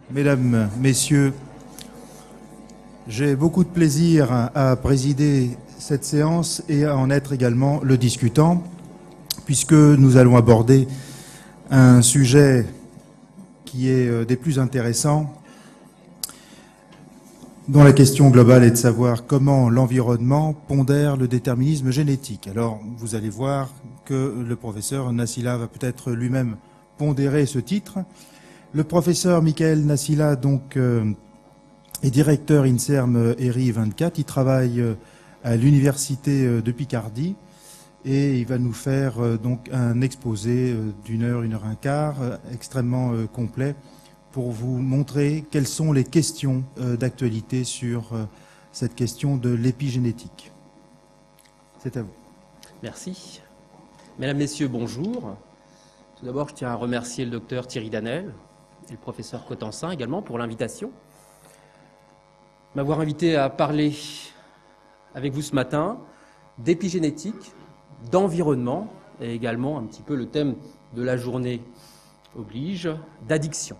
Mesdames, Messieurs, j'ai beaucoup de plaisir à présider cette séance et à en être également le discutant, puisque nous allons aborder un sujet qui est des plus intéressants, dont la question globale est de savoir comment l'environnement pondère le déterminisme génétique. Alors, vous allez voir que le professeur Nassila va peut-être lui-même pondérer ce titre. Le professeur Michael Nassila, donc, est directeur INSERM ERI 24. Il travaille à l'université de Picardie et il va nous faire donc un exposé d'une heure, 1h15, extrêmement complet, pour vous montrer quelles sont les questions d'actualité sur cette question de l'épigénétique. C'est à vous. Merci. Mesdames, Messieurs, bonjour. Tout d'abord, je tiens à remercier le docteur Thierry Danel et le professeur Cotensin également pour l'invitation. M'avoir invité à parler avec vous ce matin d'épigénétique, d'environnement et également un petit peu le thème de la journée oblige, d'addiction.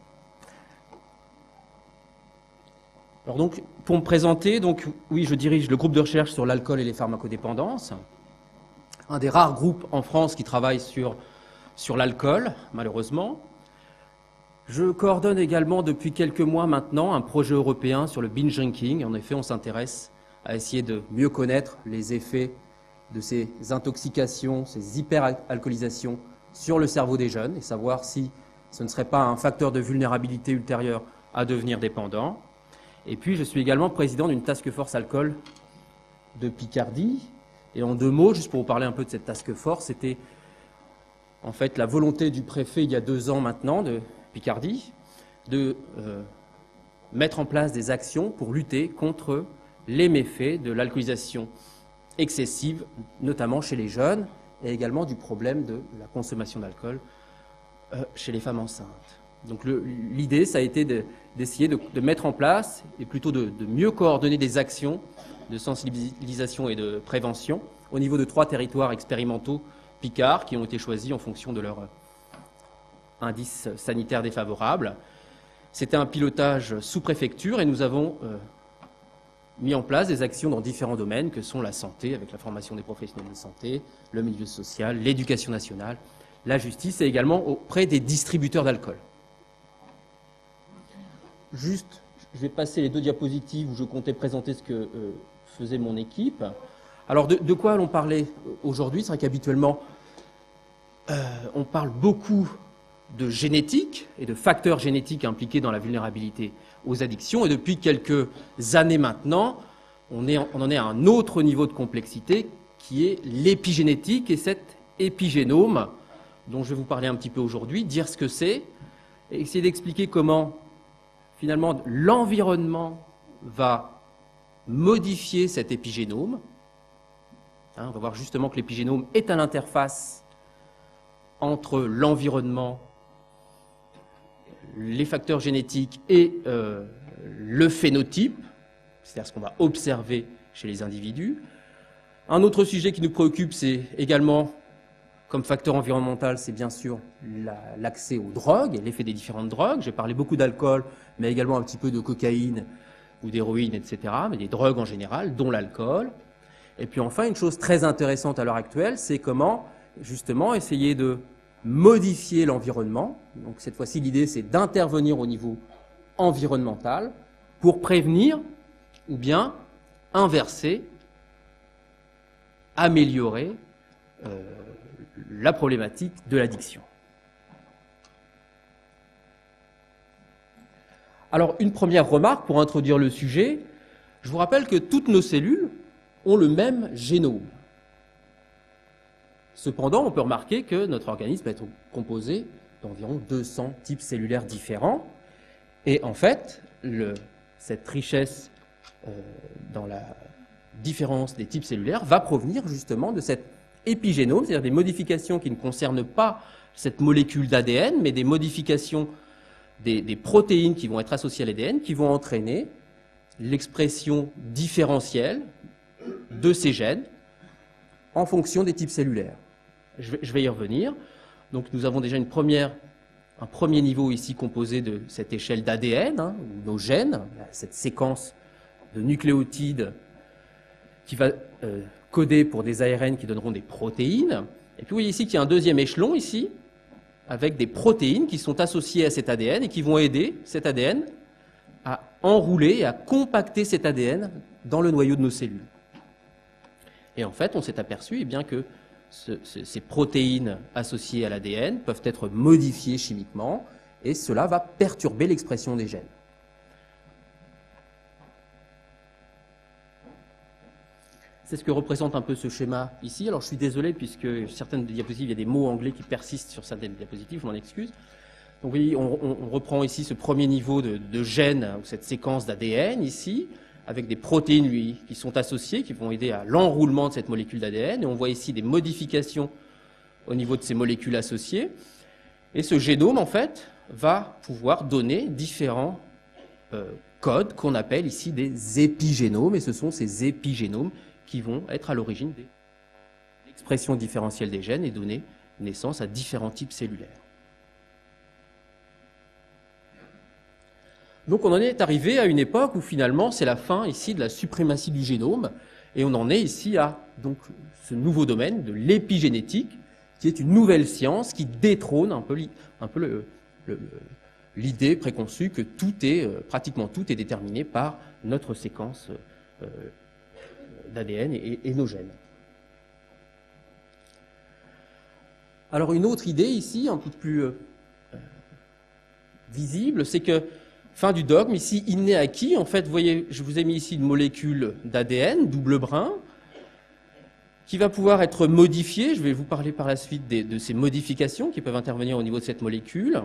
Alors donc, pour me présenter, donc, oui, je dirige le groupe de recherche sur l'alcool et les pharmacodépendances, un des rares groupes en France qui travaille sur l'alcool, malheureusement. Je coordonne également depuis quelques mois maintenant un projet européen sur le binge drinking. En effet, on s'intéresse à essayer de mieux connaître les effets de ces intoxications, ces hyperalcoolisations sur le cerveau des jeunes et savoir si ce ne serait pas un facteur de vulnérabilité ultérieure à devenir dépendant. Et puis, je suis également président d'une task force alcool de Picardie. Et en 2 mots, juste pour vous parler un peu de cette task force, c'était en fait la volonté du préfet il y a 2 ans maintenant de Picardie de mettre en place des actions pour lutter contre les méfaits de l'alcoolisation excessive, notamment chez les jeunes, et également du problème de la consommation d'alcool chez les femmes enceintes. Donc l'idée, ça a été d'essayer de mettre en place, et plutôt de mieux coordonner des actions de sensibilisation et de prévention au niveau de 3 territoires expérimentaux Picard qui ont été choisis en fonction de leur indice sanitaire défavorable. C'était un pilotage sous préfecture et nous avons mis en place des actions dans différents domaines que sont la santé, avec la formation des professionnels de santé, le milieu social, l'éducation nationale, la justice et également auprès des distributeurs d'alcool. Juste, je vais passer les 2 diapositives où je comptais présenter ce que faisait mon équipe. Alors, de quoi allons parler aujourd'hui? C'est vrai qu'habituellement, on parle beaucoup de génétique et de facteurs génétiques impliqués dans la vulnérabilité aux addictions. Et depuis quelques années maintenant, on en est à un autre niveau de complexité qui est l'épigénétique et cet épigénome dont je vais vous parler un petit peu aujourd'hui, dire ce que c'est et essayer d'expliquer comment finalement l'environnement va modifier cet épigénome. On va voir justement que l'épigénome est à l'interface entre l'environnement, les facteurs génétiques et le phénotype, c'est-à-dire ce qu'on va observer chez les individus. Un autre sujet qui nous préoccupe, c'est également, comme facteur environnemental, c'est bien sûr l'accès aux drogues et l'effet des différentes drogues. J'ai parlé beaucoup d'alcool, mais également un petit peu de cocaïne ou d'héroïne, etc., mais des drogues en général, dont l'alcool. Et puis enfin, une chose très intéressante à l'heure actuelle, c'est comment justement essayer de modifier l'environnement. Donc cette fois-ci, l'idée, c'est d'intervenir au niveau environnemental pour prévenir ou bien inverser, améliorer la problématique de l'addiction. Alors, une première remarque pour introduire le sujet. Je vous rappelle que toutes nos cellules ont le même génome. Cependant, on peut remarquer que notre organisme est composé d'environ 200 types cellulaires différents. Et en fait, cette richesse dans la différence des types cellulaires va provenir justement de cet épigénome, c'est-à-dire des modifications qui ne concernent pas cette molécule d'ADN, mais des modifications des protéines qui vont être associées à l'ADN, qui vont entraîner l'expression différentielle de ces gènes en fonction des types cellulaires. Je vais y revenir. Donc nous avons déjà une première un premier niveau ici composé de cette échelle d'ADN, hein, nos gènes, cette séquence de nucléotides qui va coder pour des ARN qui donneront des protéines. Et puis vous voyez ici qu'il y a un deuxième échelon ici, avec des protéines qui sont associées à cet ADN et qui vont aider cet ADN à enrouler et à compacter cet ADN dans le noyau de nos cellules. Et en fait, on s'est aperçu bien que ces protéines associées à l'ADN peuvent être modifiées chimiquement et cela va perturber l'expression des gènes. C'est ce que représente un peu ce schéma ici. Alors je suis désolé puisque certaines diapositives, il y a des mots anglais qui persistent sur certaines diapositives, je m'en excuse. Donc vous voyez, on reprend ici ce premier niveau de gènes, ou cette séquence d'ADN ici, avec des protéines qui sont associées, qui vont aider à l'enroulement de cette molécule d'ADN. Et on voit ici des modifications au niveau de ces molécules associées. Et ce génome, en fait, va pouvoir donner différents codes qu'on appelle ici des épigénomes. Et ce sont ces épigénomes qui vont être à l'origine de l'expression différentielle des gènes et donner naissance à différents types cellulaires. Donc on en est arrivé à une époque où finalement c'est la fin ici de la suprématie du génome et on en est ici à donc, ce nouveau domaine de l'épigénétique qui est une nouvelle science qui détrône un peu l'idée préconçue que pratiquement tout est déterminé par notre séquence d'ADN et nos gènes. Alors une autre idée ici, un peu plus visible, c'est que fin du dogme, ici, il n'est acquis. En fait, vous voyez, je vous ai mis ici une molécule d'ADN, double brin, qui va pouvoir être modifiée. Je vais vous parler par la suite de ces modifications qui peuvent intervenir au niveau de cette molécule.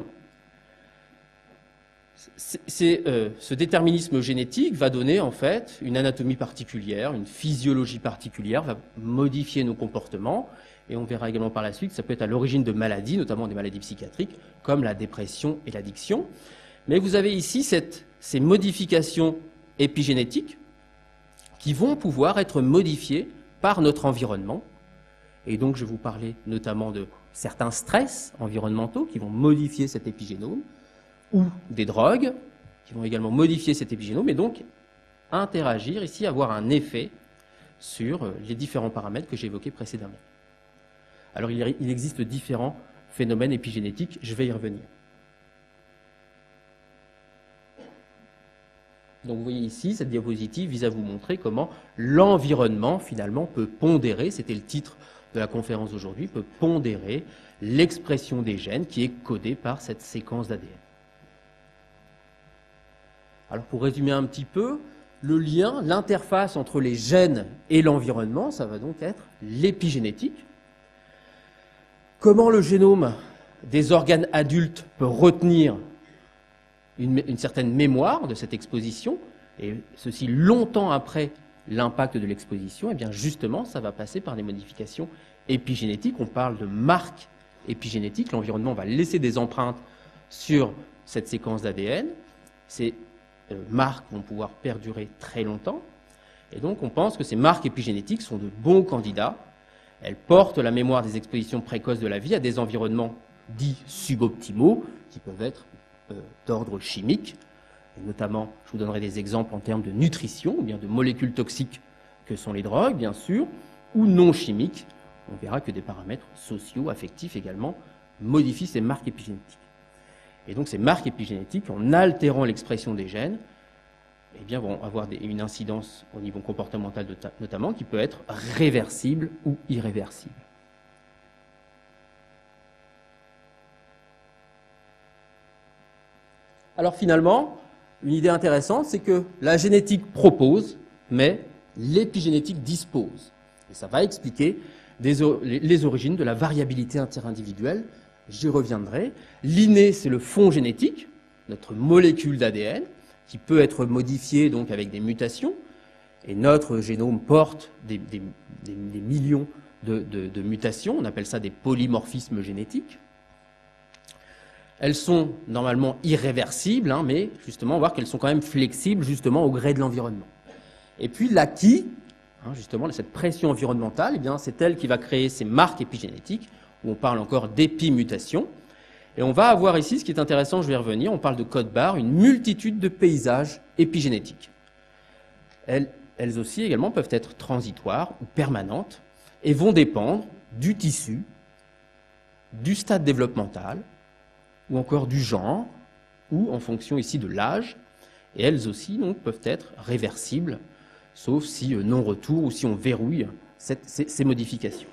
Ce déterminisme génétique va donner, en fait, une anatomie particulière, une physiologie particulière, va modifier nos comportements. Et on verra également par la suite que ça peut être à l'origine de maladies, notamment des maladies psychiatriques, comme la dépression et l'addiction. Mais vous avez ici ces modifications épigénétiques qui vont pouvoir être modifiées par notre environnement. Et donc, je vais vous parler notamment de certains stress environnementaux qui vont modifier cet épigénome, ou des drogues qui vont également modifier cet épigénome, et donc interagir ici, avoir un effet sur les différents paramètres que j'ai évoqués précédemment. Alors, il existe différents phénomènes épigénétiques, je vais y revenir. Donc vous voyez ici, cette diapositive vise à vous montrer comment l'environnement finalement peut pondérer, c'était le titre de la conférence d'aujourd'hui, peut pondérer l'expression des gènes qui est codée par cette séquence d'ADN. Alors pour résumer un petit peu, le lien, l'interface entre les gènes et l'environnement, ça va donc être l'épigénétique. Comment le génome des organes adultes peut retenir une certaine mémoire de cette exposition, et ceci longtemps après l'impact de l'exposition, et bien justement, ça va passer par des modifications épigénétiques. On parle de marques épigénétiques. L'environnement va laisser des empreintes sur cette séquence d'ADN. Ces marques vont pouvoir perdurer très longtemps. Et donc, on pense que ces marques épigénétiques sont de bons candidats. Elles portent la mémoire des expositions précoces de la vie à des environnements dits suboptimaux, qui peuvent être d'ordre chimique, et notamment, je vous donnerai des exemples en termes de nutrition, ou bien de molécules toxiques que sont les drogues, bien sûr, ou non chimiques. On verra que des paramètres sociaux, affectifs également, modifient ces marques épigénétiques. Et donc ces marques épigénétiques, en altérant l'expression des gènes, eh bien, vont avoir une incidence au niveau comportemental notamment, qui peut être réversible ou irréversible. Alors finalement, une idée intéressante, c'est que la génétique propose, mais l'épigénétique dispose. Et ça va expliquer les origines de la variabilité interindividuelle. J'y reviendrai. L'inné, c'est le fond génétique, notre molécule d'ADN, qui peut être modifiée donc avec des mutations. Et notre génome porte des millions de mutations. On appelle ça des polymorphismes génétiques. Elles sont normalement irréversibles, mais justement, on va voir qu'elles sont quand même flexibles justement au gré de l'environnement. Et puis l'acquis, justement, cette pression environnementale, eh bien, c'est elle qui va créer ces marques épigénétiques, où on parle encore d'épimutation. Et on va avoir ici, ce qui est intéressant, je vais y revenir, on parle de code barre, une multitude de paysages épigénétiques. Elles aussi également peuvent être transitoires ou permanentes et vont dépendre du tissu, du stade développemental ou encore du genre ou en fonction ici de l'âge. Et elles aussi donc, peuvent être réversibles, sauf si non-retour ou si on verrouille ces modifications.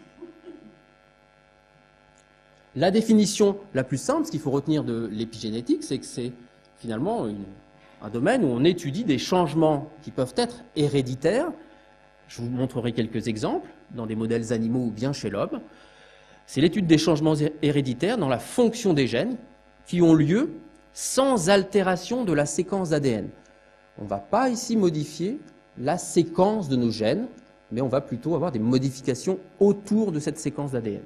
La définition la plus simple, ce qu'il faut retenir de l'épigénétique, c'est que c'est finalement un domaine où on étudie des changements qui peuvent être héréditaires. Je vous montrerai quelques exemples dans des modèles animaux ou bien chez l'homme. C'est l'étude des changements héréditaires dans la fonction des gènes qui ont lieu sans altération de la séquence d'ADN. On ne va pas ici modifier la séquence de nos gènes, mais on va plutôt avoir des modifications autour de cette séquence d'ADN.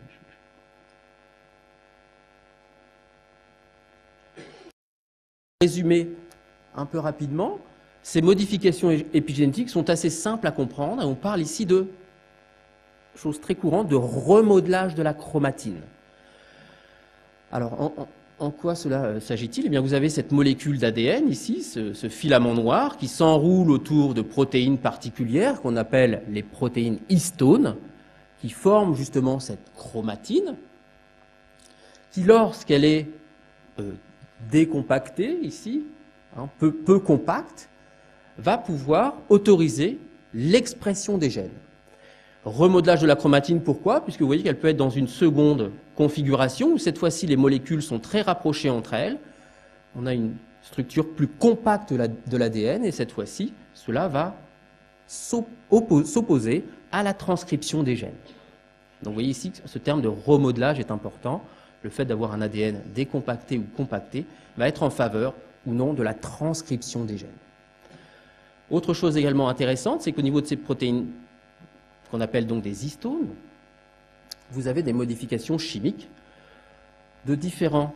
Résumer un peu rapidement, ces modifications épigénétiques sont assez simples à comprendre et on parle ici de chose très courante, de remodelage de la chromatine. Alors, en quoi cela s'agit-il? Eh bien, vous avez cette molécule d'ADN ici, ce filament noir qui s'enroule autour de protéines particulières qu'on appelle les protéines histones, qui forment justement cette chromatine, qui lorsqu'elle est décompactée ici, peu compacte, va pouvoir autoriser l'expression des gènes. Remodelage de la chromatine, pourquoi? Puisque vous voyez qu'elle peut être dans une seconde configuration, où cette fois-ci les molécules sont très rapprochées entre elles. On a une structure plus compacte de l'ADN, et cette fois-ci, cela va s'opposer à la transcription des gènes. Donc vous voyez ici que ce terme de remodelage est important. Le fait d'avoir un ADN décompacté ou compacté va être en faveur ou non de la transcription des gènes. Autre chose également intéressante, c'est qu'au niveau de ces protéines qu'on appelle donc des histones, vous avez des modifications chimiques de différents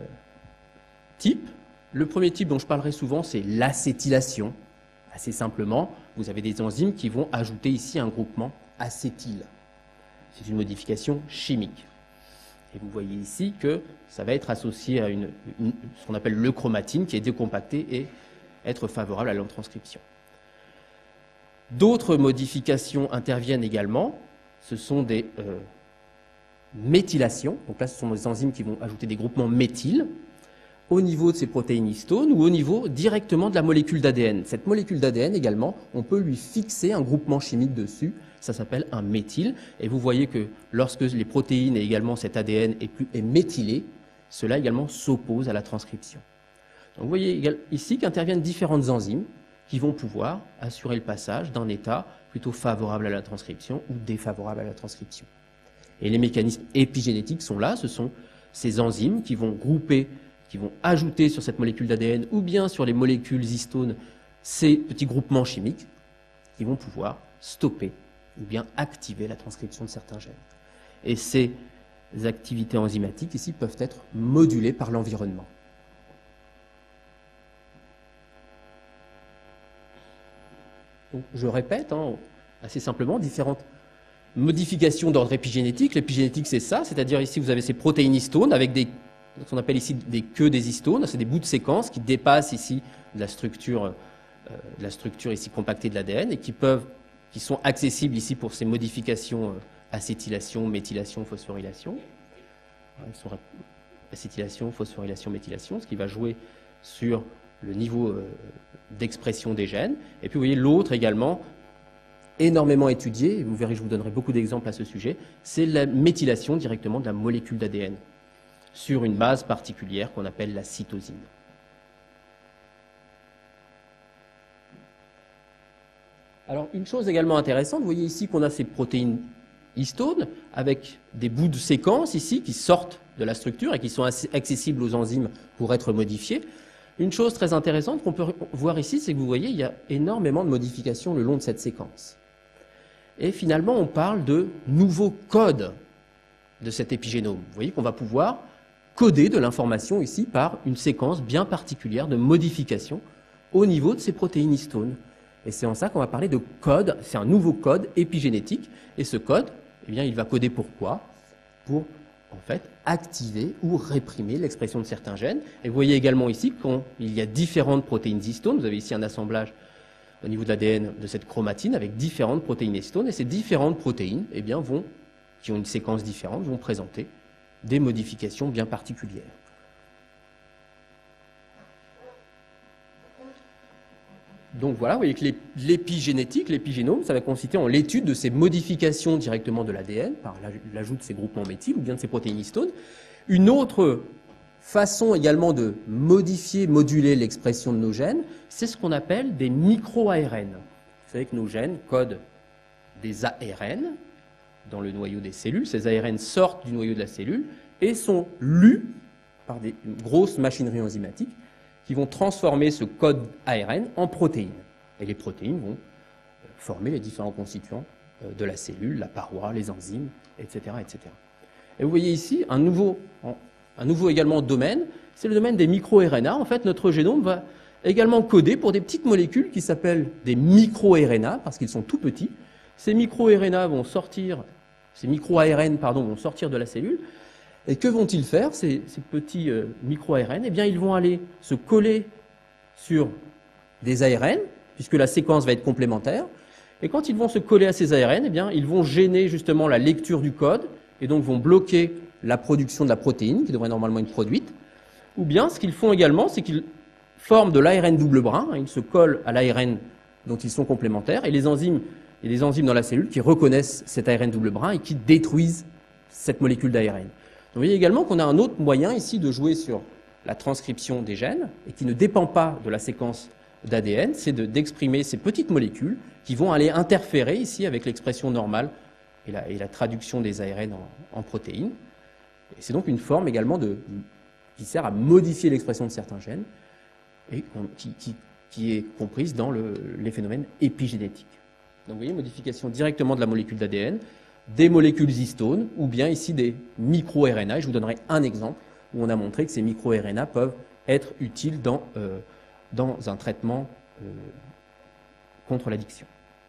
types. Le premier type dont je parlerai souvent, c'est l'acétylation. Assez simplement, vous avez des enzymes qui vont ajouter ici un groupement acétyl. C'est une modification chimique. Et vous voyez ici que ça va être associé à ce qu'on appelle le chromatine, qui est décompacté et être favorable à la transcription. D'autres modifications interviennent également. Ce sont des méthylations. Donc là, ce sont des enzymes qui vont ajouter des groupements méthyl au niveau de ces protéines histones ou au niveau directement de la molécule d'ADN. Cette molécule d'ADN également, on peut lui fixer un groupement chimique dessus. Ça s'appelle un méthyle. Et vous voyez que lorsque les protéines et également cet ADN est méthylé, cela également s'oppose à la transcription. Donc vous voyez ici qu'interviennent différentes enzymes qui vont pouvoir assurer le passage d'un état plutôt favorable à la transcription ou défavorable à la transcription. Et les mécanismes épigénétiques sont là, ce sont ces enzymes qui vont grouper, qui vont ajouter sur cette molécule d'ADN ou bien sur les molécules histones ces petits groupements chimiques qui vont pouvoir stopper ou bien activer la transcription de certains gènes. Et ces activités enzymatiques ici peuvent être modulées par l'environnement. Donc, je répète, assez simplement, différentes modifications d'ordre épigénétique. L'épigénétique, c'est ça, c'est-à-dire ici, vous avez ces protéines histones avec ce qu'on appelle ici des queues des histones, c'est des bouts de séquence qui dépassent ici de la structure ici compactée de l'ADN et qui sont accessibles ici pour ces modifications acétylation, méthylation, phosphorylation. Acétylation, phosphorylation, méthylation, ce qui va jouer sur le niveau d'expression des gènes. Et puis vous voyez l'autre également, énormément étudié, et vous verrez, je vous donnerai beaucoup d'exemples à ce sujet, c'est la méthylation directement de la molécule d'ADN sur une base particulière qu'on appelle la cytosine. Alors une chose également intéressante, vous voyez ici qu'on a ces protéines histones avec des bouts de séquence ici qui sortent de la structure et qui sont accessibles aux enzymes pour être modifiées. Une chose très intéressante qu'on peut voir ici, c'est que vous voyez, il y a énormément de modifications le long de cette séquence. Et finalement, on parle de nouveaux codes de cet épigénome. Vous voyez qu'on va pouvoir coder de l'information ici par une séquence bien particulière de modifications au niveau de ces protéines histones. Et c'est en ça qu'on va parler de code, c'est un nouveau code épigénétique. Et ce code, eh bien, il va coder pour quoi? Pour en fait, activer ou réprimer l'expression de certains gènes. Et vous voyez également ici qu'il y a différentes protéines histones. Vous avez ici un assemblage au niveau de l'ADN de cette chromatine avec différentes protéines histones. Et ces différentes protéines, eh bien, qui ont une séquence différente, vont présenter des modifications bien particulières. Donc voilà, vous voyez que l'épigénétique, l'épigénome, ça va consister en l'étude de ces modifications directement de l'ADN, par l'ajout de ces groupements méthyl ou bien de ces protéines histones. Une autre façon également de modifier, moduler l'expression de nos gènes, c'est ce qu'on appelle des micro-ARN. Vous savez que nos gènes codent des ARN dans le noyau des cellules. Ces ARN sortent du noyau de la cellule et sont lus par des grosses machineries enzymatiques qui vont transformer ce code ARN en protéines. Et les protéines vont former les différents constituants de la cellule, la paroi, les enzymes, etc., etc. Et vous voyez ici un nouveau également domaine, c'est le domaine des micro-RNA. En fait, notre génome va également coder pour des petites molécules qui s'appellent des micro-RNA, parce qu'ils sont tout petits. Ces micro-RNA vont sortir, ces micro-ARN, pardon, vont sortir de la cellule. Et que vont-ils faire, ces petits micro-ARN? Eh bien, ils vont aller se coller sur des ARN, puisque la séquence va être complémentaire. Et quand ils vont se coller à ces ARN, eh bien, ils vont gêner justement la lecture du code, et donc vont bloquer la production de la protéine, qui devrait normalement être produite. Ou bien, ce qu'ils font également, c'est qu'ils forment de l'ARN double brin, ils se collent à l'ARN dont ils sont complémentaires, et il y a des enzymes dans la cellule qui reconnaissent cet ARN double brin et qui détruisent cette molécule d'ARN. Vous voyez également qu'on a un autre moyen ici de jouer sur la transcription des gènes et qui ne dépend pas de la séquence d'ADN, c'est d'exprimer ces petites molécules qui vont aller interférer ici avec l'expression normale et la traduction des ARN en protéines. Et c'est donc une forme également qui sert à modifier l'expression de certains gènes et qui est comprise dans les phénomènes épigénétiques. Donc vous voyez, modification directement de la molécule d'ADN, des molécules histones, ou bien ici des micro-RNA. Et je vous donnerai un exemple où on a montré que ces micro-RNA peuvent être utiles dans un traitement contre l'addiction.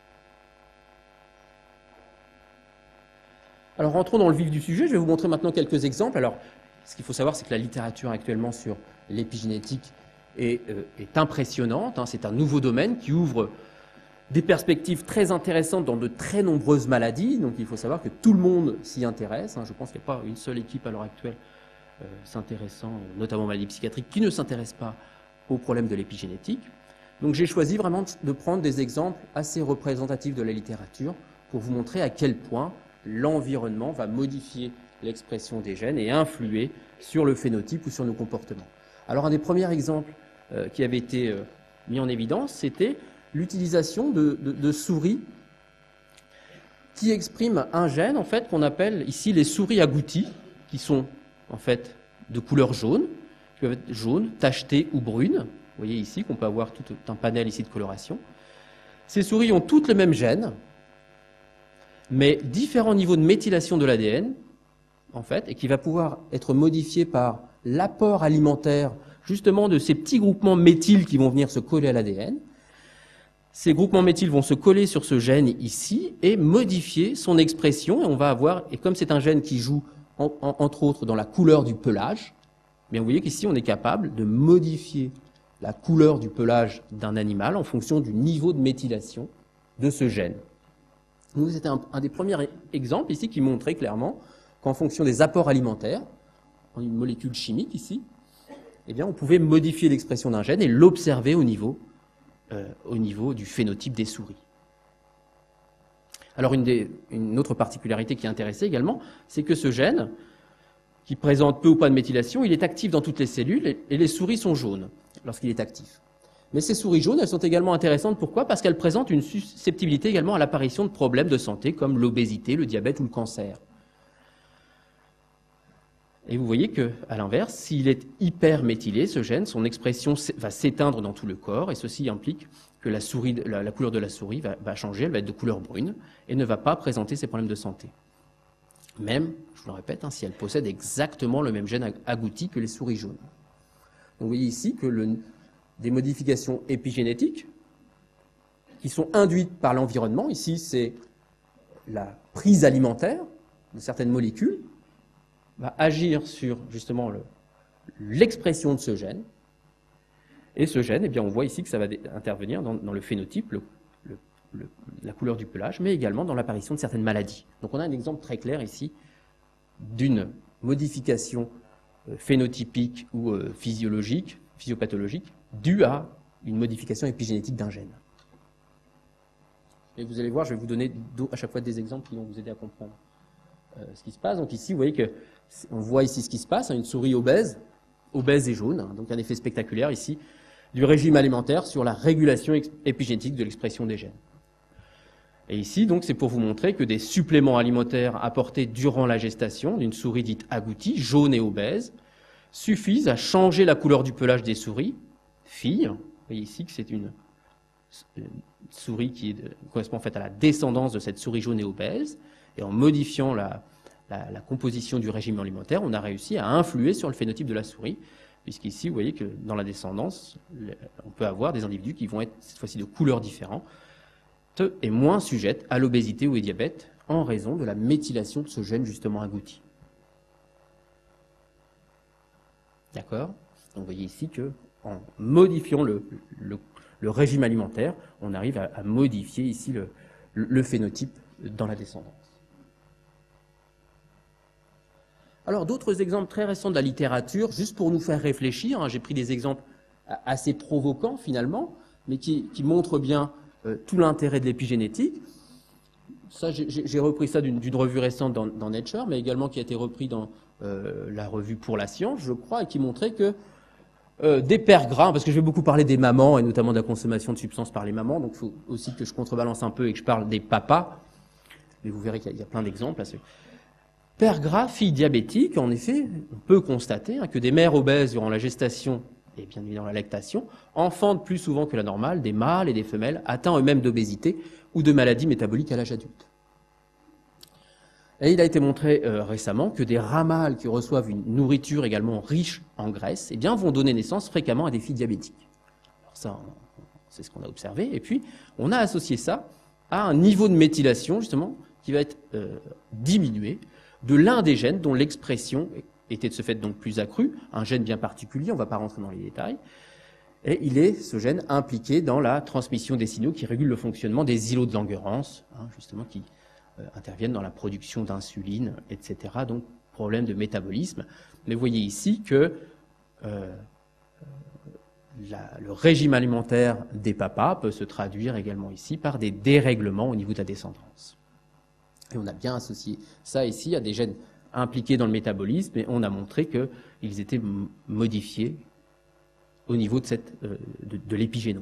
Alors rentrons dans le vif du sujet, je vais vous montrer maintenant quelques exemples. Alors, ce qu'il faut savoir, c'est que la littérature actuellement sur l'épigénétique est impressionnante. C'est un nouveau domaine qui ouvre des perspectives très intéressantes dans de très nombreuses maladies. Donc il faut savoir que tout le monde s'y intéresse. Je pense qu'il n'y a pas une seule équipe à l'heure actuelle s'intéressant, notamment aux maladies psychiatriques, qui ne s'intéresse pas aux problèmes de l'épigénétique. Donc j'ai choisi vraiment de prendre des exemples assez représentatifs de la littérature pour vous montrer à quel point l'environnement va modifier l'expression des gènes et influer sur le phénotype ou sur nos comportements. Alors un des premiers exemples qui avait été mis en évidence, c'était l'utilisation de souris qui expriment un gène en fait qu'on appelle ici les souris agouties, qui sont en fait de couleur jaune, qui peuvent être jaunes, tachetées ou brunes. Vous voyez ici qu'on peut avoir tout un panel ici de coloration. Ces souris ont toutes les mêmes gènes, mais différents niveaux de méthylation de l'ADN, en fait, et qui va pouvoir être modifié par l'apport alimentaire justement de ces petits groupements méthyl qui vont venir se coller à l'ADN. Ces groupements méthyl vont se coller sur ce gène ici et modifier son expression. Et on va avoir, et comme c'est un gène qui joue entre autres dans la couleur du pelage, bien vous voyez qu'ici on est capable de modifier la couleur du pelage d'un animal en fonction du niveau de méthylation de ce gène. Donc c'était un des premiers exemples ici qui montrait clairement qu'en fonction des apports alimentaires, en une molécule chimique ici, eh bien on pouvait modifier l'expression d'un gène et l'observer au niveau du phénotype des souris. Alors une autre particularité qui intéressait également, c'est que ce gène, qui présente peu ou pas de méthylation, il est actif dans toutes les cellules et les souris sont jaunes lorsqu'il est actif. Mais ces souris jaunes, elles sont également intéressantes. Pourquoi? Parce qu'elles présentent une susceptibilité également à l'apparition de problèmes de santé comme l'obésité, le diabète ou le cancer. Et vous voyez qu'à l'inverse, s'il est hyperméthylé, ce gène, son expression va s'éteindre dans tout le corps, et ceci implique que la couleur de la souris va changer, elle va être de couleur brune, et ne va pas présenter ces problèmes de santé. Même, je vous le répète, si elle possède exactement le même gène agouti que les souris jaunes. Donc vous voyez ici que des modifications épigénétiques qui sont induites par l'environnement, ici c'est la prise alimentaire de certaines molécules, va agir sur justement l'expression de ce gène. Et ce gène, eh bien, on voit ici que ça va intervenir dans le phénotype, la couleur du pelage, mais également dans l'apparition de certaines maladies. Donc on a un exemple très clair ici d'une modification phénotypique ou physiologique, physiopathologique, due à une modification épigénétique d'un gène. Et vous allez voir, je vais vous donner à chaque fois des exemples qui vont vous aider à comprendre ce qui se passe. Donc ici, vous voyez on voit ici ce qui se passe, une souris obèse et jaune, donc un effet spectaculaire ici du régime alimentaire sur la régulation épigénétique de l'expression des gènes. Et ici, donc, c'est pour vous montrer que des suppléments alimentaires apportés durant la gestation d'une souris dite agoutie, jaune et obèse, suffisent à changer la couleur du pelage des souris filles. Vous voyez ici que c'est une souris qui correspond en fait à la descendance de cette souris jaune et obèse. Et en modifiant la composition du régime alimentaire, on a réussi à influer sur le phénotype de la souris, puisqu'ici, vous voyez que dans la descendance, on peut avoir des individus qui vont être cette fois-ci de couleurs différentes et moins sujettes à l'obésité ou au diabète en raison de la méthylation de ce gène justement agouti. D'accord? Donc vous voyez ici que en modifiant le régime alimentaire, on arrive à modifier ici le phénotype dans la descendance. Alors d'autres exemples très récents de la littérature, juste pour nous faire réfléchir, j'ai pris des exemples assez provoquants finalement, mais qui montrent bien tout l'intérêt de l'épigénétique. Ça, j'ai repris ça d'une revue récente dans Nature, mais également qui a été repris dans la revue Pour la Science, je crois, et qui montrait que des pères gras, parce que je vais beaucoup parler des mamans, et notamment de la consommation de substances par les mamans, donc il faut aussi que je contrebalance un peu et que je parle des papas, mais vous verrez qu'il y a plein d'exemples. Pères gras, filles diabétiques, en effet, on peut constater que des mères obèses durant la gestation et bien évidemment la lactation enfantent plus souvent que la normale des mâles et des femelles atteints eux-mêmes d'obésité ou de maladies métaboliques à l'âge adulte. Et il a été montré récemment que des rats mâles qui reçoivent une nourriture également riche en graisse, eh bien, vont donner naissance fréquemment à des filles diabétiques. Alors ça, c'est ce qu'on a observé. Et puis, on a associé ça à un niveau de méthylation, justement, qui va être diminué de l'un des gènes dont l'expression était de ce fait donc plus accrue, un gène bien particulier, on ne va pas rentrer dans les détails, et il est, ce gène, impliqué dans la transmission des signaux qui régulent le fonctionnement des îlots de Langerhans, justement, qui interviennent dans la production d'insuline, etc. Donc, problème de métabolisme. Mais vous voyez ici que le régime alimentaire des papas peut se traduire également ici par des dérèglements au niveau de la descendance. Et on a bien associé ça ici à des gènes impliqués dans le métabolisme, et on a montré qu'ils étaient modifiés au niveau de l'épigénome.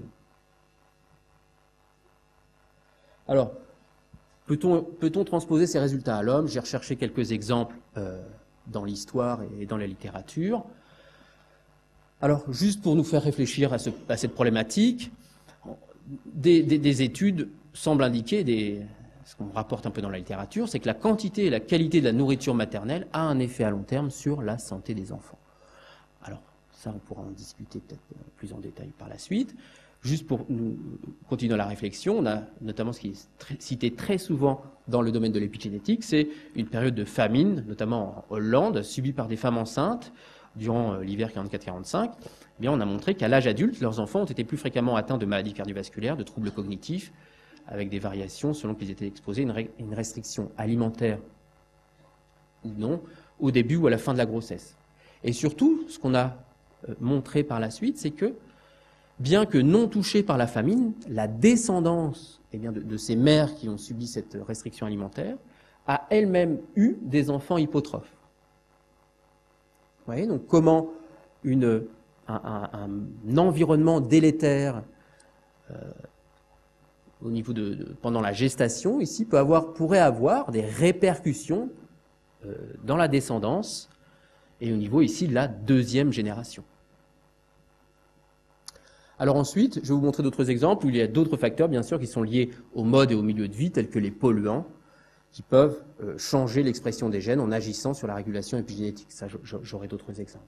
Alors, peut-on transposer ces résultats à l'homme? J'ai recherché quelques exemples dans l'histoire et dans la littérature. Alors, juste pour nous faire réfléchir à cette problématique, des études semblent indiquer, ce qu'on rapporte un peu dans la littérature, c'est que la quantité et la qualité de la nourriture maternelle a un effet à long terme sur la santé des enfants. Alors, ça, on pourra en discuter peut-être plus en détail par la suite. Juste pour nous continuer la réflexion, on a notamment ce qui est cité très souvent dans le domaine de l'épigénétique, c'est une période de famine, notamment en Hollande, subie par des femmes enceintes durant l'hiver 44-45. Eh bien, on a montré qu'à l'âge adulte, leurs enfants ont été plus fréquemment atteints de maladies cardiovasculaires, de troubles cognitifs, avec des variations selon qu'ils étaient exposés à une restriction alimentaire ou non, au début ou à la fin de la grossesse. Et surtout, ce qu'on a montré par la suite, c'est que, bien que non touchée par la famine, la descendance de ces mères qui ont subi cette restriction alimentaire a elle-même eu des enfants hypotrophes. Vous voyez, donc comment un environnement délétère au niveau pendant la gestation, ici, pourrait avoir des répercussions dans la descendance et au niveau, ici, de la deuxième génération. Alors ensuite, je vais vous montrer d'autres exemples où il y a d'autres facteurs, bien sûr, qui sont liés au mode et au milieu de vie, tels que les polluants, qui peuvent changer l'expression des gènes en agissant sur la régulation épigénétique. Ça, j'aurai d'autres exemples.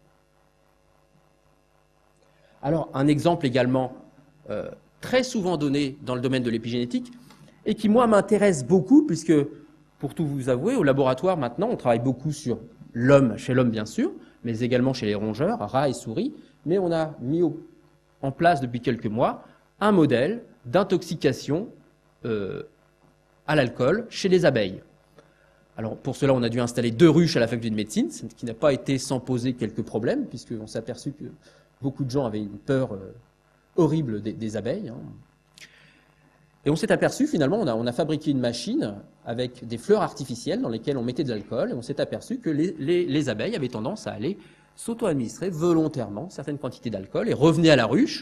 Alors, un exemple également très souvent donné dans le domaine de l'épigénétique, et qui, moi, m'intéresse beaucoup, puisque, pour tout vous avouer, au laboratoire, maintenant, on travaille beaucoup sur l'homme, chez l'homme bien sûr, mais également chez les rongeurs, rats et souris. Mais on a mis en place depuis quelques mois un modèle d'intoxication à l'alcool chez les abeilles. Alors pour cela, on a dû installer 2 ruches à la faculté de médecine, ce qui n'a pas été sans poser quelques problèmes, puisqu'on s'est aperçu que beaucoup de gens avaient une peur horrible des abeilles. Et on s'est aperçu, finalement, on a fabriqué une machine avec des fleurs artificielles dans lesquelles on mettait de l'alcool, et on s'est aperçu que les abeilles avaient tendance à aller s'auto-administrer volontairement certaines quantités d'alcool et revenaient à la ruche.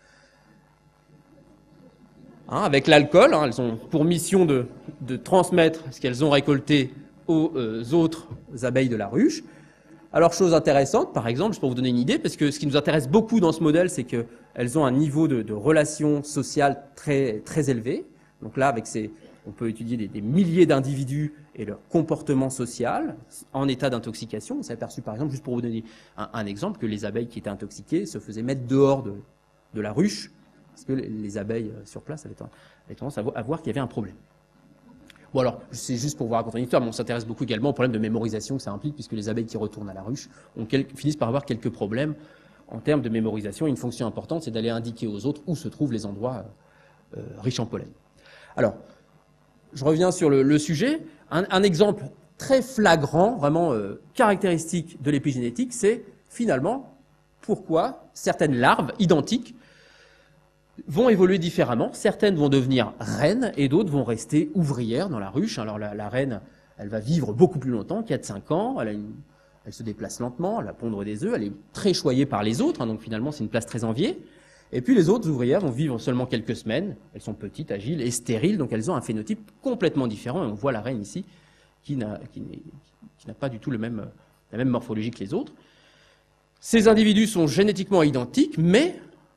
Avec l'alcool, elles ont pour mission de transmettre ce qu'elles ont récolté aux autres abeilles de la ruche. Alors, chose intéressante, par exemple, juste pour vous donner une idée, parce que ce qui nous intéresse beaucoup dans ce modèle, c'est qu'elles ont un niveau de relations sociales très, très élevé. Donc là, on peut étudier des milliers d'individus et leur comportement social en état d'intoxication. On s'est aperçu, par exemple, juste pour vous donner un exemple, que les abeilles qui étaient intoxiquées se faisaient mettre dehors de la ruche, parce que les abeilles sur place avaient tendance à voir qu'il y avait un problème. Bon alors, c'est juste pour vous raconter une histoire, mais on s'intéresse beaucoup également au problème de mémorisation que ça implique, puisque les abeilles qui retournent à la ruche finissent par avoir quelques problèmes en termes de mémorisation. Une fonction importante, c'est d'aller indiquer aux autres où se trouvent les endroits riches en pollen. Alors, je reviens sur le sujet. Un exemple très flagrant, vraiment caractéristique de l'épigénétique, c'est finalement pourquoi certaines larves identiques vont évoluer différemment. Certaines vont devenir reines et d'autres vont rester ouvrières dans la ruche. Alors la reine, elle va vivre beaucoup plus longtemps, 4-5 ans, elle se déplace lentement, elle va pondre des œufs, elle est très choyée par les autres, donc finalement c'est une place très enviée. Et puis les autres ouvrières vont vivre seulement quelques semaines, elles sont petites, agiles et stériles, donc elles ont un phénotype complètement différent, et on voit la reine ici qui n'a pas du tout la même morphologie que les autres. Ces individus sont génétiquement identiques, mais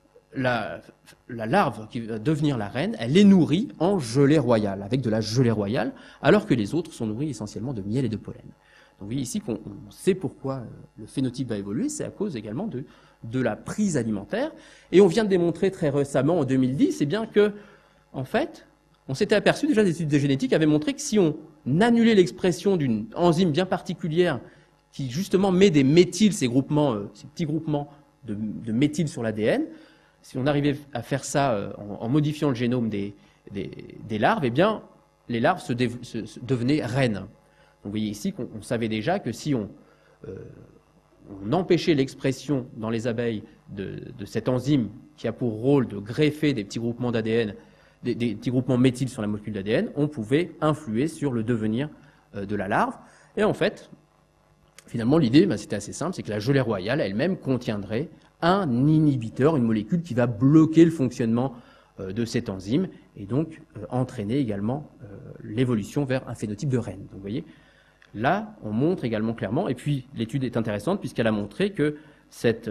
la larve qui va devenir la reine, elle est nourrie en gelée royale, avec de la gelée royale, alors que les autres sont nourris essentiellement de miel et de pollen. Donc vous voyez ici qu'on sait pourquoi le phénotype va évoluer, c'est à cause également de la prise alimentaire. Et on vient de démontrer très récemment, en 2010, c'est bien que, en fait, on s'était aperçu, déjà des études de génétique avaient montré que si on annulait l'expression d'une enzyme bien particulière qui justement met des méthyles, ces petits groupements de méthyles sur l'ADN, si on arrivait à faire ça en modifiant le génome des larves, eh bien, les larves se devenaient reines. Donc, vous voyez ici qu'on savait déjà que si on empêchait l'expression dans les abeilles de cette enzyme qui a pour rôle de greffer des petits groupements d'ADN, des petits groupements méthyles sur la molécule d'ADN, on pouvait influer sur le devenir de la larve. Et en fait, finalement, l'idée, c'était assez simple, c'est que la gelée royale elle-même contiendrait un inhibiteur, une molécule qui va bloquer le fonctionnement de cette enzyme et donc entraîner également l'évolution vers un phénotype de reine. Donc vous voyez, là, on montre également clairement, et puis l'étude est intéressante puisqu'elle a montré que cette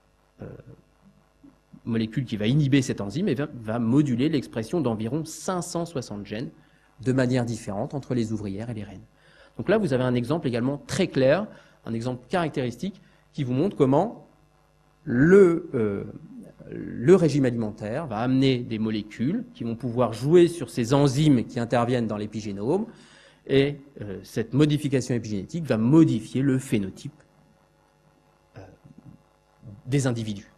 molécule qui va inhiber cette enzyme va moduler l'expression d'environ 560 gènes de manière différente entre les ouvrières et les reines. Donc là, vous avez un exemple également très clair, un exemple caractéristique qui vous montre comment le régime alimentaire va amener des molécules qui vont pouvoir jouer sur ces enzymes qui interviennent dans l'épigénome et cette modification épigénétique va modifier le phénotype des individus.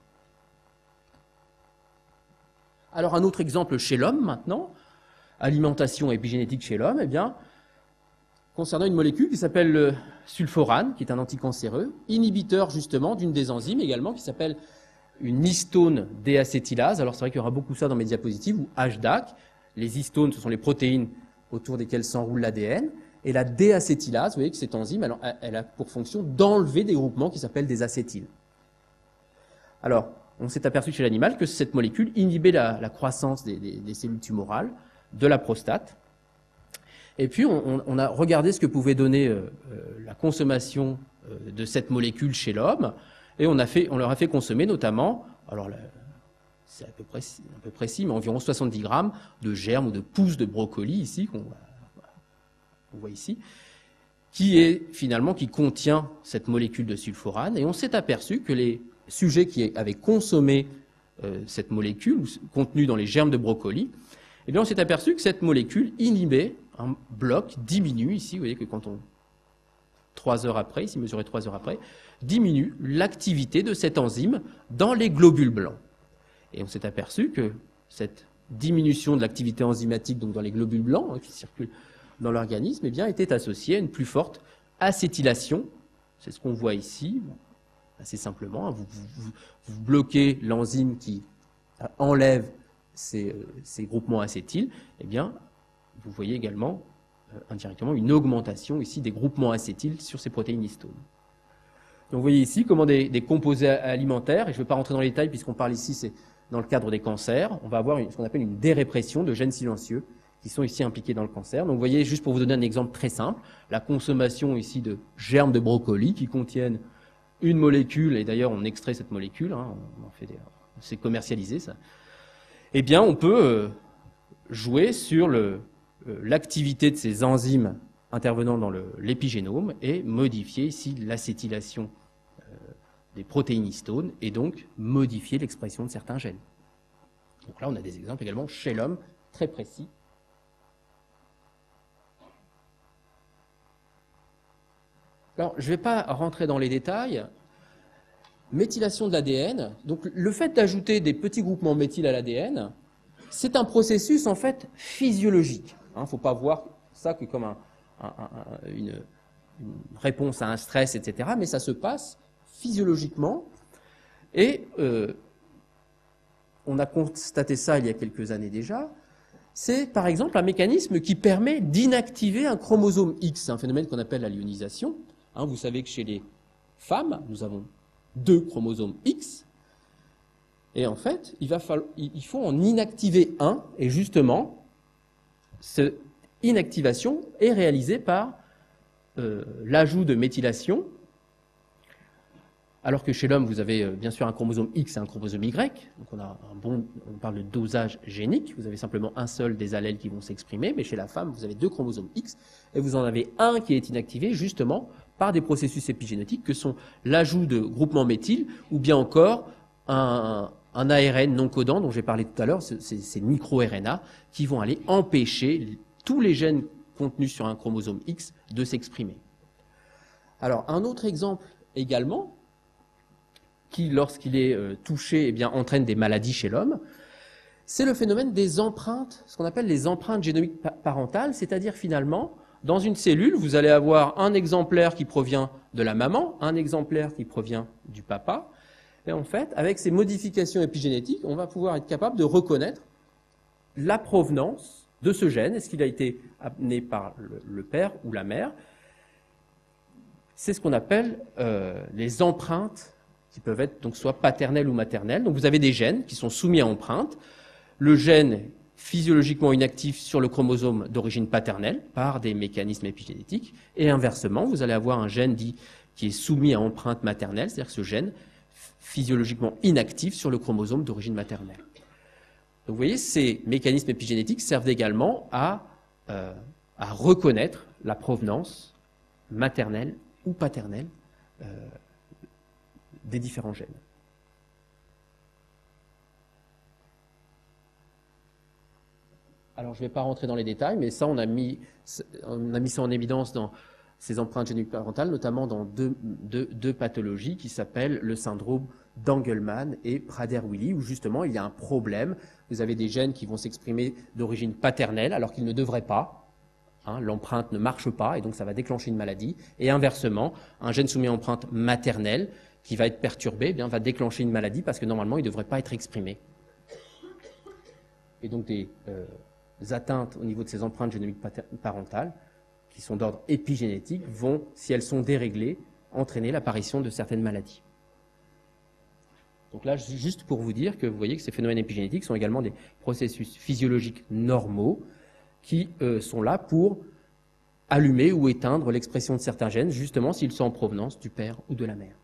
Alors un autre exemple chez l'homme maintenant, alimentation épigénétique chez l'homme, eh bien, concernant une molécule qui s'appelle le sulforane, qui est un anticancéreux, inhibiteur justement d'une des enzymes également, qui s'appelle une histone déacétylase. Alors c'est vrai qu'il y aura beaucoup ça dans mes diapositives, ou HDAC. Les histones, ce sont les protéines autour desquelles s'enroule l'ADN. Et la déacétylase, vous voyez que cette enzyme, elle a pour fonction d'enlever des groupements qui s'appellent des acétyles. Alors, on s'est aperçu chez l'animal que cette molécule inhibait la croissance des cellules tumorales de la prostate. Et puis, on a regardé ce que pouvait donner la consommation de cette molécule chez l'homme, et on leur a fait consommer notamment, alors c'est un peu précis, mais environ 70 grammes de germes ou de pousses de brocoli, ici, qu'on voit ici, qui contient cette molécule de sulforane, et on s'est aperçu que les sujets qui avaient consommé cette molécule, contenue dans les germes de brocoli, eh bien, on s'est aperçu que cette molécule inhibait un bloc, diminue ici, vous voyez que quand on 3 heures après, ici mesuré 3 heures après, diminue l'activité de cette enzyme dans les globules blancs. Et on s'est aperçu que cette diminution de l'activité enzymatique donc dans les globules blancs qui circulent dans l'organisme, eh bien, était associée à une plus forte acétylation. C'est ce qu'on voit ici, assez simplement. Vous bloquez l'enzyme qui enlève ces groupements acétyles, eh bien, vous voyez également indirectement une augmentation ici des groupements acétyles sur ces protéines histones. Donc vous voyez ici comment des composés alimentaires, et je ne vais pas rentrer dans les détails puisqu'on parle ici, c'est dans le cadre des cancers, on va avoir ce qu'on appelle une dérépression de gènes silencieux qui sont ici impliqués dans le cancer. Donc vous voyez, juste pour vous donner un exemple très simple, la consommation ici de germes de brocoli qui contiennent une molécule, et d'ailleurs on extrait cette molécule, hein, c'est commercialisé ça, eh bien on peut jouer sur l'activité de ces enzymes intervenant dans l'épigénome et modifier ici l'acétylation des protéines histones et donc modifier l'expression de certains gènes. Donc là on a des exemples également chez l'homme très précis. Alors, je ne vais pas rentrer dans les détails. Méthylation de l'ADN. Donc, le fait d'ajouter des petits groupements méthyl à l'ADN, c'est un processus, en fait, physiologique. Il ne faut pas voir ça que comme une réponse à un stress, etc. Mais ça se passe physiologiquement. Et on a constaté ça il y a quelques années déjà. C'est, par exemple, un mécanisme qui permet d'inactiver un chromosome X. C'est un phénomène qu'on appelle la lyonisation. Vous savez que chez les femmes, nous avons 2 chromosomes X. Et en fait, il faut en inactiver un. Et justement, cette inactivation est réalisée par l'ajout de méthylation. Alors que chez l'homme, vous avez bien sûr un chromosome X et un chromosome Y. Donc on parle de dosage génique. Vous avez simplement un seul des allèles qui vont s'exprimer. Mais chez la femme, vous avez 2 chromosomes X. Et vous en avez un qui est inactivé justement par des processus épigénétiques que sont l'ajout de groupements méthyl ou bien encore un ARN non codant dont j'ai parlé tout à l'heure, ces micro-RNA qui vont aller empêcher tous les gènes contenus sur un chromosome X de s'exprimer. Alors, un autre exemple également, qui, lorsqu'il est touché, eh bien, entraîne des maladies chez l'homme, c'est le phénomène des empreintes, ce qu'on appelle les empreintes génomiques parentales, c'est-à-dire finalement, dans une cellule, vous allez avoir un exemplaire qui provient de la maman, un exemplaire qui provient du papa, et en fait, avec ces modifications épigénétiques, on va pouvoir être capable de reconnaître la provenance de ce gène, est-ce qu'il a été amené par le père ou la mère. C'est ce qu'on appelle les empreintes qui peuvent être donc soit paternelles ou maternelles. Donc vous avez des gènes qui sont soumis à empreinte. Le gène physiologiquement inactif sur le chromosome d'origine paternelle par des mécanismes épigénétiques. Et inversement, vous allez avoir un gène dit qui est soumis à empreinte maternelle, c'est-à-dire ce gène physiologiquement inactif sur le chromosome d'origine maternelle. Donc vous voyez, ces mécanismes épigénétiques servent également à reconnaître la provenance maternelle ou paternelle des différents gènes. Alors, je ne vais pas rentrer dans les détails, mais ça, on a mis ça en évidence dans ces empreintes génomiques parentales, notamment dans deux pathologies qui s'appellent le syndrome d'Angelman et Prader-Willi, où justement, il y a un problème. Vous avez des gènes qui vont s'exprimer d'origine paternelle, alors qu'ils ne devraient pas. L'empreinte ne marche pas, et donc ça va déclencher une maladie. Et inversement, un gène soumis à empreinte maternelle, qui va être perturbé, eh bien, va déclencher une maladie, parce que normalement, il ne devrait pas être exprimé. Et donc, des atteintes au niveau de ces empreintes génomiques parentales, qui sont d'ordre épigénétique, vont, si elles sont déréglées, entraîner l'apparition de certaines maladies. Donc là, juste pour vous dire que vous voyez que ces phénomènes épigénétiques sont également des processus physiologiques normaux qui sont là pour allumer ou éteindre l'expression de certains gènes, justement s'ils sont en provenance du père ou de la mère.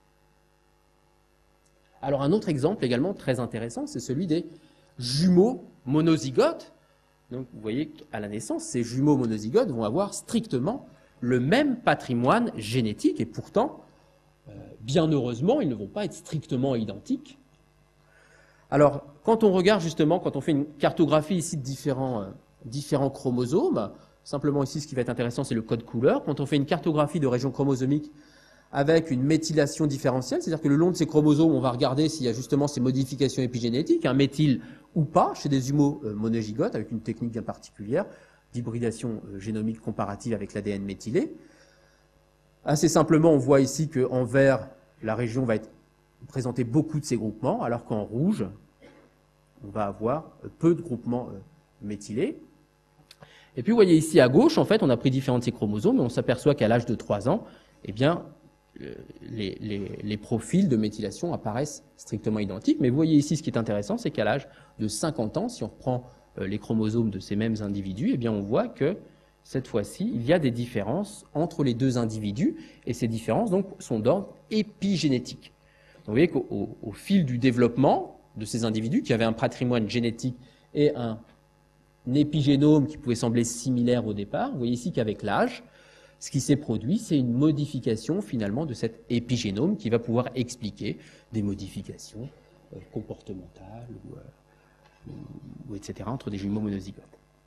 Alors un autre exemple également très intéressant, c'est celui des jumeaux monozygotes. Donc vous voyez qu'à la naissance, ces jumeaux monozygotes vont avoir strictement le même patrimoine génétique et pourtant, bien heureusement, ils ne vont pas être strictement identiques. Alors, quand on regarde justement, quand on fait une cartographie ici de différents chromosomes, Simplement ici, ce qui va être intéressant, c'est le code couleur. Quand on fait une cartographie de régions chromosomiques avec une méthylation différentielle, c'est-à-dire que le long de ces chromosomes, on va regarder s'il y a justement ces modifications épigénétiques, un méthyle ou pas, chez des humains monozygotes, avec une technique bien particulière, d'hybridation génomique comparative avec l'ADN méthylé. Assez simplement, on voit ici qu'en vert, la région va présenter beaucoup de ces groupements, alors qu'en rouge, on va avoir peu de groupements méthylés. Et puis, vous voyez ici à gauche, en fait, on a pris différents de ces chromosomes, et on s'aperçoit qu'à l'âge de 3 ans, eh bien, les profils de méthylation apparaissent strictement identiques. Mais vous voyez ici, ce qui est intéressant, c'est qu'à l'âge de 50 ans, si on reprend les chromosomes de ces mêmes individus, eh bien, on voit que cette fois-ci, il y a des différences entre les deux individus, et ces différences donc, sont d'ordre épigénétique. Donc, vous voyez qu'au fil du développement de ces individus, qui avaient un patrimoine génétique et un épigénome qui pouvait sembler similaire au départ, vous voyez ici qu'avec l'âge, ce qui s'est produit, c'est une modification finalement de cet épigénome qui va pouvoir expliquer des modifications comportementales ou etc. entre des jumeaux monozygotes.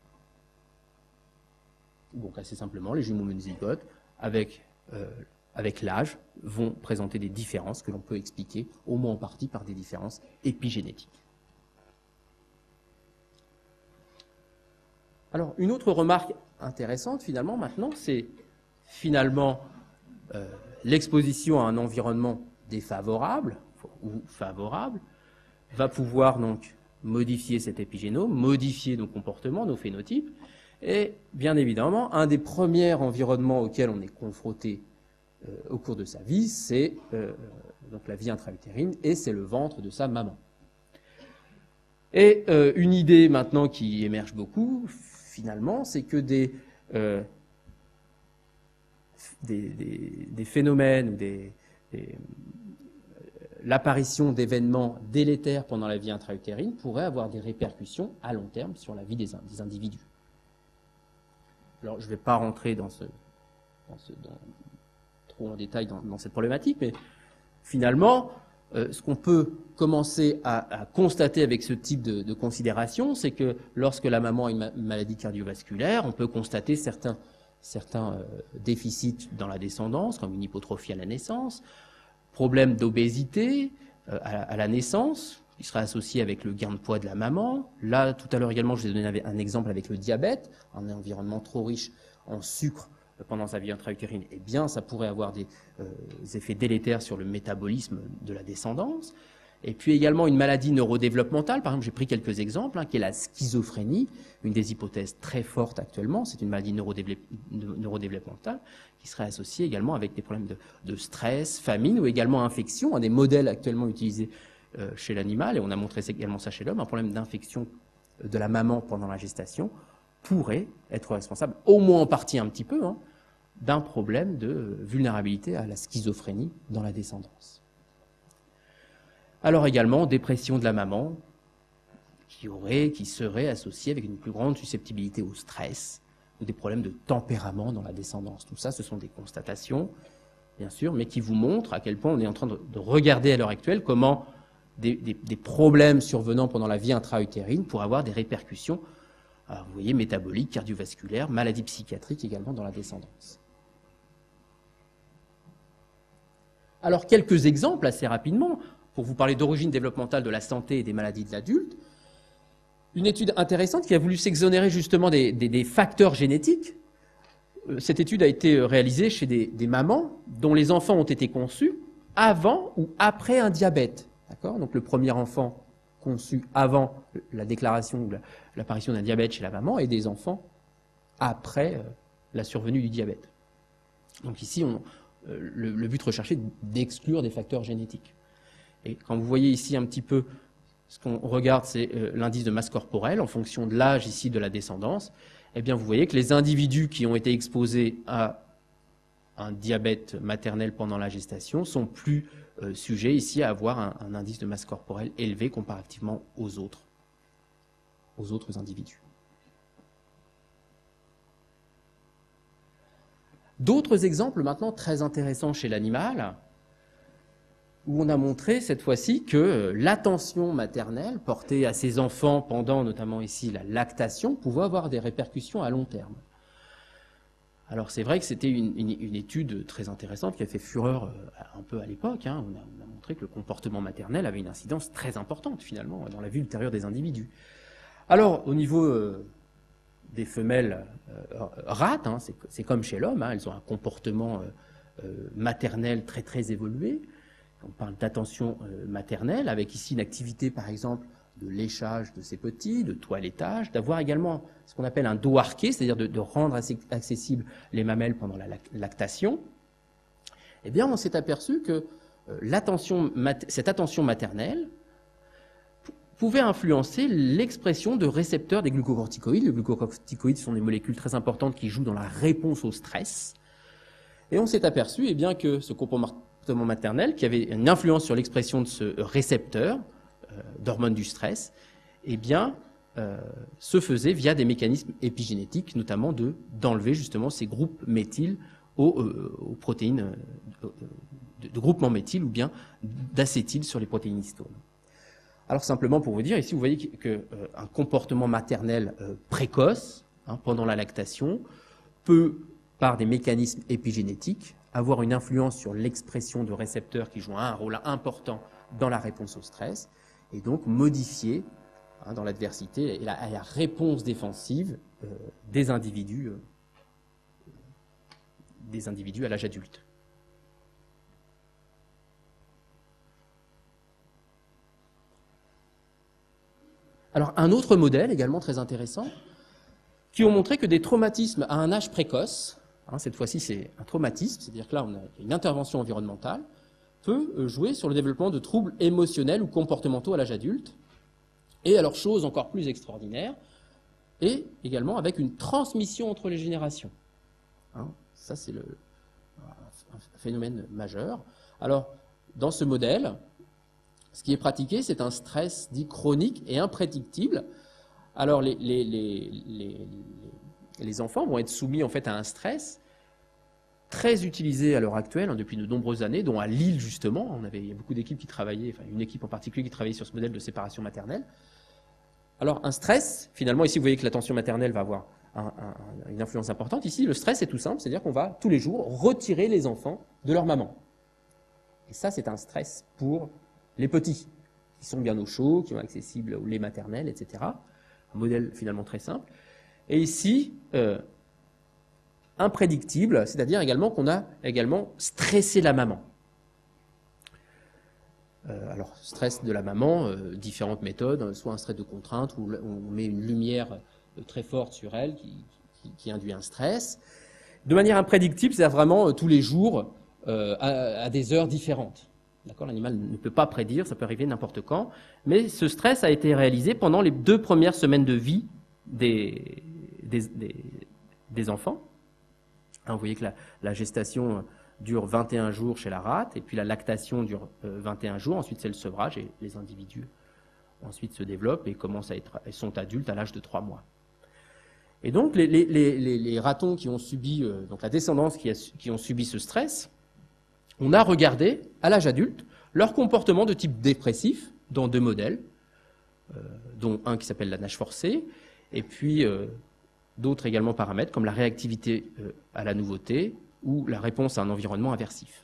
Donc assez simplement, les jumeaux monozygotes, avec l'âge, vont présenter des différences que l'on peut expliquer, au moins en partie, par des différences épigénétiques. Alors, une autre remarque intéressante, finalement, maintenant, c'est finalement l'exposition à un environnement défavorable ou favorable va pouvoir donc modifier cet épigénome, modifier nos comportements, nos phénotypes. Et bien évidemment, un des premiers environnements auxquels on est confronté au cours de sa vie, c'est donc la vie intra-utérine, et c'est le ventre de sa maman. Et une idée maintenant qui émerge beaucoup, finalement, c'est que des phénomènes ou l'apparition d'événements délétères pendant la vie intra-utérine pourrait avoir des répercussions à long terme sur la vie des individus. Alors, je ne vais pas rentrer trop en détail dans cette problématique, mais finalement, ce qu'on peut commencer à constater avec ce type de considération, c'est que lorsque la maman a une maladie cardiovasculaire, on peut constater certains déficits dans la descendance, comme une hypotrophie à la naissance, problème d'obésité à la naissance, qui serait associé avec le gain de poids de la maman. Là, tout à l'heure également, je vous ai donné un exemple avec le diabète, un environnement trop riche en sucre pendant sa vie intra-utérine, eh bien, ça pourrait avoir des effets délétères sur le métabolisme de la descendance. Et puis également une maladie neurodéveloppementale, par exemple, j'ai pris quelques exemples, qui est la schizophrénie, une des hypothèses très fortes actuellement, c'est une maladie neurodéveloppementale qui serait associée également avec des problèmes de stress, famine ou également infection, un des modèles actuellement utilisés chez l'animal, et on a montré également ça chez l'homme, un problème d'infection de la maman pendant la gestation pourrait être responsable, au moins en partie un petit peu, d'un problème de vulnérabilité à la schizophrénie dans la descendance. Alors également, dépression de la maman, qui serait associée avec une plus grande susceptibilité au stress, ou des problèmes de tempérament dans la descendance. Tout ça, ce sont des constatations, bien sûr, mais qui vous montrent à quel point on est en train de regarder à l'heure actuelle comment des problèmes survenant pendant la vie intra-utérine pourraient avoir des répercussions, alors, vous voyez, métaboliques, cardiovasculaires, maladies psychiatriques également dans la descendance. Alors, quelques exemples assez rapidement, pour vous parler d'origine développementale de la santé et des maladies de l'adulte. Une étude intéressante qui a voulu s'exonérer justement des facteurs génétiques. Cette étude a été réalisée chez des mamans dont les enfants ont été conçus avant ou après un diabète. D'accord ? Donc le premier enfant conçu avant la déclaration ou l'apparition d'un diabète chez la maman et des enfants après la survenue du diabète. Donc ici, le but recherché est d'exclure des facteurs génétiques. Et quand vous voyez ici un petit peu, ce qu'on regarde, c'est l'indice de masse corporelle en fonction de l'âge ici de la descendance, eh bien vous voyez que les individus qui ont été exposés à un diabète maternel pendant la gestation sont plus sujets ici à avoir un indice de masse corporelle élevé comparativement aux autres individus. D'autres exemples maintenant très intéressants chez l'animal, où on a montré cette fois-ci que l'attention maternelle portée à ses enfants pendant notamment ici la lactation pouvait avoir des répercussions à long terme. Alors c'est vrai que c'était une étude très intéressante qui a fait fureur un peu à l'époque. Hein. On a montré que le comportement maternel avait une incidence très importante finalement dans la vie ultérieure des individus. Alors au niveau des femelles rats, hein, c'est comme chez l'homme, hein, elles ont un comportement maternel très très évolué. On parle d'attention maternelle, avec ici une activité par exemple de léchage de ces petits, de toilettage, d'avoir également ce qu'on appelle un dos arqué, c'est-à-dire de rendre accessibles les mamelles pendant la lactation. Eh bien, on s'est aperçu que cette attention maternelle pouvait influencer l'expression de récepteurs des glucocorticoïdes. Les glucocorticoïdes sont des molécules très importantes qui jouent dans la réponse au stress. Et on s'est aperçu eh bien, que ce comportement maternel, qui avait une influence sur l'expression de ce récepteur d'hormones du stress, eh bien, se faisait via des mécanismes épigénétiques, notamment d'enlever justement ces groupes méthyl aux protéines de groupement méthyl ou bien d'acétyl sur les protéines histones. Alors simplement pour vous dire, ici vous voyez qu'un comportement maternel précoce hein, pendant la lactation peut, par des mécanismes épigénétiques, avoir une influence sur l'expression de récepteurs qui jouent un rôle important dans la réponse au stress, et donc modifier hein, dans l'adversité et la réponse défensive des individus à l'âge adulte. Alors un autre modèle également très intéressant, qui ont montré que des traumatismes à un âge précoce, hein, cette fois-ci c'est un traumatisme, c'est-à-dire que là on a une intervention environnementale, peut jouer sur le développement de troubles émotionnels ou comportementaux à l'âge adulte, et alors chose encore plus extraordinaire, et également avec une transmission entre les générations. Hein, ça c'est un phénomène majeur. Alors dans ce modèle, ce qui est pratiqué, c'est un stress dit chronique et imprédictible. Alors les enfants vont être soumis en fait à un stress très utilisé à l'heure actuelle, hein, depuis de nombreuses années, dont à Lille justement, il y a beaucoup d'équipes qui travaillaient, enfin une équipe en particulier qui travaillait sur ce modèle de séparation maternelle. Alors un stress, finalement, ici vous voyez que l'attention maternelle va avoir une influence importante. Ici, le stress est tout simple, c'est-à-dire qu'on va tous les jours retirer les enfants de leur maman. Et ça, c'est un stress pour les petits, qui sont bien au chaud, qui sont accessibles au lait maternel, etc. Un modèle finalement très simple. Et ici, imprédictible, c'est-à-dire également qu'on a également stressé la maman. Alors, stress de la maman, différentes méthodes, soit un stress de contrainte, où on met une lumière très forte sur elle qui induit un stress. De manière imprédictible, c'est-à-dire vraiment tous les jours à des heures différentes. L'animal ne peut pas prédire, ça peut arriver n'importe quand, mais ce stress a été réalisé pendant les 2 premières semaines de vie des enfants. Hein, vous voyez que la gestation dure 21 jours chez la rate, et puis la lactation dure 21 jours, ensuite c'est le sevrage, et les individus ensuite se développent et sont adultes à l'âge de 3 mois. Et donc les ratons qui ont subi, donc la descendance qui ont subi ce stress, on a regardé, à l'âge adulte, leur comportement de type dépressif dans 2 modèles, dont un qui s'appelle la nage forcée, et puis d'autres également paramètres, comme la réactivité à la nouveauté ou la réponse à un environnement aversif.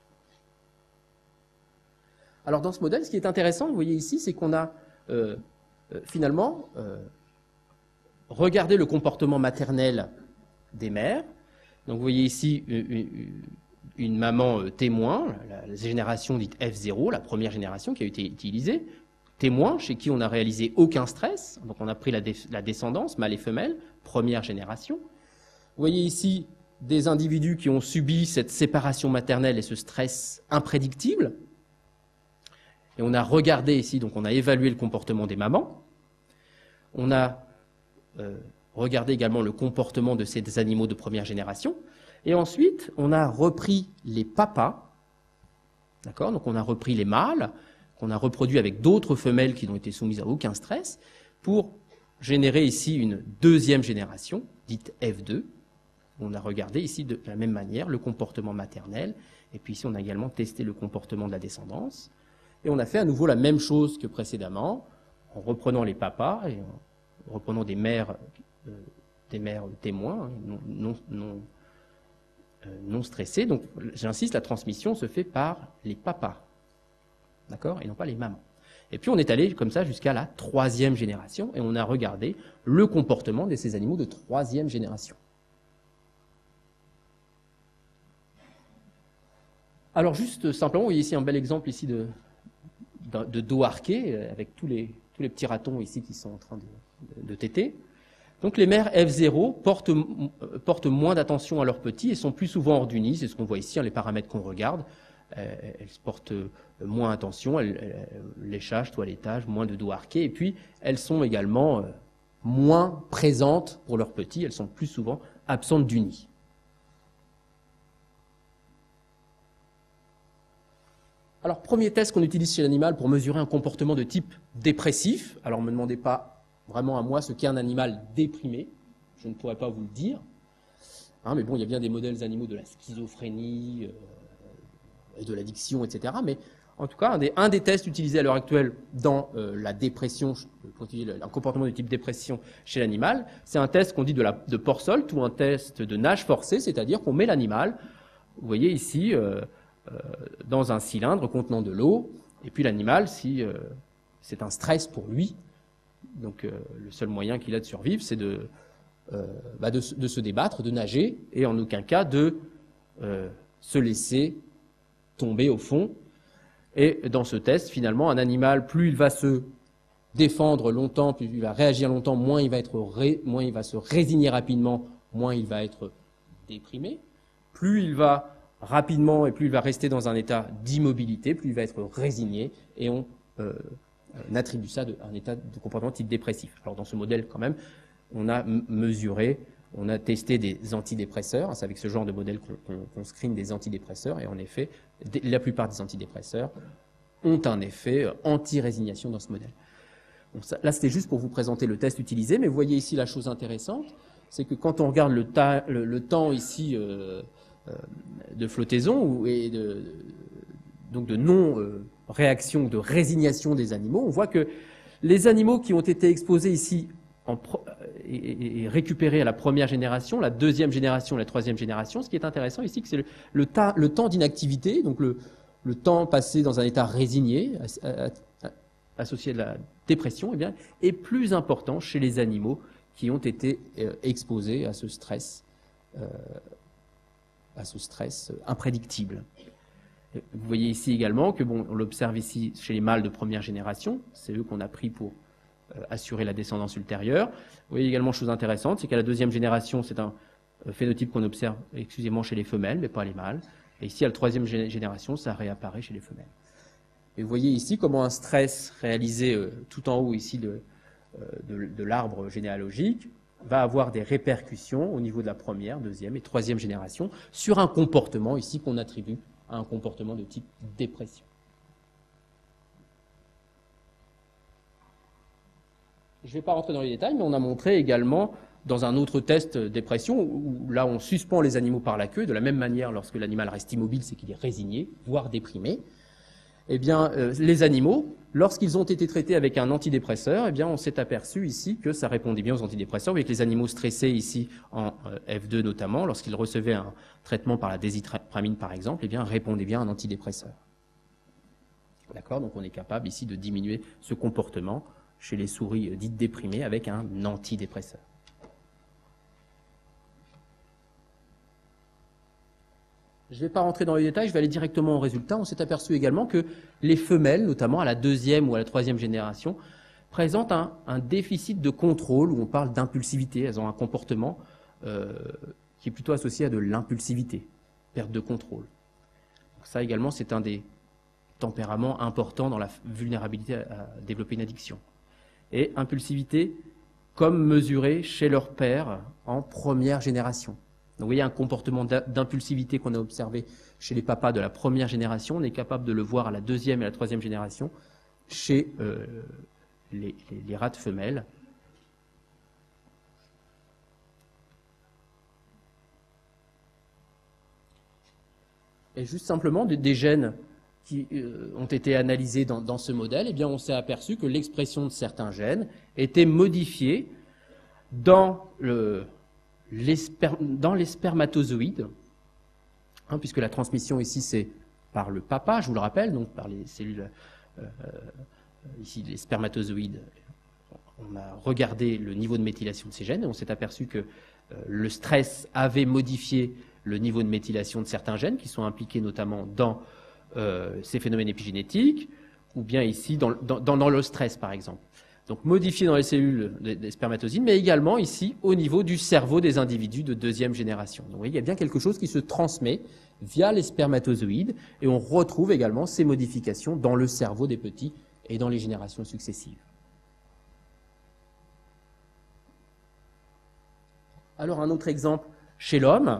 Alors dans ce modèle, ce qui est intéressant, vous voyez ici, c'est qu'on a finalement regardé le comportement maternel des mères. Donc vous voyez ici une maman témoin, la génération dite F0, la première génération qui a été utilisée, témoin chez qui on n'a réalisé aucun stress, donc on a pris la descendance, mâle et femelle, première génération. Vous voyez ici des individus qui ont subi cette séparation maternelle et ce stress imprédictible, et on a regardé ici, donc on a évalué le comportement des mamans, on a regardé également le comportement de ces animaux de première génération, et ensuite, on a repris les papas, d'accord ? Donc on a repris les mâles, qu'on a reproduits avec d'autres femelles qui n'ont été soumises à aucun stress, pour générer ici une 2e génération, dite F2. On a regardé ici de la même manière le comportement maternel, et puis ici on a également testé le comportement de la descendance. Et on a fait à nouveau la même chose que précédemment, en reprenant les papas et en reprenant des mères témoins, non stressés. Donc, j'insiste, la transmission se fait par les papas, d'accord, et non pas les mamans. Et puis, on est allé comme ça jusqu'à la 3e génération, et on a regardé le comportement de ces animaux de 3e génération. Alors, juste simplement, vous voyez ici un bel exemple ici de dos arqué, avec tous les petits ratons ici qui sont en train de téter. Donc les mères F0 portent moins d'attention à leurs petits et sont plus souvent hors du nid, c'est ce qu'on voit ici, les paramètres qu'on regarde. Elles portent moins attention, léchage, toilettage, moins de dos arqué, et puis elles sont également moins présentes pour leurs petits, elles sont plus souvent absentes du nid. Alors, premier test qu'on utilise chez l'animal pour mesurer un comportement de type dépressif. Alors, ne me demandez pas vraiment à moi ce qu'est un animal déprimé. Je ne pourrais pas vous le dire. Mais bon, il y a bien des modèles animaux de la schizophrénie, et de l'addiction, etc. Mais en tout cas, un des tests utilisés à l'heure actuelle dans la dépression, un comportement de type dépression chez l'animal, c'est un test qu'on dit de Porsolt ou un test de nage forcé, c'est-à-dire qu'on met l'animal, vous voyez ici, dans un cylindre contenant de l'eau, et puis l'animal, si c'est un stress pour lui, donc le seul moyen qu'il a de survivre, c'est de se débattre, de nager, et en aucun cas de se laisser tomber au fond. Et dans ce test, finalement, un animal, plus il va se défendre longtemps, plus il va réagir longtemps, moins il va se résigner rapidement, moins il va être déprimé. Plus il va rapidement et plus il va rester dans un état d'immobilité, plus il va être résigné, et on attribue ça à un état de comportement type dépressif. Alors dans ce modèle, quand même, on a mesuré, on a testé des antidépresseurs, c'est avec ce genre de modèle qu'on screen des antidépresseurs, et en effet, la plupart des antidépresseurs ont un effet anti-résignation dans ce modèle. Bon, là, c'était juste pour vous présenter le test utilisé, mais vous voyez ici la chose intéressante, c'est que quand on regarde le temps ici de flottaison et donc de non-réaction, de résignation des animaux, on voit que les animaux qui ont été exposés ici et récupérés à la première génération, la deuxième génération, la troisième génération, ce qui est intéressant ici, c'est que le temps d'inactivité, donc le temps passé dans un état résigné, associé à la dépression, eh bien, est plus important chez les animaux qui ont été exposés à ce stress imprédictible. Vous voyez ici également que, bon, on l'observe ici chez les mâles de première génération, c'est eux qu'on a pris pour assurer la descendance ultérieure. Vous voyez également chose intéressante, c'est qu'à la deuxième génération, c'est un phénotype qu'on observe exclusivement chez les femelles, mais pas les mâles. Et ici, à la troisième génération, ça réapparaît chez les femelles. Et vous voyez ici comment un stress réalisé tout en haut ici de l'arbre généalogique va avoir des répercussions au niveau de la première, deuxième et troisième génération sur un comportement ici qu'on attribue à un comportement de type dépression. Je ne vais pas rentrer dans les détails, mais on a montré également dans un autre test dépression, où là on suspend les animaux par la queue, de la même manière lorsque l'animal reste immobile, c'est qu'il est résigné, voire déprimé. Eh bien, les animaux, lorsqu'ils ont été traités avec un antidépresseur, eh bien, on s'est aperçu ici que ça répondait bien aux antidépresseurs, avec les animaux stressés ici en F2 notamment, lorsqu'ils recevaient un traitement par la désitramine par exemple, eh bien, répondaient bien à un antidépresseur. D'accord ? Donc on est capable ici de diminuer ce comportement chez les souris dites déprimées avec un antidépresseur. Je ne vais pas rentrer dans les détails, je vais aller directement au résultat. On s'est aperçu également que les femelles, notamment à la deuxième ou à la troisième génération, présentent un déficit de contrôle, où on parle d'impulsivité. Elles ont un comportement qui est plutôt associé à de l'impulsivité, perte de contrôle. Donc ça également, c'est un des tempéraments importants dans la vulnérabilité à développer une addiction. Et impulsivité comme mesurée chez leur père en première génération. Donc vous voyez un comportement d'impulsivité qu'on a observé chez les papas de la première génération, on est capable de le voir à la deuxième et la troisième génération chez les rats femelles. Et juste simplement des gènes qui ont été analysés dans ce modèle, eh bien on s'est aperçu que l'expression de certains gènes était modifiée dans les spermatozoïdes, puisque la transmission ici, c'est par le papa, je vous le rappelle, donc par les cellules, ici les spermatozoïdes. On a regardé le niveau de méthylation de ces gènes et on s'est aperçu que le stress avait modifié le niveau de méthylation de certains gènes qui sont impliqués notamment dans ces phénomènes épigénétiques, ou bien ici dans le stress par exemple. Donc modifié dans les cellules des spermatozoïdes, mais également ici au niveau du cerveau des individus de deuxième génération. Donc vous voyez, il y a bien quelque chose qui se transmet via les spermatozoïdes et on retrouve également ces modifications dans le cerveau des petits et dans les générations successives. Alors un autre exemple chez l'homme,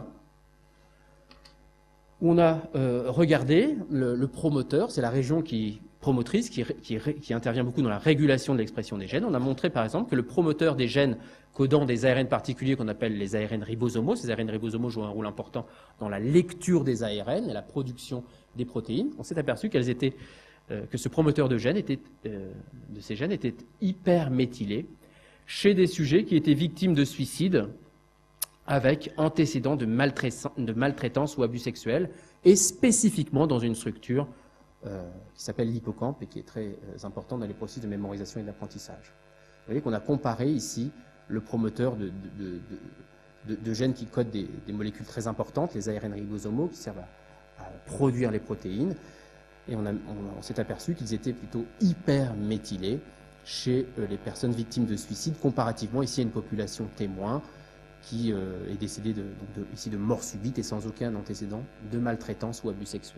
où on a regardé le promoteur, c'est la région promotrice qui intervient beaucoup dans la régulation de l'expression des gènes. On a montré par exemple que le promoteur des gènes codant des ARN particuliers qu'on appelle les ARN ribosomaux, ces ARN ribosomaux jouent un rôle important dans la lecture des ARN et la production des protéines. On s'est aperçu que ce promoteur de ces gènes était hyperméthylé chez des sujets qui étaient victimes de suicide avec antécédents de maltraitance ou abus sexuels, et spécifiquement dans une structure qui s'appelle l'hippocampe et qui est très importante dans les processus de mémorisation et d'apprentissage. Vous voyez qu'on a comparé ici le promoteur de gènes qui codent des molécules très importantes, les ARN ribosomaux, qui servent à produire les protéines, et on s'est aperçu qu'ils étaient plutôt hyperméthylés chez les personnes victimes de suicide, comparativement ici à une population témoin qui est décédée ici de mort subite et sans aucun antécédent de maltraitance ou abus sexuels.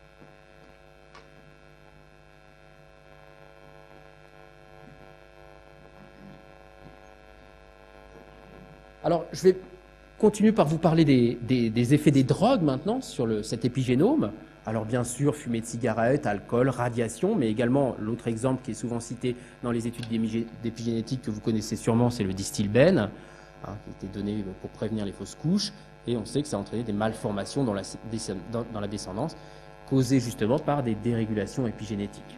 Alors, je vais continuer par vous parler des effets des drogues maintenant sur cet épigénome. Alors bien sûr, fumée de cigarette, alcool, radiation, mais également l'autre exemple qui est souvent cité dans les études d'épigénétique que vous connaissez sûrement, c'est le distilbène, qui était donné pour prévenir les fausses couches, et on sait que ça a entraîné des malformations dans la descendance, causées justement par des dérégulations épigénétiques.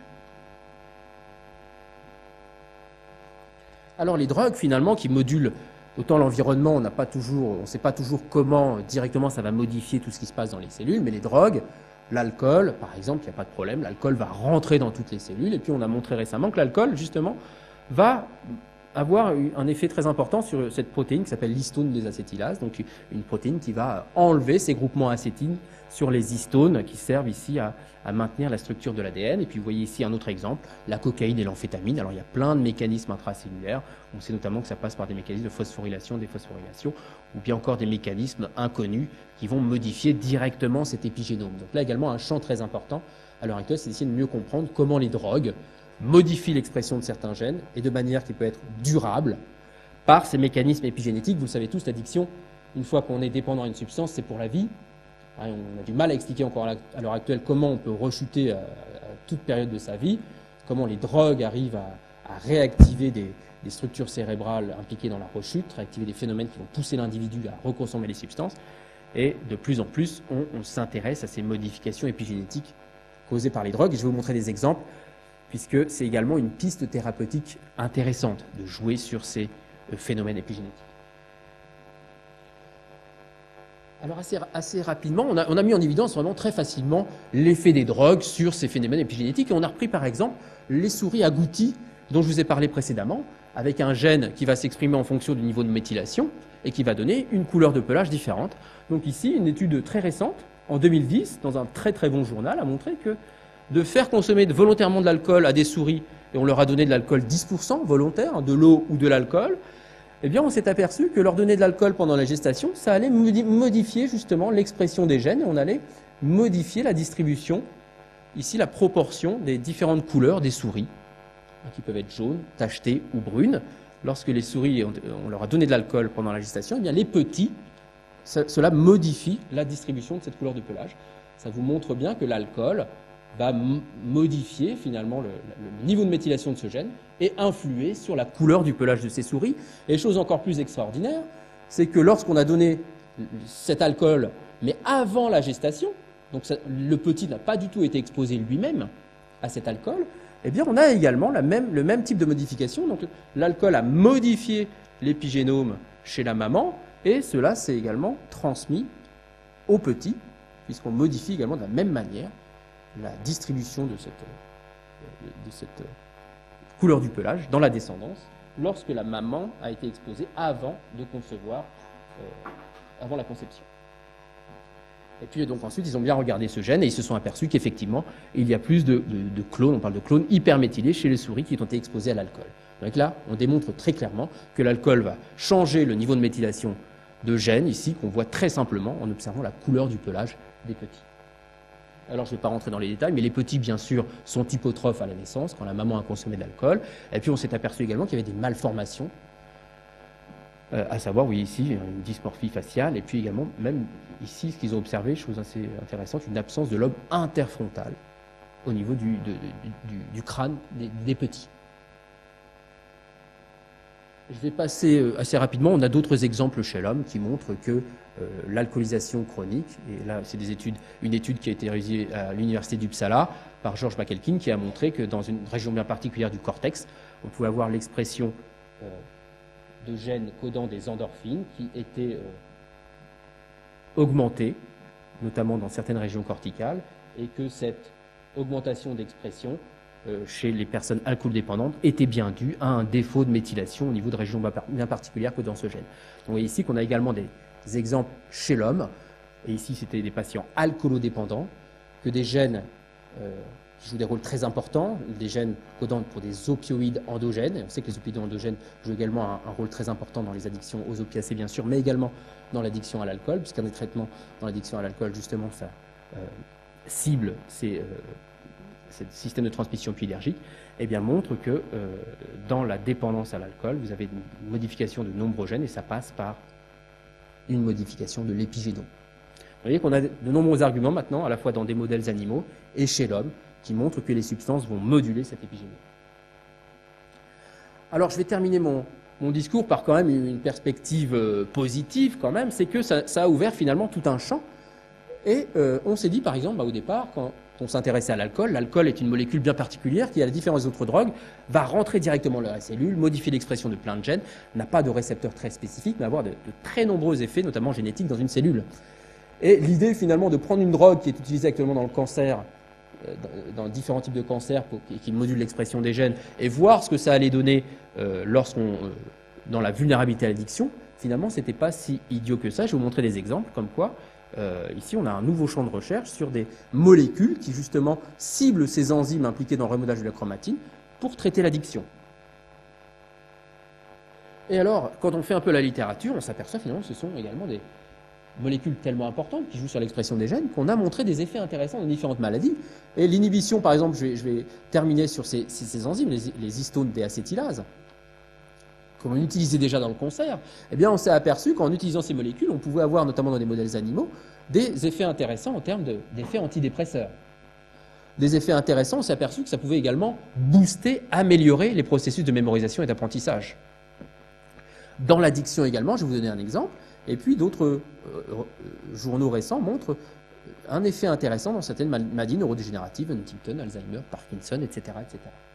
Alors les drogues, finalement, qui modulent autant l'environnement, on ne sait pas toujours comment directement ça va modifier tout ce qui se passe dans les cellules, mais les drogues, l'alcool, par exemple, il n'y a pas de problème, l'alcool va rentrer dans toutes les cellules, et puis on a montré récemment que l'alcool, justement, va avoir un effet très important sur cette protéine qui s'appelle l'histone désacétylase, donc une protéine qui va enlever ces groupements acétines sur les histones qui servent ici à maintenir la structure de l'ADN. Et puis vous voyez ici un autre exemple, la cocaïne et l'amphétamine. Alors il y a plein de mécanismes intracellulaires, on sait notamment que ça passe par des mécanismes de phosphorylation, déphosphorylation, ou bien encore des mécanismes inconnus qui vont modifier directement cet épigénome. Donc là également un champ très important à l'heure actuelle, c'est d'essayer de mieux comprendre comment les drogues modifie l'expression de certains gènes et de manière qui peut être durable par ces mécanismes épigénétiques. Vous le savez tous, l'addiction, une fois qu'on est dépendant à une substance, c'est pour la vie. On a du mal à expliquer encore à l'heure actuelle comment on peut rechuter à toute période de sa vie, comment les drogues arrivent à réactiver des structures cérébrales impliquées dans la rechute, réactiver des phénomènes qui vont pousser l'individu à reconsommer les substances. Et de plus en plus, on s'intéresse à ces modifications épigénétiques causées par les drogues. Et je vais vous montrer des exemples, puisque c'est également une piste thérapeutique intéressante de jouer sur ces phénomènes épigénétiques. Alors assez rapidement, on a mis en évidence vraiment très facilement l'effet des drogues sur ces phénomènes épigénétiques, et on a repris par exemple les souris agouties dont je vous ai parlé précédemment, avec un gène qui va s'exprimer en fonction du niveau de méthylation et qui va donner une couleur de pelage différente. Donc ici, une étude très récente, en 2010, dans un très très bon journal, a montré que de faire consommer volontairement de l'alcool à des souris, et on leur a donné de l'alcool 10% volontaire, de l'eau ou de l'alcool, eh bien on s'est aperçu que leur donner de l'alcool pendant la gestation, ça allait modifier justement l'expression des gènes, et on allait modifier la distribution, ici la proportion des différentes couleurs des souris, qui peuvent être jaunes, tachetées ou brunes. Lorsque les souris, on leur a donné de l'alcool pendant la gestation, eh bien les petits, cela modifie la distribution de cette couleur de pelage. Ça vous montre bien que l'alcool va modifier finalement le niveau de méthylation de ce gène et influer sur la couleur du pelage de ces souris. Et chose encore plus extraordinaire, c'est que lorsqu'on a donné cet alcool, mais avant la gestation, donc le petit n'a pas du tout été exposé lui-même à cet alcool, eh bien on a également le même type de modification. Donc l'alcool a modifié l'épigénome chez la maman, et cela s'est également transmis au petit puisqu'on modifie également de la même manière la distribution de cette couleur du pelage dans la descendance, lorsque la maman a été exposée avant de concevoir, avant la conception. Et puis donc ensuite, ils ont bien regardé ce gène et ils se sont aperçus qu'effectivement, il y a plus de clones, on parle de clones hyperméthylés chez les souris qui ont été exposés à l'alcool. Donc là, on démontre très clairement que l'alcool va changer le niveau de méthylation de gènes, ici, qu'on voit très simplement en observant la couleur du pelage des petits. Alors, je ne vais pas rentrer dans les détails, mais les petits, bien sûr, sont hypotrophes à la naissance, quand la maman a consommé de l'alcool. Et puis, on s'est aperçu également qu'il y avait des malformations, à savoir, oui, ici, une dysmorphie faciale, et puis également, même ici, ce qu'ils ont observé, chose assez intéressante, une absence de lobe interfrontal au niveau du crâne des petits. Je vais passer assez rapidement. On a d'autres exemples chez l'homme qui montrent que l'alcoolisation chronique, et là c'est une étude qui a été réalisée à l'université d'Uppsala par George McElkin, qui a montré que dans une région bien particulière du cortex, on pouvait avoir l'expression de gènes codant des endorphines qui étaient augmentées, notamment dans certaines régions corticales, et que cette augmentation d'expression chez les personnes alcool-dépendantes était bien due à un défaut de méthylation au niveau de régions bien particulières que dans ce gène. Donc, vous voyez ici qu'on a également des exemples chez l'homme, et ici c'était des patients alcoolodépendants, que des gènes qui jouent des rôles très importants, des gènes codants pour des opioïdes endogènes, et on sait que les opioïdes endogènes jouent également un rôle très important dans les addictions aux opiacés bien sûr, mais également dans l'addiction à l'alcool, puisqu'un des traitements dans l'addiction à l'alcool justement ça cible ce système de transmission épidergique, eh bien, montre que dans la dépendance à l'alcool, vous avez une modification de nombreux gènes et ça passe par une modification de l'épigénome. Vous voyez qu'on a de nombreux arguments maintenant, à la fois dans des modèles animaux et chez l'homme, qui montrent que les substances vont moduler cet épigénome. Alors, je vais terminer mon discours par quand même une perspective positive quand même, c'est que ça a ouvert finalement tout un champ. Et on s'est dit, par exemple, au départ, quand on s'intéressait à l'alcool, l'alcool est une molécule bien particulière qui, à la différence d'autres drogues, va rentrer directement dans la cellule, modifier l'expression de plein de gènes, n'a pas de récepteurs très spécifiques, mais avoir de très nombreux effets, notamment génétiques, dans une cellule. Et l'idée, finalement, de prendre une drogue qui est utilisée actuellement dans le cancer, dans différents types de cancers, qui module l'expression des gènes, et voir ce que ça allait donner dans la vulnérabilité à l'addiction, finalement, c'était pas si idiot que ça. Je vais vous montrer des exemples, comme quoi, ici, on a un nouveau champ de recherche sur des molécules qui, justement, ciblent ces enzymes impliquées dans le remodelage de la chromatine pour traiter l'addiction. Et alors, quand on fait un peu la littérature, on s'aperçoit finalement que ce sont également des molécules tellement importantes qui jouent sur l'expression des gènes qu'on a montré des effets intéressants dans différentes maladies. Et l'inhibition, par exemple, je vais terminer sur ces enzymes, les histones déacétylases, qu'on utilisait déjà dans le cancer, eh bien, on s'est aperçu qu'en utilisant ces molécules, on pouvait avoir, notamment dans des modèles animaux, des effets intéressants en termes d'effets antidépresseurs. Des effets intéressants, on s'est aperçu que ça pouvait également booster, améliorer les processus de mémorisation et d'apprentissage. Dans l'addiction également, je vais vous donner un exemple, et puis d'autres journaux récents montrent un effet intéressant dans certaines maladies neurodégénératives, Huntington, Alzheimer, Parkinson, etc., etc.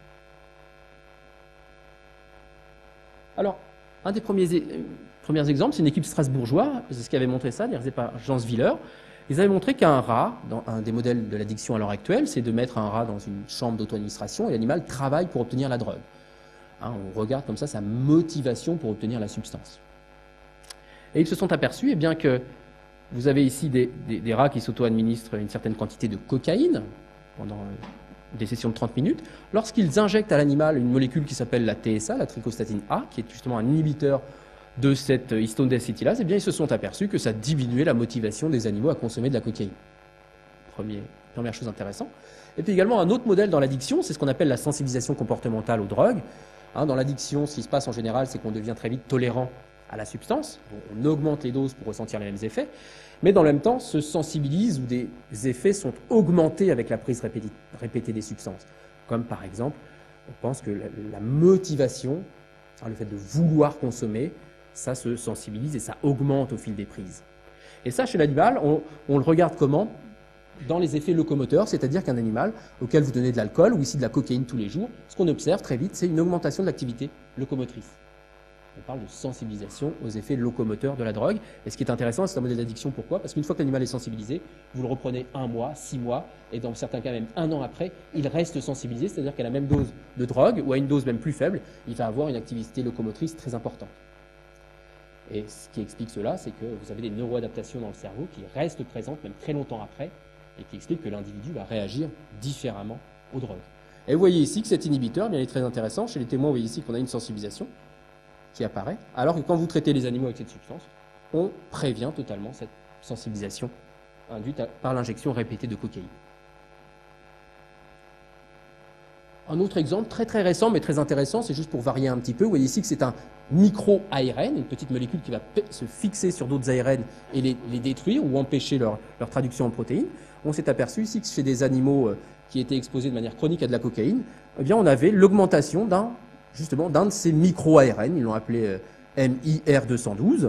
Alors, un des premiers exemples, c'est une équipe strasbourgeoise, c'est ce qui avait montré ça, réalisé par Jans Willer. Ils avaient montré qu'un rat, dans un des modèles de l'addiction à l'heure actuelle, c'est de mettre un rat dans une chambre d'auto-administration et l'animal travaille pour obtenir la drogue. On regarde comme ça sa motivation pour obtenir la substance. Et ils se sont aperçus bien que vous avez ici des rats qui s'auto-administrent une certaine quantité de cocaïne pendant des sessions de 30 minutes, lorsqu'ils injectent à l'animal une molécule qui s'appelle la TSA, la trichostatine A, qui est justement un inhibiteur de cette histone déacétylase, eh bien, ils se sont aperçus que ça diminuait la motivation des animaux à consommer de la cocaïne. Première chose intéressante. Et puis également un autre modèle dans l'addiction, c'est ce qu'on appelle la sensibilisation comportementale aux drogues. Dans l'addiction, ce qui se passe en général, c'est qu'on devient très vite tolérant à la substance, on augmente les doses pour ressentir les mêmes effets, mais dans le même temps se sensibilise ou des effets sont augmentés avec la prise répétée des substances. Comme par exemple, on pense que la motivation, le fait de vouloir consommer, ça se sensibilise et ça augmente au fil des prises. Et ça, chez l'animal, on le regarde comment ? Dans les effets locomoteurs, c'est-à-dire qu'un animal auquel vous donnez de l'alcool ou ici de la cocaïne tous les jours, ce qu'on observe très vite, c'est une augmentation de l'activité locomotrice. On parle de sensibilisation aux effets locomoteurs de la drogue. Et ce qui est intéressant, c'est un modèle d'addiction. Pourquoi? Parce qu'une fois que l'animal est sensibilisé, vous le reprenez 1 mois, 6 mois, et dans certains cas même 1 an après, il reste sensibilisé, c'est-à-dire qu'à la même dose de drogue, ou à une dose même plus faible, il va avoir une activité locomotrice très importante. Et ce qui explique cela, c'est que vous avez des neuroadaptations dans le cerveau qui restent présentes même très longtemps après, et qui expliquent que l'individu va réagir différemment aux drogues. Et vous voyez ici que cet inhibiteur, bien, il est très intéressant. Chez les témoins, vous voyez ici qu'on a une sensibilisation qui apparaît, alors que quand vous traitez les animaux avec cette substance, on prévient totalement cette sensibilisation induite par l'injection répétée de cocaïne. Un autre exemple très très récent mais très intéressant, c'est juste pour varier un petit peu. Vous voyez ici que c'est un micro-ARN, une petite molécule qui va se fixer sur d'autres ARN et les détruire ou empêcher leur traduction en protéines. On s'est aperçu ici que chez des animaux qui étaient exposés de manière chronique à de la cocaïne, eh bien on avait l'augmentation justement d'un de ces micro-ARN, ils l'ont appelé MIR212.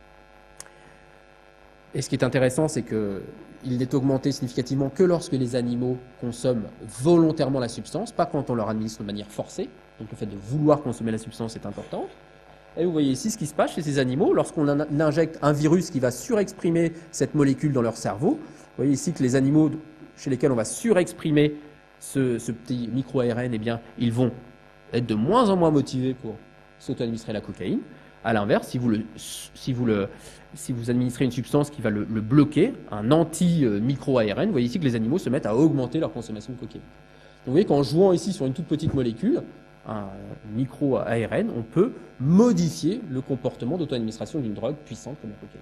Et ce qui est intéressant, c'est qu'il n'est augmenté significativement que lorsque les animaux consomment volontairement la substance, pas quand on leur administre de manière forcée. Donc le fait de vouloir consommer la substance est important. Et vous voyez ici ce qui se passe chez ces animaux lorsqu'on injecte un virus qui va surexprimer cette molécule dans leur cerveau. Vous voyez ici que les animaux chez lesquels on va surexprimer ce petit micro-ARN, eh bien, ils vont être de moins en moins motivés pour s'auto-administrer la cocaïne. À l'inverse, si vous administrez une substance qui va le bloquer, un anti-micro-ARN, vous voyez ici que les animaux se mettent à augmenter leur consommation de cocaïne. Donc vous voyez qu'en jouant ici sur une toute petite molécule, un micro-ARN, on peut modifier le comportement d'auto-administration d'une drogue puissante comme la cocaïne.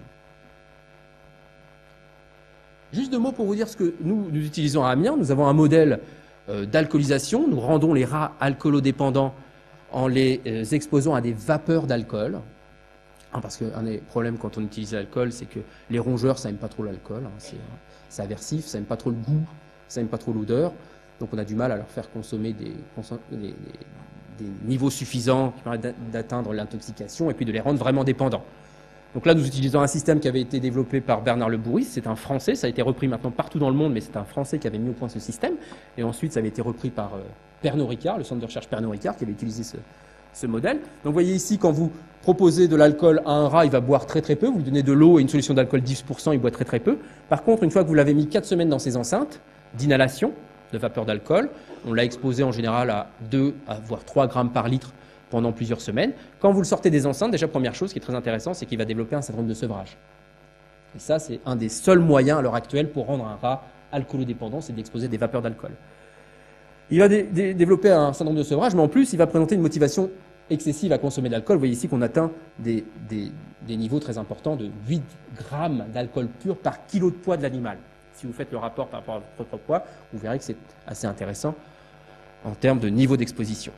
Juste 2 mots pour vous dire ce que nous utilisons à Amiens. Nous avons un modèle d'alcoolisation. Nous rendons les rats alcoolodépendants en les exposant à des vapeurs d'alcool. Parce qu'un des problèmes quand on utilise l'alcool, c'est que les rongeurs, ça n'aime pas trop l'alcool. C'est aversif, ça n'aime pas trop le goût, ça n'aime pas trop l'odeur. Donc on a du mal à leur faire consommer des niveaux suffisants qui permettent d'atteindre l'intoxication et puis de les rendre vraiment dépendants. Donc là, nous utilisons un système qui avait été développé par Bernard Le Bourris. C'est un Français, ça a été repris maintenant partout dans le monde, mais c'est un Français qui avait mis au point ce système. Et ensuite, ça avait été repris par Pernod Ricard, le centre de recherche Pernod Ricard, qui avait utilisé ce modèle. Donc vous voyez ici, quand vous proposez de l'alcool à un rat, il va boire très très peu. Vous lui donnez de l'eau et une solution d'alcool 10%, il boit très très peu. Par contre, une fois que vous l'avez mis 4 semaines dans ces enceintes d'inhalation de vapeur d'alcool, on l'a exposé en général à 2 à voire 3 grammes par litre pendant plusieurs semaines. Quand vous le sortez des enceintes, déjà première chose qui est très intéressante, c'est qu'il va développer un syndrome de sevrage. Et ça, c'est un des seuls moyens à l'heure actuelle pour rendre un rat alcoolodépendant, c'est d'exposer des vapeurs d'alcool. Il va développer un syndrome de sevrage, mais en plus, il va présenter une motivation excessive à consommer de l'alcool. Vous voyez ici qu'on atteint des niveaux très importants de 8 grammes d'alcool pur par kilo de poids de l'animal. Si vous faites le rapport par rapport à votre poids, vous verrez que c'est assez intéressant en termes de niveau d'exposition.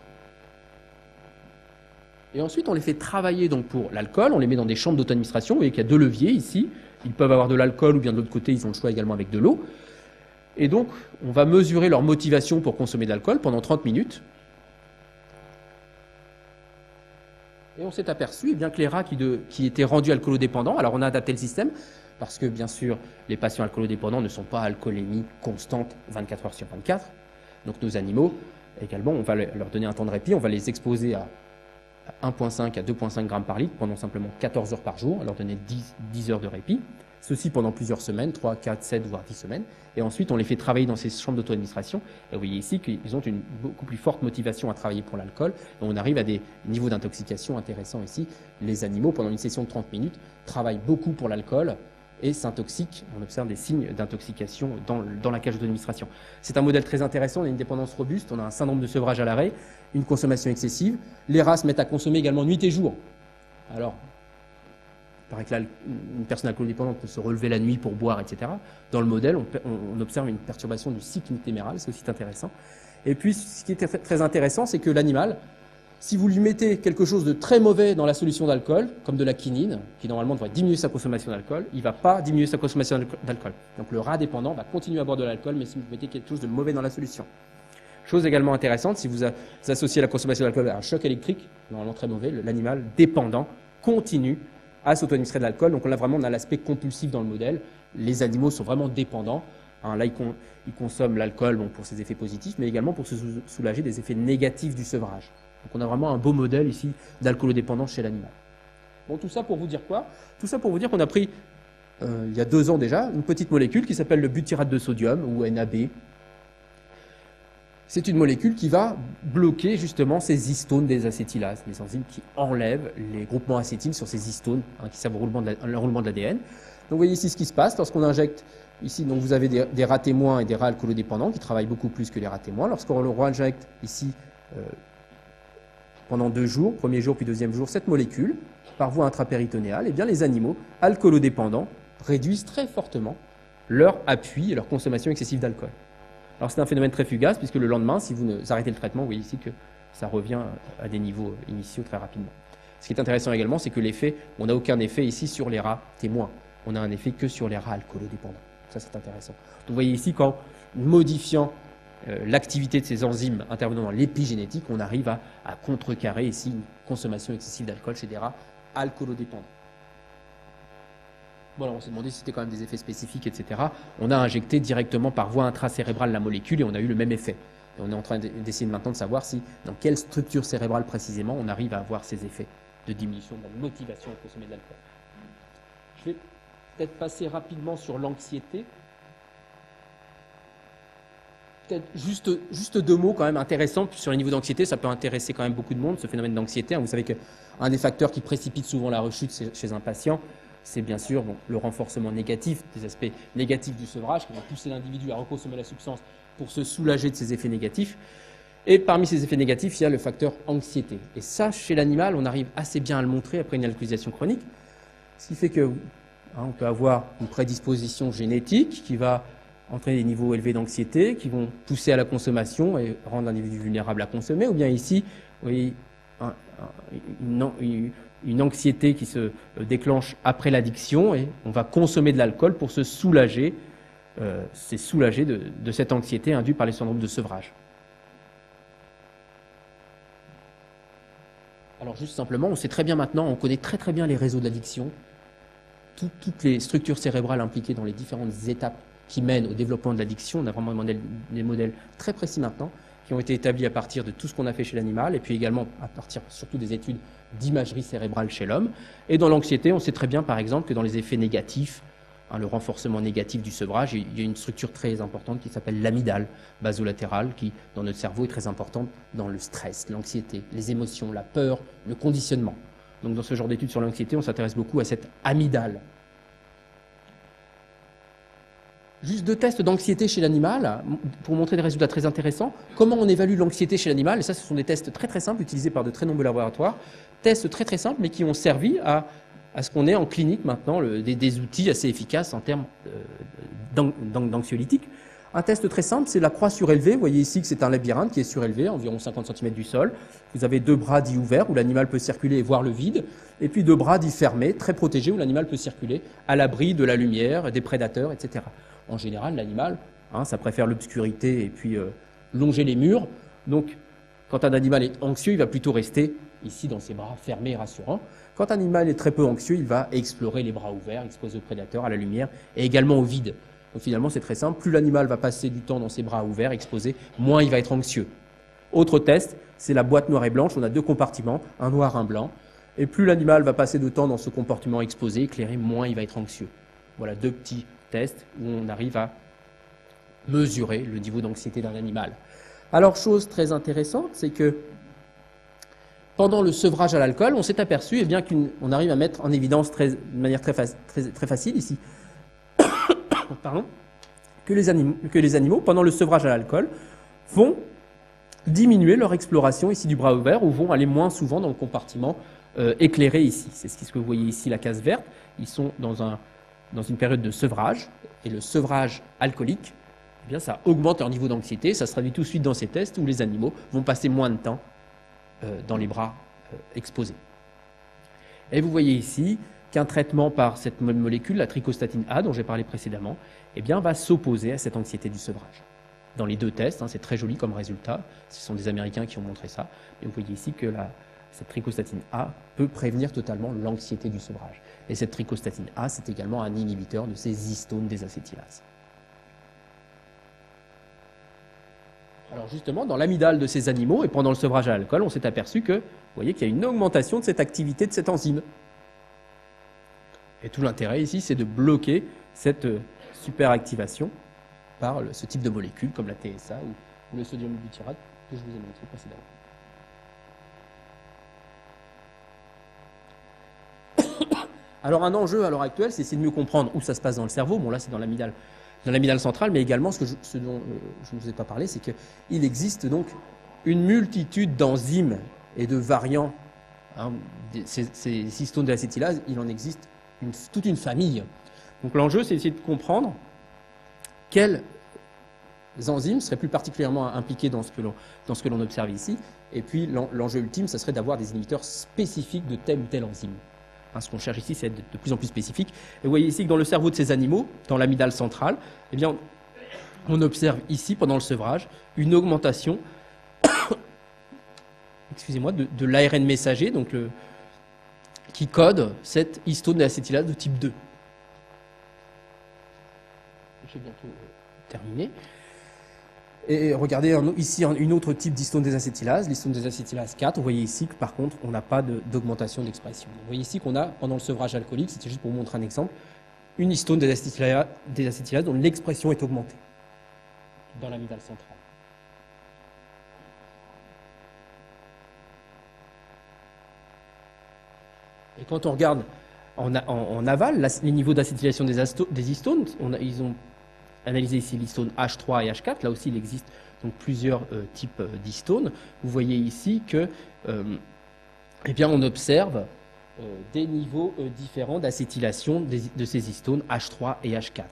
Et ensuite, on les fait travailler donc pour l'alcool, on les met dans des chambres d'auto-administration. Vous voyez qu'il y a 2 leviers ici. Ils peuvent avoir de l'alcool ou bien de l'autre côté, ils ont le choix également avec de l'eau. Et donc, on va mesurer leur motivation pour consommer de l'alcool pendant 30 minutes. Et on s'est aperçu eh bien, que les rats qui étaient rendus alcoolodépendants, alors on a adapté le système, parce que bien sûr, les patients alcoolodépendants ne sont pas à alcoolémie constante 24 heures sur 24. Donc nos animaux, également, on va leur donner un temps de répit, on va les exposer à 1,5 à 2,5 grammes par litre pendant simplement 14 heures par jour, on leur donner 10 heures de répit. Ceci pendant plusieurs semaines, 3, 4, 7, voire 10 semaines. Et ensuite, on les fait travailler dans ces chambres d'auto-administration. Et vous voyez ici qu'ils ont une beaucoup plus forte motivation à travailler pour l'alcool. Et on arrive à des niveaux d'intoxication intéressants ici. Les animaux, pendant une session de 30 minutes, travaillent beaucoup pour l'alcool et s'intoxiquent. On observe des signes d'intoxication dans la cage d'auto-administration. C'est un modèle très intéressant. On a une dépendance robuste. On a un syndrome de sevrage à l'arrêt, une consommation excessive. Les rats se mettent à consommer également nuit et jour. Alors, il paraît que une personne alcoolodépendante peut se relever la nuit pour boire, etc. Dans le modèle, on observe une perturbation du cycle noctéméral, c'est aussi intéressant. Et puis, ce qui est très intéressant, c'est que l'animal, si vous lui mettez quelque chose de très mauvais dans la solution d'alcool, comme de la quinine, qui normalement devrait diminuer sa consommation d'alcool, il ne va pas diminuer sa consommation d'alcool. Donc le rat dépendant va continuer à boire de l'alcool, mais si vous mettez quelque chose de mauvais dans la solution. Chose également intéressante, si vous associez la consommation d'alcool à un choc électrique, normalement très mauvais, l'animal dépendant continue à s'auto-administrer de l'alcool. Donc là, vraiment, on a l'aspect compulsif dans le modèle. Les animaux sont vraiment dépendants. Là, ils consomment l'alcool pour ses effets positifs, mais également pour se soulager des effets négatifs du sevrage. Donc on a vraiment un beau modèle ici d'alcoolodépendance chez l'animal. Bon, tout ça pour vous dire quoi? Tout ça pour vous dire qu'on a pris, il y a 2 ans déjà, une petite molécule qui s'appelle le butyrate de sodium, ou NAB. C'est une molécule qui va bloquer justement ces histones des acétylases, les enzymes qui enlèvent les groupements acétyles sur ces histones, qui servent au roulement de l'ADN. Donc vous voyez ici ce qui se passe lorsqu'on injecte, ici donc vous avez des rats témoins et des rats alcoolodépendants qui travaillent beaucoup plus que les rats témoins. Lorsqu'on le réinjecte ici pendant 2 jours, premier jour puis deuxième jour, cette molécule, par voie intrapéritonéale, eh bien les animaux alcoolodépendants réduisent très fortement leur appui et leur consommation excessive d'alcool. Alors c'est un phénomène très fugace, puisque le lendemain, si vous arrêtez le traitement, vous voyez ici que ça revient à des niveaux initiaux très rapidement. Ce qui est intéressant également, c'est que l'effet, on n'a aucun effet ici sur les rats témoins. On a un effet que sur les rats alcoolodépendants. Ça, c'est intéressant. Donc vous voyez ici qu'en modifiant l'activité de ces enzymes intervenant dans l'épigénétique, on arrive à contrecarrer ici une consommation excessive d'alcool chez des rats alcoolodépendants. Bon, alors on s'est demandé si c'était quand même des effets spécifiques, etc. On a injecté directement par voie intracérébrale la molécule et on a eu le même effet. Et on est en train d'essayer maintenant de savoir si, dans quelle structure cérébrale précisément, on arrive à avoir ces effets de diminution de la motivation à consommer de l'alcool. Je vais peut-être passer rapidement sur l'anxiété. Peut-être juste 2 mots quand même intéressants sur les niveaux d'anxiété. Ça peut intéresser quand même beaucoup de monde, ce phénomène d'anxiété. Vous savez qu'un des facteurs qui précipite souvent la rechute chez un patient, c'est bien sûr le renforcement négatif, des aspects négatifs du sevrage qui vont pousser l'individu à reconsommer la substance pour se soulager de ses effets négatifs. Et parmi ces effets négatifs, il y a le facteur anxiété. Et ça, chez l'animal, on arrive assez bien à le montrer après une alcoolisation chronique. Ce qui fait que on peut avoir une prédisposition génétique qui va entraîner des niveaux élevés d'anxiété, qui vont pousser à la consommation et rendre l'individu vulnérable à consommer. Ou bien ici, vous voyez, une anxiété qui se déclenche après l'addiction et on va consommer de l'alcool pour se soulager, de cette anxiété induite par les syndromes de sevrage. Alors juste simplement, on sait très bien maintenant, on connaît très bien les réseaux de l'addiction, toutes les structures cérébrales impliquées dans les différentes étapes qui mènent au développement de l'addiction. On a vraiment des modèles très précis maintenant qui ont été établis à partir de tout ce qu'on a fait chez l'animal et puis également à partir surtout des études d'imagerie cérébrale chez l'homme. Et dans l'anxiété, on sait très bien par exemple que dans les effets négatifs, le renforcement négatif du sevrage, il y a une structure très importante qui s'appelle l'amygdale basolatérale qui, dans notre cerveau, est très importante dans le stress, l'anxiété, les émotions, la peur, le conditionnement. Donc dans ce genre d'études sur l'anxiété, on s'intéresse beaucoup à cette amygdale. Juste 2 tests d'anxiété chez l'animal pour montrer des résultats très intéressants. Comment on évalue l'anxiété chez l'animal? Et ça, ce sont des tests très simples utilisés par de très nombreux laboratoires. Tests très simples, mais qui ont servi à ce qu'on ait en clinique maintenant des outils assez efficaces en termes d'anxiolytiques. Un test très simple, c'est la croix surélevée. Vous voyez ici que c'est un labyrinthe qui est surélevé, environ 50 cm du sol. Vous avez 2 bras dits ouverts où l'animal peut circuler et voir le vide, et puis 2 bras dits fermés, très protégés, où l'animal peut circuler à l'abri de la lumière, des prédateurs, etc. En général, l'animal, ça préfère l'obscurité et puis longer les murs. Donc, quand un animal est anxieux, il va plutôt rester ici dans ses bras fermés et rassurants. Quand un animal est très peu anxieux, il va explorer les bras ouverts, exposé aux prédateurs, à la lumière et également au vide. Donc finalement, c'est très simple. Plus l'animal va passer du temps dans ses bras ouverts, exposé, moins il va être anxieux. Autre test, c'est la boîte noire et blanche. On a 2 compartiments, un noir, un blanc. Et plus l'animal va passer de temps dans ce compartiment exposé, éclairé, moins il va être anxieux. Voilà 2 petits tests où on arrive à mesurer le niveau d'anxiété d'un animal. Alors, chose très intéressante, c'est que pendant le sevrage à l'alcool, on s'est aperçu qu'on arrive à mettre en évidence de manière très facile ici pardon, que les animaux, pendant le sevrage à l'alcool, vont diminuer leur exploration ici du bras ouvert ou vont aller moins souvent dans le compartiment éclairé ici. C'est ce que vous voyez ici, la case verte. Ils sont dans une période de sevrage et le sevrage alcoolique, eh bien, ça augmente leur niveau d'anxiété. Ça se traduit tout de suite dans ces tests où les animaux vont passer moins de temps dans les bras exposés. Et vous voyez ici qu'un traitement par cette molécule, la trichostatine A, dont j'ai parlé précédemment, eh bien, va s'opposer à cette anxiété du sevrage. Dans les 2 tests, c'est très joli comme résultat, ce sont des Américains qui ont montré ça, et vous voyez ici que cette trichostatine A peut prévenir totalement l'anxiété du sevrage. Et cette trichostatine A, c'est également un inhibiteur de ces histones des acétylases. Alors justement, dans l'amygdale de ces animaux, et pendant le sevrage à l'alcool, on s'est aperçu que, vous voyez qu'il y a une augmentation de cette activité de cette enzyme. Et tout l'intérêt ici, c'est de bloquer cette superactivation par ce type de molécules, comme la TSA ou le sodium butyrate que je vous ai montré précédemment. Alors un enjeu à l'heure actuelle, c'est essayer de mieux comprendre où ça se passe dans le cerveau. Bon là, c'est dans l'amygdale centrale, mais également ce dont je ne vous ai pas parlé, c'est qu'il existe donc une multitude d'enzymes et de variants. Hein, ces histones de l'acétylase, il en existe toute une famille. Donc l'enjeu, c'est essayer de comprendre quelles enzymes seraient plus particulièrement impliquées dans ce que l'on observe ici. Et puis l'enjeu ultime, ça serait d'avoir des inhibiteurs spécifiques de telle ou telle enzyme. Hein, ce qu'on cherche ici, c'est d'être de plus en plus spécifique. Et vous voyez ici que dans le cerveau de ces animaux, dans l'amygdale centrale, eh bien, on observe ici, pendant le sevrage, une augmentation excusez-moi, de l'ARN messager, donc qui code cette histone d'acétylase de type 2. J'ai bientôt terminé. Et regardez ici une autre type d'histone désacétylase, l'histone désacétylase 4. Vous voyez ici que par contre, on n'a pas d'augmentation d'expression. Vous voyez ici qu'on a, pendant le sevrage alcoolique, c'était juste pour vous montrer un exemple, une histone désacétylase dont l'expression est augmentée dans l'amygdale centrale. Et quand on regarde en aval les niveaux d'acétylation des histones, ils ont analysé ici l'histone H3 et H4. Là aussi, il existe donc plusieurs types d'histones. Vous voyez ici que, eh bien, on observe des niveaux différents d'acétylation de ces histones H3 et H4.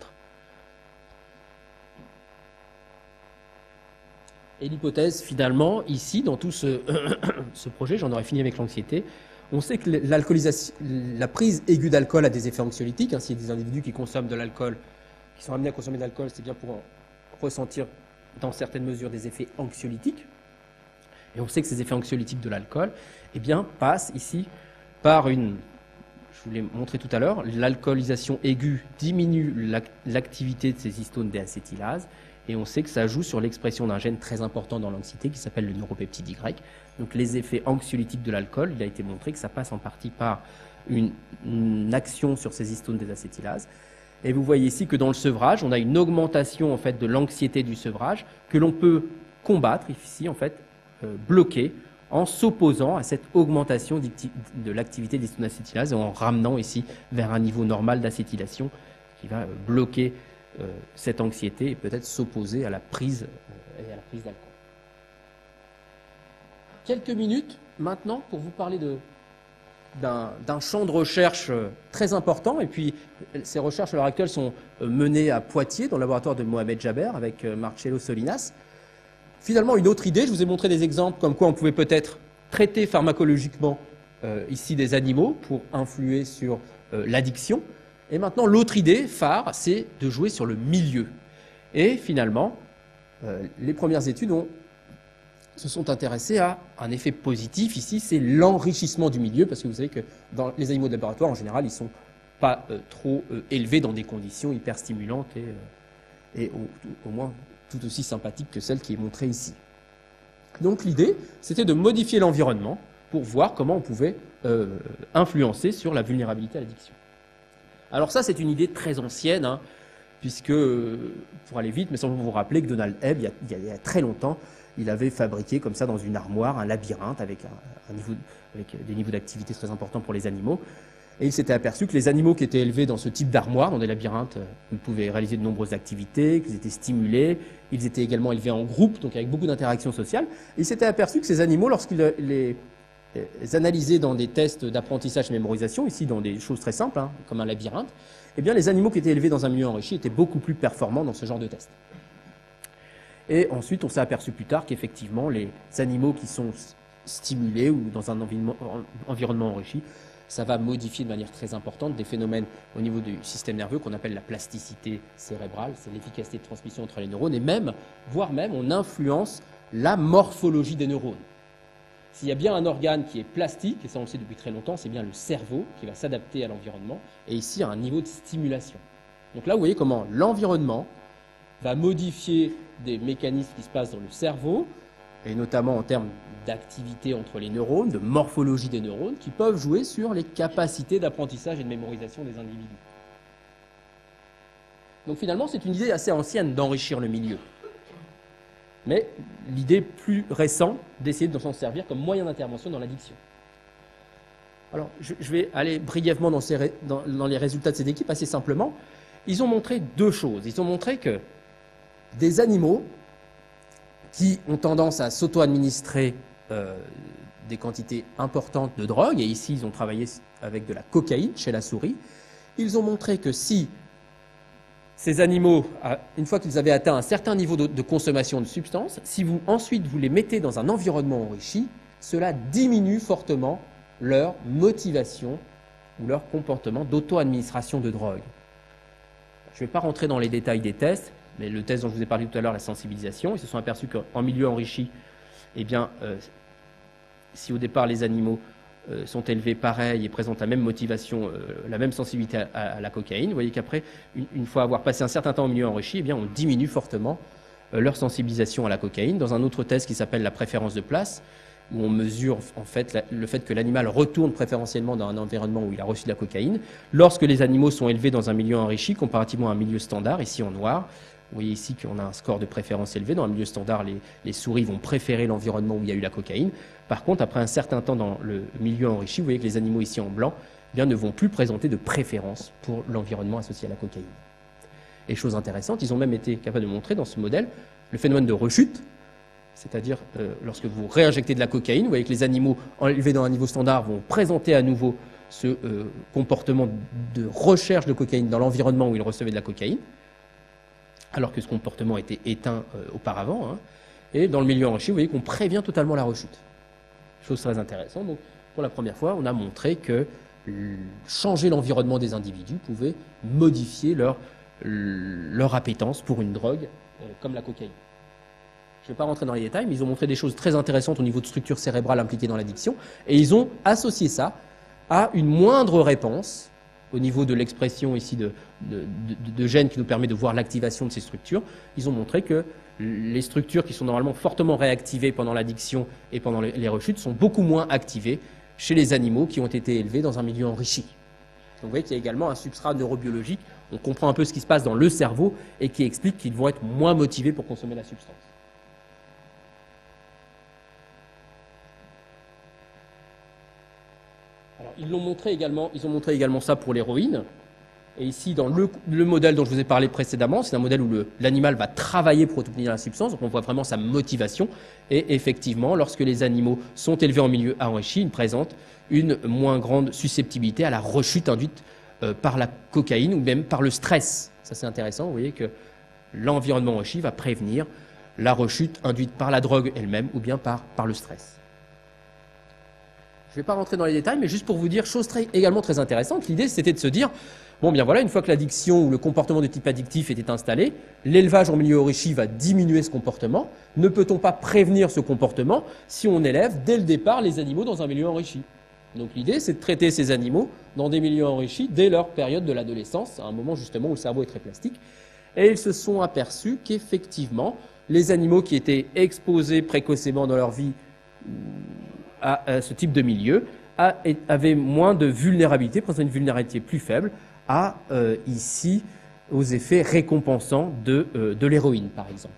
Et l'hypothèse, finalement, ici, dans tout ce projet, j'en aurais fini avec l'anxiété, on sait que la prise aiguë d'alcool a des effets anxiolytiques. S'il y a des individus qui consomment de l'alcool, qui sont amenés à consommer de l'alcool, c'est bien pour ressentir dans certaines mesures des effets anxiolytiques. Et on sait que ces effets anxiolytiques de l'alcool, eh bien, passent ici par je vous l'ai montré tout à l'heure, l'alcoolisation aiguë diminue l'activité de ces histones déacétylases. Et on sait que ça joue sur l'expression d'un gène très important dans l'anxiété qui s'appelle le neuropeptide Y. Donc les effets anxiolytiques de l'alcool, il a été montré que ça passe en partie par une action sur ces histones désacétylases. Et vous voyez ici que dans le sevrage, on a une augmentation en fait de l'anxiété du sevrage que l'on peut combattre ici en fait bloquer en s'opposant à cette augmentation de l'activité des histones acétylases et en ramenant ici vers un niveau normal d'acétylation qui va bloquer cette anxiété et peut-être s'opposer à la prise d'alcool. Quelques minutes maintenant pour vous parler d'un champ de recherche très important. Et puis ces recherches à l'heure actuelle sont menées à Poitiers dans le laboratoire de Mohamed Jaber avec Marcello Solinas. Finalement, une autre idée, je vous ai montré des exemples comme quoi on pouvait peut-être traiter pharmacologiquement ici des animaux pour influer sur l'addiction. Et maintenant, l'autre idée phare, c'est de jouer sur le milieu. Et finalement, les premières études se sont intéressées à un effet positif. Ici, c'est l'enrichissement du milieu, parce que vous savez que dans les animaux de laboratoire, en général, ils ne sont pas trop élevés dans des conditions hyper stimulantes et au moins tout aussi sympathiques que celle qui est montrée ici. Donc l'idée, c'était de modifier l'environnement pour voir comment on pouvait influencer sur la vulnérabilité à l'addiction. Alors ça, c'est une idée très ancienne, puisque, pour aller vite, mais sans vous rappeler que Donald Hebb, il y a très longtemps, il avait fabriqué comme ça dans une armoire un labyrinthe avec des niveaux d'activité très importants pour les animaux. Et il s'était aperçu que les animaux qui étaient élevés dans ce type d'armoire, dans des labyrinthes, ils pouvaient réaliser de nombreuses activités, qu'ils étaient stimulés, ils étaient également élevés en groupe, donc avec beaucoup d'interactions sociales. Et il s'était aperçu que ces animaux, lorsqu'il les analysés dans des tests d'apprentissage et mémorisation, ici dans des choses très simples, comme un labyrinthe, eh bien les animaux qui étaient élevés dans un milieu enrichi étaient beaucoup plus performants dans ce genre de tests. Et ensuite, on s'est aperçu plus tard qu'effectivement, les animaux qui sont stimulés ou dans un environnement enrichi, ça va modifier de manière très importante des phénomènes au niveau du système nerveux qu'on appelle la plasticité cérébrale, c'est l'efficacité de transmission entre les neurones, et voire même, on influence la morphologie des neurones. S'il y a bien un organe qui est plastique, et ça on le sait depuis très longtemps, c'est bien le cerveau qui va s'adapter à l'environnement, et ici à un niveau de stimulation. Donc là, vous voyez comment l'environnement va modifier des mécanismes qui se passent dans le cerveau, et notamment en termes d'activité entre les neurones, de morphologie des neurones, qui peuvent jouer sur les capacités d'apprentissage et de mémorisation des individus. Donc finalement, c'est une idée assez ancienne d'enrichir le milieu. Mais l'idée plus récente d'essayer de s'en servir comme moyen d'intervention dans l'addiction. Alors, je vais aller brièvement dans les résultats de cette équipe, assez simplement. Ils ont montré deux choses. Ils ont montré que des animaux qui ont tendance à s'auto-administrer des quantités importantes de drogue, et ici ils ont travaillé avec de la cocaïne chez la souris, ils ont montré que si ces animaux, une fois qu'ils avaient atteint un certain niveau de consommation de substances, si ensuite vous les mettez dans un environnement enrichi, cela diminue fortement leur motivation ou leur comportement d'auto-administration de drogue. Je ne vais pas rentrer dans les détails des tests, mais le test dont je vous ai parlé tout à l'heure, la sensibilisation, ils se sont aperçus qu'en milieu enrichi, eh bien, si au départ les animaux sont élevés pareil et présentent la même motivation, la même sensibilité à la cocaïne, vous voyez qu'après, une fois avoir passé un certain temps en milieu enrichi, eh bien, on diminue fortement leur sensibilisation à la cocaïne. Dans un autre test qui s'appelle la préférence de place, où on mesure en fait le fait que l'animal retourne préférentiellement dans un environnement où il a reçu de la cocaïne, lorsque les animaux sont élevés dans un milieu enrichi, comparativement à un milieu standard, ici en noir. Vous voyez ici qu'on a un score de préférence élevé. Dans un milieu standard, les souris vont préférer l'environnement où il y a eu la cocaïne. Par contre, après un certain temps dans le milieu enrichi, vous voyez que les animaux ici en blanc eh bien, ne vont plus présenter de préférence pour l'environnement associé à la cocaïne. Et chose intéressante, ils ont même été capables de montrer dans ce modèle le phénomène de rechute, c'est-à-dire lorsque vous réinjectez de la cocaïne, vous voyez que les animaux élevés dans un niveau standard vont présenter à nouveau ce comportement de recherche de cocaïne dans l'environnement où ils recevaient de la cocaïne, alors que ce comportement était éteint auparavant. Hein. Et dans le milieu enrichi, vous voyez qu'on prévient totalement la rechute. Chose très intéressante. Donc, pour la première fois, on a montré que changer l'environnement des individus pouvait modifier leur appétence pour une drogue comme la cocaïne. Je ne vais pas rentrer dans les détails, mais ils ont montré des choses très intéressantes au niveau de structure cérébrale impliquée dans l'addiction, et ils ont associé ça à une moindre réponse au niveau de l'expression ici de gènes qui nous permet de voir l'activation de ces structures. Ils ont montré que les structures qui sont normalement fortement réactivées pendant l'addiction et pendant les rechutes sont beaucoup moins activées chez les animaux qui ont été élevés dans un milieu enrichi. Donc vous voyez qu'il y a également un substrat neurobiologique, on comprend un peu ce qui se passe dans le cerveau et qui explique qu'ils vont être moins motivés pour consommer la substance. Alors, ils ont montré également ça pour l'héroïne. Et ici, dans le modèle dont je vous ai parlé précédemment, c'est un modèle où l'animal va travailler pour obtenir la substance, donc on voit vraiment sa motivation. Et effectivement, lorsque les animaux sont élevés en milieu enrichi, ils présentent une moins grande susceptibilité à la rechute induite par la cocaïne ou même par le stress. Ça, c'est intéressant. Vous voyez que l'environnement enrichi va prévenir la rechute induite par la drogue elle-même ou bien par le stress. Je ne vais pas rentrer dans les détails, mais juste pour vous dire, chose également très intéressante, l'idée c'était de se dire, bon bien voilà, une fois que l'addiction ou le comportement de type addictif était installé, l'élevage en milieu enrichi va diminuer ce comportement. Ne peut-on pas prévenir ce comportement si on élève dès le départ les animaux dans un milieu enrichi? Donc l'idée c'est de traiter ces animaux dans des milieux enrichis dès leur période de l'adolescence, à un moment justement où le cerveau est très plastique. Et ils se sont aperçus qu'effectivement, les animaux qui étaient exposés précocement dans leur vie à ce type de milieu avaient moins de vulnérabilité, présentaient une vulnérabilité plus faible ici aux effets récompensants de l'héroïne, par exemple.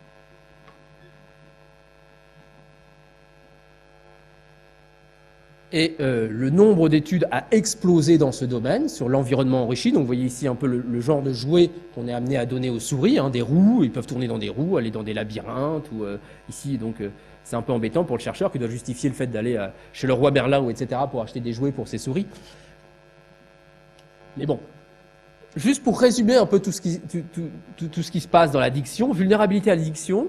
Et le nombre d'études a explosé dans ce domaine, sur l'environnement enrichi. Donc vous voyez ici un peu le genre de jouets qu'on est amené à donner aux souris, hein, des roues, ils peuvent tourner dans des roues, aller dans des labyrinthes, ou ici donc c'est un peu embêtant pour le chercheur qui doit justifier le fait d'aller chez le roi Merlin ou etc. pour acheter des jouets pour ses souris. Mais bon, juste pour résumer un peu tout ce qui se passe dans l'addiction, vulnérabilité à l'addiction,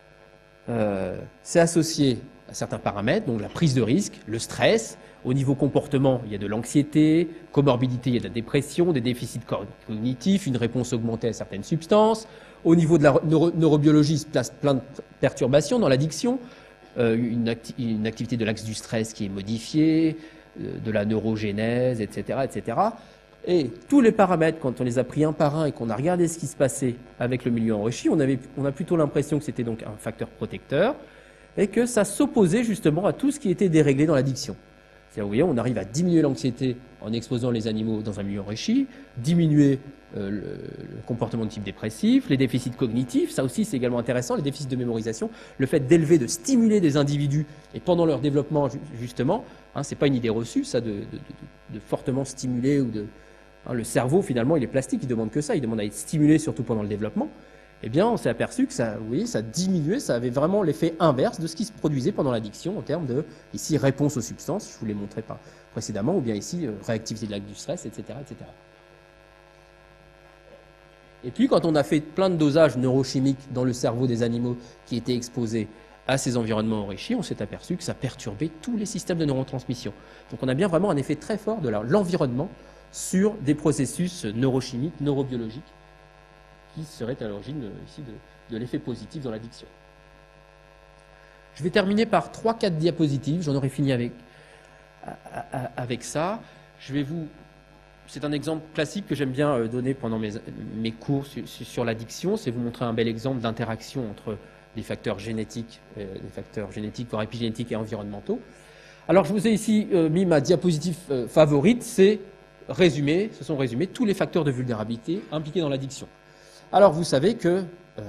c'est associé à certains paramètres, donc la prise de risque, le stress. Au niveau comportement, il y a de l'anxiété, comorbidité, il y a de la dépression, des déficits cognitifs, une réponse augmentée à certaines substances. Au niveau de la neurobiologie, il se place plein de perturbations dans l'addiction, une activité de l'axe du stress qui est modifiée, de la neurogénèse, etc., etc. Et tous les paramètres, quand on les a pris un par un et qu'on a regardé ce qui se passait avec le milieu enrichi, on a plutôt l'impression que c'était donc un facteur protecteur et que ça s'opposait justement à tout ce qui était déréglé dans l'addiction. C'est-à-dire, vous voyez, on arrive à diminuer l'anxiété en exposant les animaux dans un milieu enrichi, diminuer le comportement de type dépressif, les déficits cognitifs, ça aussi c'est également intéressant, les déficits de mémorisation, le fait d'élever, de stimuler des individus, et pendant leur développement justement, c'est pas une idée reçue, ça, de fortement stimuler, ou le cerveau finalement il est plastique, il demande que ça, il demande à être stimulé surtout pendant le développement. Eh bien, on s'est aperçu que ça, oui, ça diminuait, ça avait vraiment l'effet inverse de ce qui se produisait pendant l'addiction en termes de, ici, réponse aux substances, je vous l'ai montré précédemment, ou bien ici, réactivité de l'acte du stress, etc., etc. Et puis, quand on a fait plein de dosages neurochimiques dans le cerveau des animaux qui étaient exposés à ces environnements enrichis, on s'est aperçu que ça perturbait tous les systèmes de neurotransmission. Donc, on a bien vraiment un effet très fort de l'environnement sur des processus neurochimiques, neurobiologiques, qui serait à l'origine ici de l'effet positif dans l'addiction. Je vais terminer par 3-4 diapositives, j'en aurai fini avec ça. C'est un exemple classique que j'aime bien donner pendant mes cours sur l'addiction, c'est vous montrer un bel exemple d'interaction entre des facteurs génétiques, voire épigénétiques et environnementaux. Alors je vous ai ici mis ma diapositive favorite, ce sont résumés tous les facteurs de vulnérabilité impliqués dans l'addiction. Alors, vous savez qu'il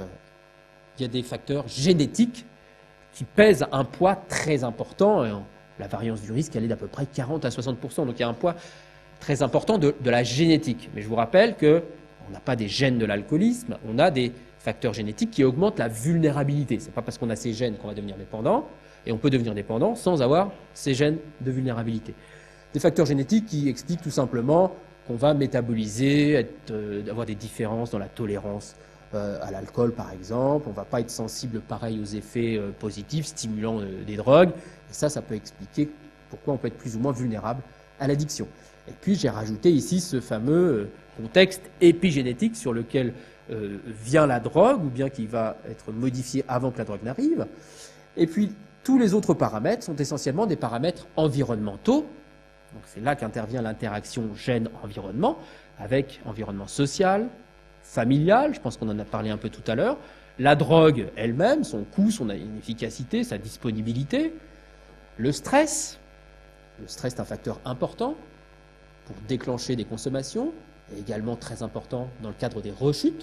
y a des facteurs génétiques qui pèsent un poids très important. La variance du risque, elle est d'à peu près 40 à 60%. Donc, il y a un poids très important de la génétique. Mais je vous rappelle qu'on n'a pas des gènes de l'alcoolisme, on a des facteurs génétiques qui augmentent la vulnérabilité. Ce n'est pas parce qu'on a ces gènes qu'on va devenir dépendant, et on peut devenir dépendant sans avoir ces gènes de vulnérabilité. Des facteurs génétiques qui expliquent tout simplement qu'on va métaboliser, avoir des différences dans la tolérance à l'alcool par exemple, on ne va pas être sensible pareil aux effets positifs, stimulants des drogues, et ça peut expliquer pourquoi on peut être plus ou moins vulnérable à l'addiction. Et puis j'ai rajouté ici ce fameux contexte épigénétique sur lequel vient la drogue, ou bien qui va être modifié avant que la drogue n'arrive, et puis tous les autres paramètres sont essentiellement des paramètres environnementaux. Donc c'est là qu'intervient l'interaction gène-environnement, avec environnement social, familial, je pense qu'on en a parlé un peu tout à l'heure, la drogue elle-même, son coût, son efficacité, sa disponibilité, le stress est un facteur important pour déclencher des consommations, et également très important dans le cadre des rechutes.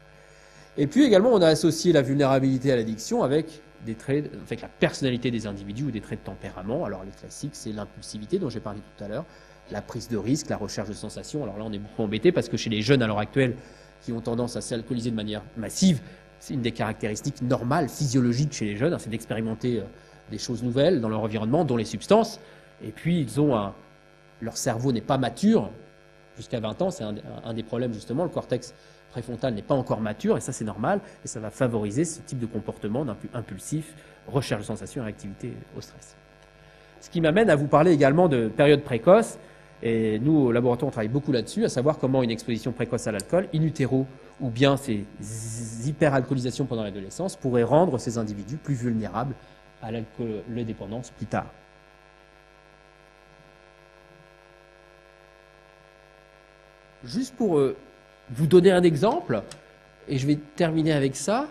Et puis également, on a associé la vulnérabilité à l'addiction avec des traits, avec la personnalité des individus ou des traits de tempérament. Alors les classiques, c'est l'impulsivité dont j'ai parlé tout à l'heure, la prise de risque, la recherche de sensations. Alors là, on est beaucoup embêté parce que chez les jeunes à l'heure actuelle qui ont tendance à s'alcooliser de manière massive, c'est une des caractéristiques normales, physiologiques chez les jeunes, c'est d'expérimenter des choses nouvelles dans leur environnement, dont les substances. Et puis, leur cerveau n'est pas mature jusqu'à 20 ans, c'est un des problèmes justement, le cortex préfrontal n'est pas encore mature, et ça c'est normal, et ça va favoriser ce type de comportement impulsif, recherche de sensations et réactivité au stress. Ce qui m'amène à vous parler également de période précoce, et nous au laboratoire on travaille beaucoup là-dessus, à savoir comment une exposition précoce à l'alcool, in utero, ou bien ces hyperalcoolisations pendant l'adolescence, pourraient rendre ces individus plus vulnérables à l'alcool-dépendance plus tard. Juste pour vous donner un exemple, et je vais terminer avec ça,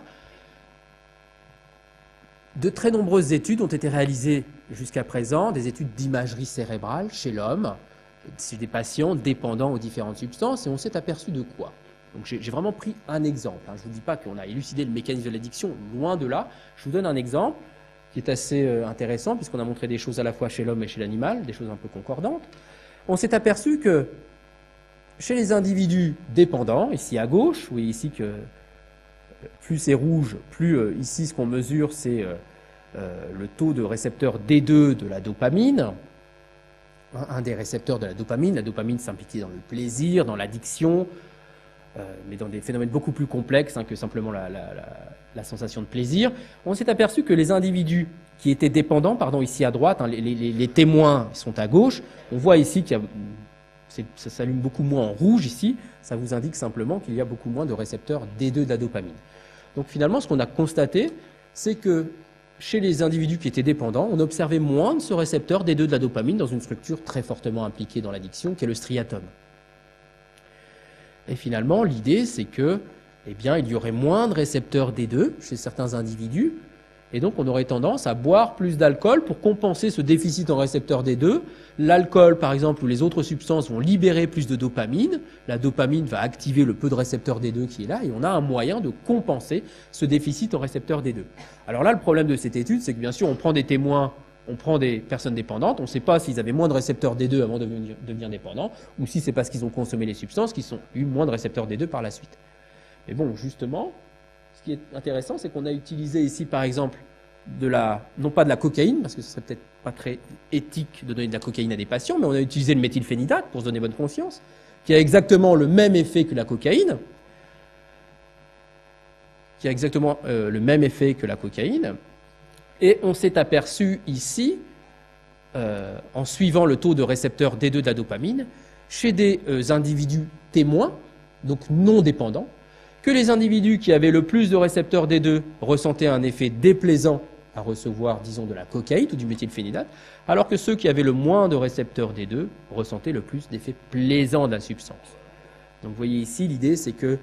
de très nombreuses études ont été réalisées jusqu'à présent, des études d'imagerie cérébrale chez l'homme, chez des patients dépendants aux différentes substances, et on s'est aperçu de quoi? Donc j'ai vraiment pris un exemple. Je ne vous dis pas qu'on a élucidé le mécanisme de l'addiction, loin de là. Je vous donne un exemple qui est assez intéressant, puisqu'on a montré des choses à la fois chez l'homme et chez l'animal, des choses un peu concordantes. On s'est aperçu que chez les individus dépendants, ici à gauche, vous voyez ici que plus c'est rouge, plus ici ce qu'on mesure c'est le taux de récepteur D2 de la dopamine, un des récepteurs de la dopamine s'implique dans le plaisir, dans l'addiction, mais dans des phénomènes beaucoup plus complexes que simplement la sensation de plaisir. On s'est aperçu que les individus qui étaient dépendants, ici à droite, les témoins sont à gauche, on voit ici qu'il y a ça s'allume beaucoup moins en rouge ici, ça vous indique simplement qu'il y a beaucoup moins de récepteurs D2 de la dopamine. Donc finalement, ce qu'on a constaté, c'est que chez les individus qui étaient dépendants, on observait moins de ce récepteur D2 de la dopamine dans une structure très fortement impliquée dans l'addiction, qui est le striatum. Et finalement, l'idée, c'est que, eh bien, il y aurait moins de récepteurs D2 chez certains individus, et donc on aurait tendance à boire plus d'alcool pour compenser ce déficit en récepteurs D2. L'alcool, par exemple, ou les autres substances vont libérer plus de dopamine. La dopamine va activer le peu de récepteurs D2 qui est là, et on a un moyen de compenser ce déficit en récepteurs D2. Alors là, le problème de cette étude, c'est que bien sûr, on prend des témoins, on prend des personnes dépendantes, on ne sait pas s'ils avaient moins de récepteurs D2 avant de devenir dépendants, ou si c'est parce qu'ils ont consommé les substances qu'ils ont eu moins de récepteurs D2 par la suite. Mais bon, justement, ce qui est intéressant, c'est qu'on a utilisé ici, par exemple, non pas de la cocaïne, parce que ce serait peut-être pas très éthique de donner de la cocaïne à des patients, mais on a utilisé le méthylphénidate pour se donner bonne conscience, qui a exactement le même effet que la cocaïne, et on s'est aperçu ici, en suivant le taux de récepteur D2 de la dopamine, chez des individus témoins, donc non dépendants, que les individus qui avaient le plus de récepteurs D2 ressentaient un effet déplaisant à recevoir, disons, de la cocaïne ou du méthylphénidate, alors que ceux qui avaient le moins de récepteurs D2 ressentaient le plus d'effets plaisants de la substance. Donc vous voyez ici, l'idée c'est que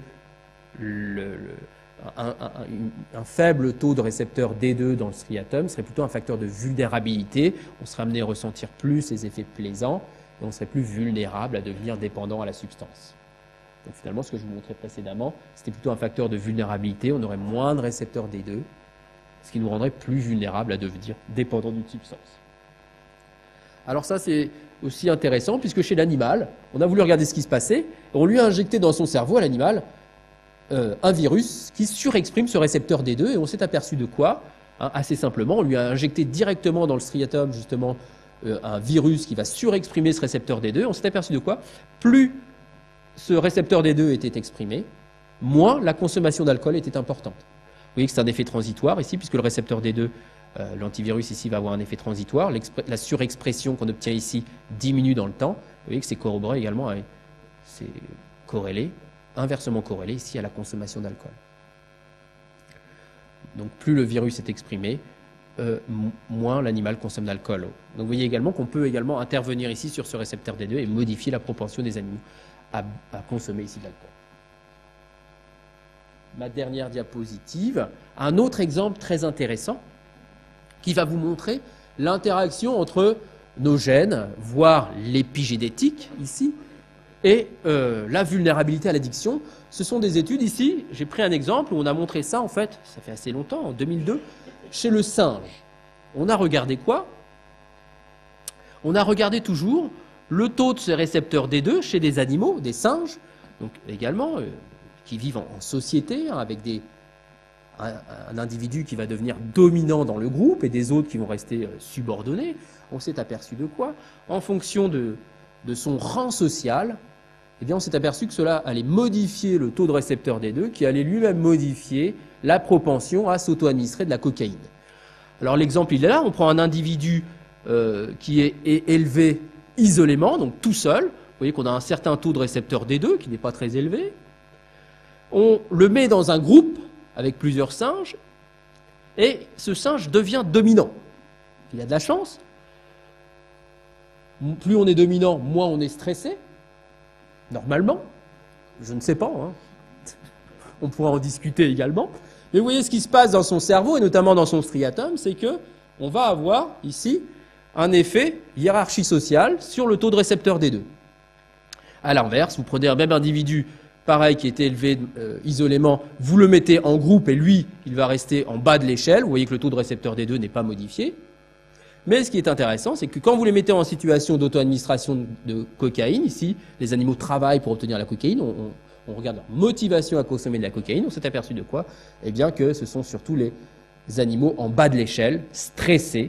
un faible taux de récepteurs D2 dans le striatum serait plutôt un facteur de vulnérabilité, on serait amené à ressentir plus ces effets plaisants, et on serait plus vulnérable à devenir dépendant à la substance. Donc finalement, ce que je vous montrais précédemment, c'était plutôt un facteur de vulnérabilité. On aurait moins de récepteurs D2, ce qui nous rendrait plus vulnérables à devenir dépendants d'une substance. Alors ça, c'est aussi intéressant, puisque chez l'animal, on a voulu regarder ce qui se passait, et on lui a injecté dans son cerveau, à l'animal, un virus qui surexprime ce récepteur D2, et on s'est aperçu de quoi? Assez simplement, on lui a injecté directement dans le striatum, justement, un virus qui va surexprimer ce récepteur D2, et on s'est aperçu de quoi? Plus ce récepteur D2 était exprimé, moins la consommation d'alcool était importante. Vous voyez que c'est un effet transitoire ici, puisque le récepteur D2, l'antivirus ici, va avoir un effet transitoire. La surexpression qu'on obtient ici diminue dans le temps. Vous voyez que c'est corroboré également, c'est corrélé, inversement corrélé ici à la consommation d'alcool. Donc plus le virus est exprimé, moins l'animal consomme d'alcool. Donc vous voyez également qu'on peut également intervenir ici sur ce récepteur D2 et modifier la propension des animaux à consommer ici de l'alcool. Ma dernière diapositive, un autre exemple très intéressant qui va vous montrer l'interaction entre nos gènes, voire l'épigénétique ici, et la vulnérabilité à l'addiction. Ce sont des études ici, j'ai pris un exemple où on a montré ça en fait, ça fait assez longtemps, en 2002, chez le singe. On a regardé quoi? On a regardé toujours le taux de ces récepteurs D2 chez des animaux, des singes, donc également qui vivent en société, avec un individu qui va devenir dominant dans le groupe et des autres qui vont rester subordonnés. On s'est aperçu de quoi? En fonction de son rang social, eh bien on s'est aperçu que cela allait modifier le taux de récepteur D2, qui allait lui-même modifier la propension à s'auto-administrer de la cocaïne. Alors l'exemple il est là, on prend un individu qui est élevé isolément, donc tout seul. Vous voyez qu'on a un certain taux de récepteur D2 qui n'est pas très élevé. On le met dans un groupe avec plusieurs singes et ce singe devient dominant. Il a de la chance. Plus on est dominant, moins on est stressé. Normalement. Je ne sais pas. On pourra en discuter également. Mais vous voyez ce qui se passe dans son cerveau et notamment dans son striatum, c'est qu'on va avoir ici un effet hiérarchie sociale sur le taux de récepteur D2. À l'inverse, vous prenez un même individu, pareil, qui était élevé isolément, vous le mettez en groupe et lui, il va rester en bas de l'échelle. Vous voyez que le taux de récepteur D2 n'est pas modifié. Mais ce qui est intéressant, c'est que quand vous les mettez en situation d'auto-administration de cocaïne, ici, les animaux travaillent pour obtenir la cocaïne, on regarde leur motivation à consommer de la cocaïne, on s'est aperçu de quoi? Eh bien que ce sont surtout les animaux en bas de l'échelle, stressés,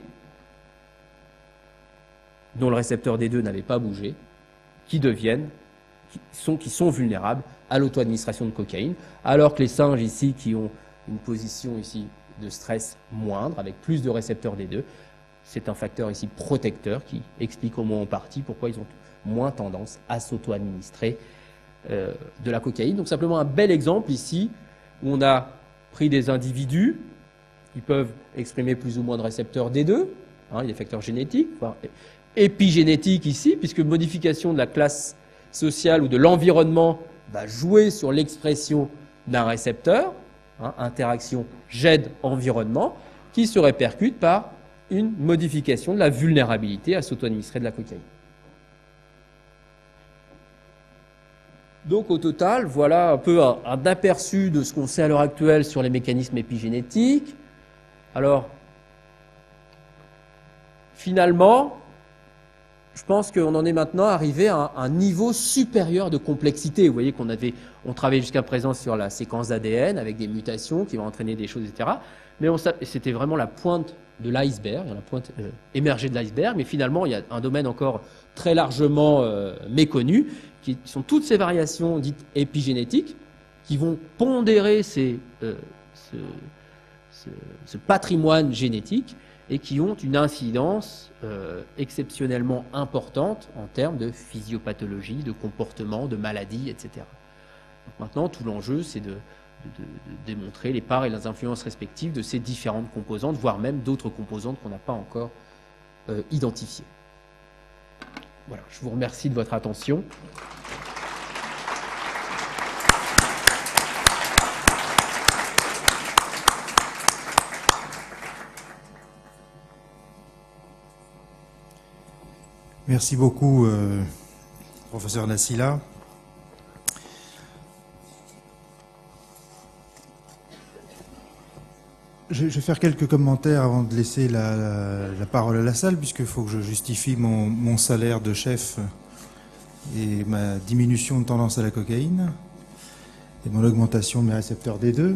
dont le récepteur D2 n'avait pas bougé, qui sont vulnérables à l'auto-administration de cocaïne, alors que les singes ici, qui ont une position ici de stress moindre, avec plus de récepteurs D2, c'est un facteur ici protecteur qui explique au moins en partie pourquoi ils ont moins tendance à s'auto-administrer de la cocaïne. Donc simplement un bel exemple ici, où on a pris des individus qui peuvent exprimer plus ou moins de récepteurs D2, il y a des facteurs génétiques, enfin, épigénétiques ici, puisque modification de la classe sociale ou de l'environnement va jouer sur l'expression d'un récepteur, interaction gène-environnement, qui se répercute par une modification de la vulnérabilité à s'auto-administrer de la cocaïne. Donc au total, voilà un peu un aperçu de ce qu'on sait à l'heure actuelle sur les mécanismes épigénétiques. Alors, finalement, je pense qu'on en est maintenant arrivé à un niveau supérieur de complexité. Vous voyez on travaillait jusqu'à présent sur la séquence d'ADN avec des mutations qui vont entraîner des choses, etc. Mais c'était vraiment la pointe de l'iceberg, la pointe émergée de l'iceberg. Mais finalement, il y a un domaine encore très largement méconnu, qui sont toutes ces variations dites épigénétiques, qui vont pondérer ce patrimoine génétique et qui ont une incidence exceptionnellement importante en termes de physiopathologie, de comportement, de maladie, etc. Donc maintenant, tout l'enjeu, c'est de démontrer les parts et les influences respectives de ces différentes composantes, voire même d'autres composantes qu'on n'a pas encore identifiées. Voilà, je vous remercie de votre attention. Merci beaucoup, professeur Nassila. Je vais faire quelques commentaires avant de laisser la parole à la salle, puisqu'il faut que je justifie mon salaire de chef et ma diminution de tendance à la cocaïne et mon augmentation de mes récepteurs D2.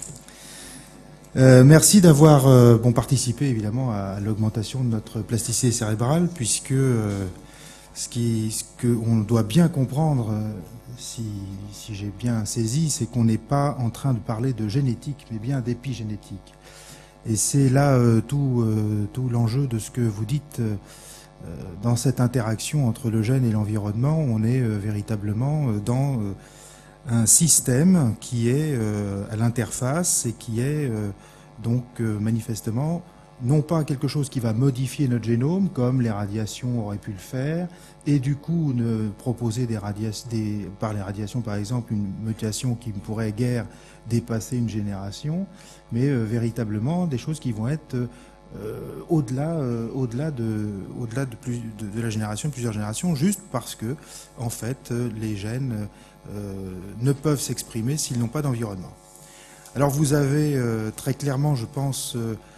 Merci d'avoir participé évidemment à l'augmentation de notre plasticité cérébrale, puisque ce qu'on doit bien comprendre, si j'ai bien saisi, c'est qu'on n'est pas en train de parler de génétique, mais bien d'épigénétique. Et c'est là tout l'enjeu de ce que vous dites dans cette interaction entre le gène et l'environnement. On est véritablement dans un système qui est à l'interface et qui est donc manifestement non pas quelque chose qui va modifier notre génome comme les radiations auraient pu le faire et du coup ne proposer par les radiations par exemple une mutation qui ne pourrait guère dépasser une génération, mais véritablement des choses qui vont être au-delà de la génération, de plusieurs générations, juste parce que en fait les gènes ne peuvent s'exprimer s'ils n'ont pas d'environnement. Alors vous avez très clairement, je pense,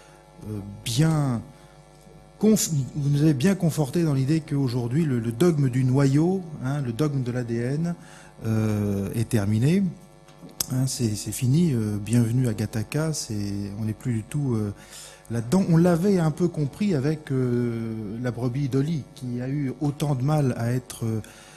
vous nous avez bien conforté dans l'idée qu'aujourd'hui le dogme du noyau, le dogme de l'ADN est terminé. C'est fini, bienvenue à Gattaca, on n'est plus du tout là-dedans. On l'avait un peu compris avec la brebis Dolly, qui a eu autant de mal à être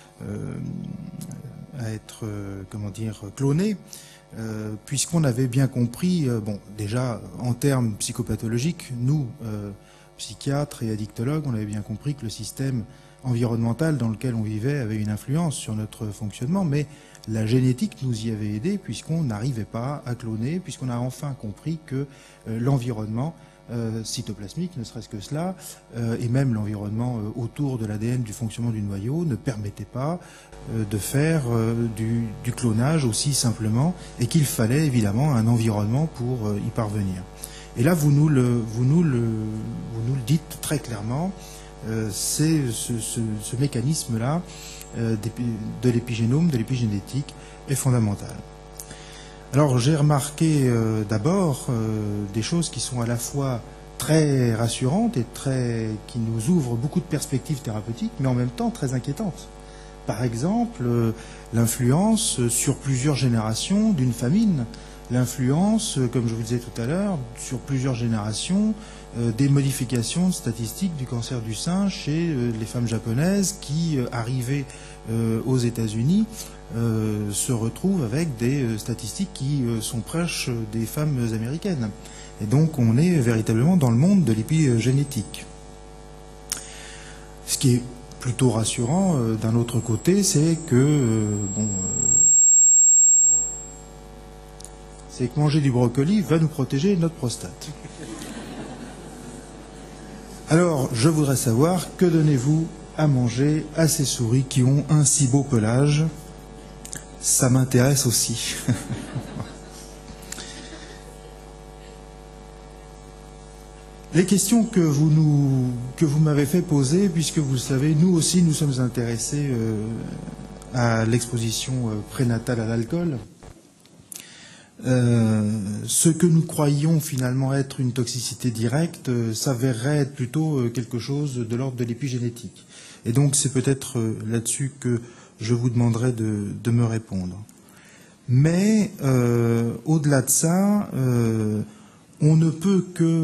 clonée, puisqu'on avait bien compris, déjà en termes psychopathologiques, nous, psychiatres et addictologues, on avait bien compris que le système environnemental dans lequel on vivait avait une influence sur notre fonctionnement, mais la génétique nous y avait aidé puisqu'on n'arrivait pas à cloner, puisqu'on a enfin compris que l'environnement cytoplasmique, ne serait-ce que cela, et même l'environnement autour de l'ADN du fonctionnement du noyau ne permettait pas de faire du clonage aussi simplement, et qu'il fallait évidemment un environnement pour y parvenir. Et là, vous nous le dites très clairement, c'est ce mécanisme-là de l'épigénome, de l'épigénétique, est fondamental. Alors j'ai remarqué d'abord des choses qui sont à la fois très rassurantes et qui nous ouvrent beaucoup de perspectives thérapeutiques, mais en même temps très inquiétantes. Par exemple, l'influence sur plusieurs générations d'une famine, l'influence, comme je vous disais tout à l'heure, sur plusieurs générations des modifications statistiques du cancer du sein chez les femmes japonaises qui, arrivées aux États-Unis, se retrouvent avec des statistiques qui sont proches des femmes américaines. Et donc on est véritablement dans le monde de l'épigénétique. Ce qui est plutôt rassurant d'un autre côté, c'est que manger du brocoli va nous protéger notre prostate. Alors, je voudrais savoir, que donnez-vous à manger à ces souris qui ont un si beau pelage? Ça m'intéresse aussi. Les questions que vous m'avez fait poser, puisque vous le savez, nous aussi nous sommes intéressés à l'exposition prénatale à l'alcool. Ce que nous croyions finalement être une toxicité directe s'avérerait être plutôt quelque chose de l'ordre de l'épigénétique. Et donc c'est peut-être là-dessus que je vous demanderai de me répondre. Mais au-delà de ça, on ne peut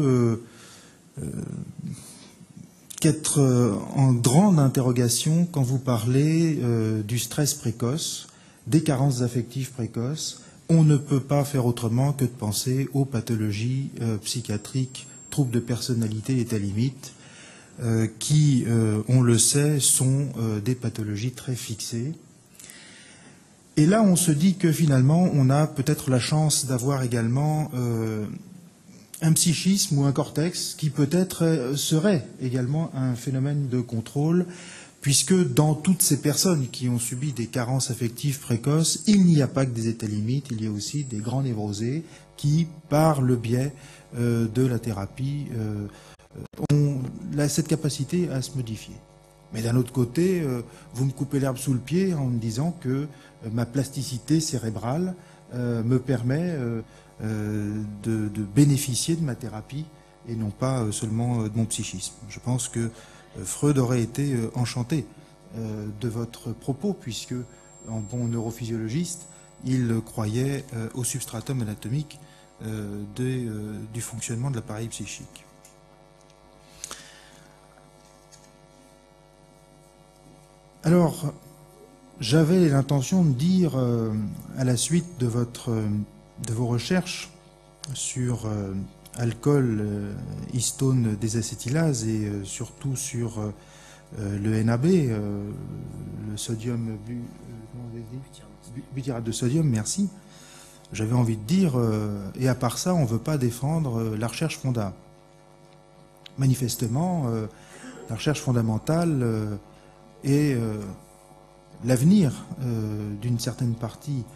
qu'être en grande interrogation quand vous parlez du stress précoce, des carences affectives précoces. On ne peut pas faire autrement que de penser aux pathologies psychiatriques, troubles de personnalité et telles limites, qui, on le sait, sont des pathologies très fixées. Et là, on se dit que finalement, on a peut-être la chance d'avoir également un psychisme ou un cortex qui peut-être serait également un phénomène de contrôle, puisque dans toutes ces personnes qui ont subi des carences affectives précoces, il n'y a pas que des états limites, il y a aussi des grands névrosés qui, par le biais de la thérapie, ont cette capacité à se modifier. Mais d'un autre côté, vous me coupez l'herbe sous le pied en me disant que ma plasticité cérébrale me permet de bénéficier de ma thérapie et non pas seulement de mon psychisme. Je pense que Freud aurait été enchanté de votre propos, puisque, en bon neurophysiologiste, il croyait au substratum anatomique du fonctionnement de l'appareil psychique. Alors, j'avais l'intention de dire, à la suite de vos recherches sur alcool, histone désacétylase et surtout sur le NAB, le sodium butyrate de sodium, merci. J'avais envie de dire, et à part ça, on ne veut pas défendre la recherche fonda. Manifestement, la recherche fondamentale est l'avenir d'une certaine partie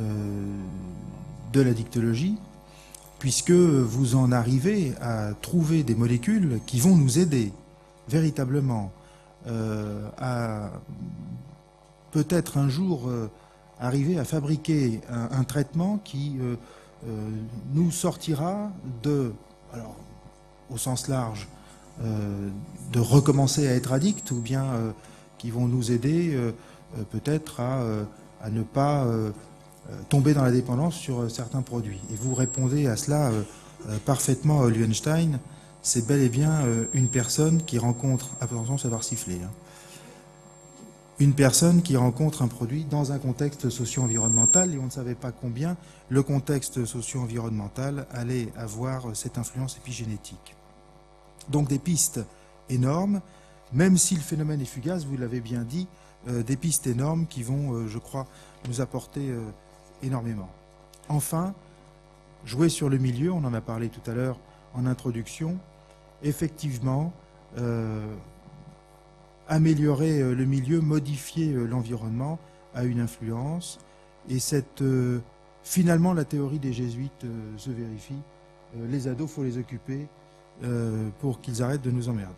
de la dictologie, puisque vous en arrivez à trouver des molécules qui vont nous aider véritablement à peut-être un jour arriver à fabriquer un traitement qui nous sortira alors au sens large, de recommencer à être addict, ou bien qui vont nous aider peut-être à ne pas tomber dans la dépendance sur certains produits. Et vous répondez à cela parfaitement, Leuenstein. C'est bel et bien une personne qui rencontre, attention, ça va siffler, hein, une personne qui rencontre un produit dans un contexte socio-environnemental, et on ne savait pas combien le contexte socio-environnemental allait avoir cette influence épigénétique. Donc des pistes énormes, même si le phénomène est fugace, vous l'avez bien dit, des pistes énormes qui vont, je crois, nous apporter énormément. Enfin, jouer sur le milieu, on en a parlé tout à l'heure en introduction, effectivement, améliorer le milieu, modifier l'environnement a une influence, et finalement la théorie des jésuites se vérifie. Les ados, il faut les occuper pour qu'ils arrêtent de nous emmerder.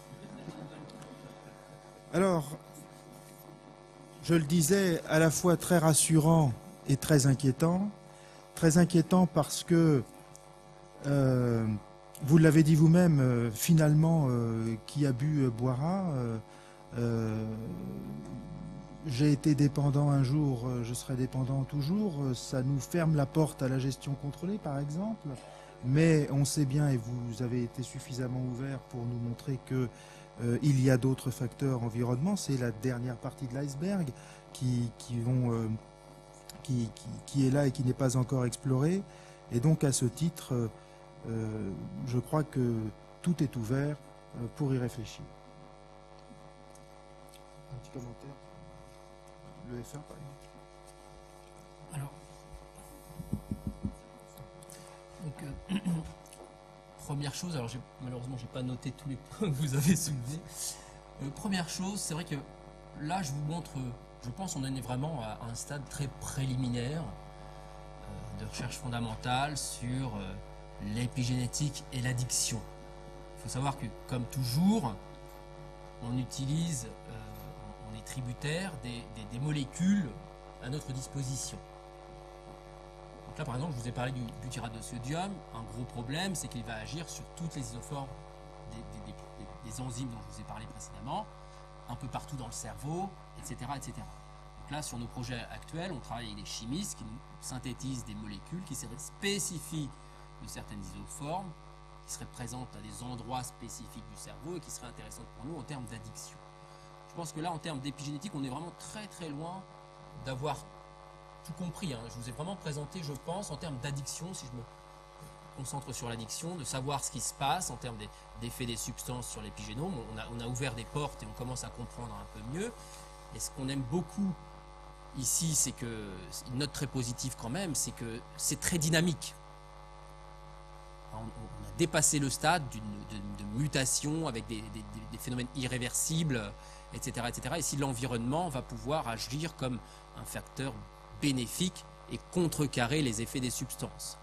Alors, je le disais, à la fois très rassurant et très inquiétant. Très inquiétant parce que, vous l'avez dit vous-même, finalement, qui a bu boira. J'ai été dépendant un jour, je serai dépendant toujours. Ça nous ferme la porte à la gestion contrôlée, par exemple. Mais on sait bien, et vous avez été suffisamment ouvert pour nous montrer que il y a d'autres facteurs environnement. C'est la dernière partie de l'iceberg qui est là et qui n'est pas encore explorée. Et donc, à ce titre, je crois que tout est ouvert pour y réfléchir. Un petit commentaire. Le FR, par exemple. Alors, donc, première chose, alors malheureusement, j'ai pas noté tous les points que vous avez soulevés. Première chose, c'est vrai que là, je vous montre je pense qu'on en est vraiment à un stade très préliminaire de recherche fondamentale sur l'épigénétique et l'addiction. Il faut savoir que, comme toujours, on utilise, on est tributaire des molécules à notre disposition. Donc là, par exemple, je vous ai parlé du butyrate de sodium. Un gros problème, c'est qu'il va agir sur toutes les isoformes des enzymes dont je vous ai parlé précédemment, un peu partout dans le cerveau, etc., etc. Donc là, sur nos projets actuels, on travaille avec des chimistes qui nous synthétisent des molécules qui seraient spécifiques de certaines isoformes, qui seraient présentes à des endroits spécifiques du cerveau et qui seraient intéressantes pour nous en termes d'addiction. Je pense que là, en termes d'épigénétique, on est vraiment très très loin d'avoir tout compris. Je vous ai vraiment présenté, je pense, en termes d'addiction, si je me concentre sur l'addiction, de savoir ce qui se passe en termes d'effet des substances sur l'épigénome. On a ouvert des portes et on commence à comprendre un peu mieux. Et ce qu'on aime beaucoup ici, c'est que, une note très positive quand même, c'est que c'est très dynamique. On a dépassé le stade de mutation avec des phénomènes irréversibles, etc., etc. Et si l'environnement va pouvoir agir comme un facteur bénéfique et contrecarrer les effets des substances.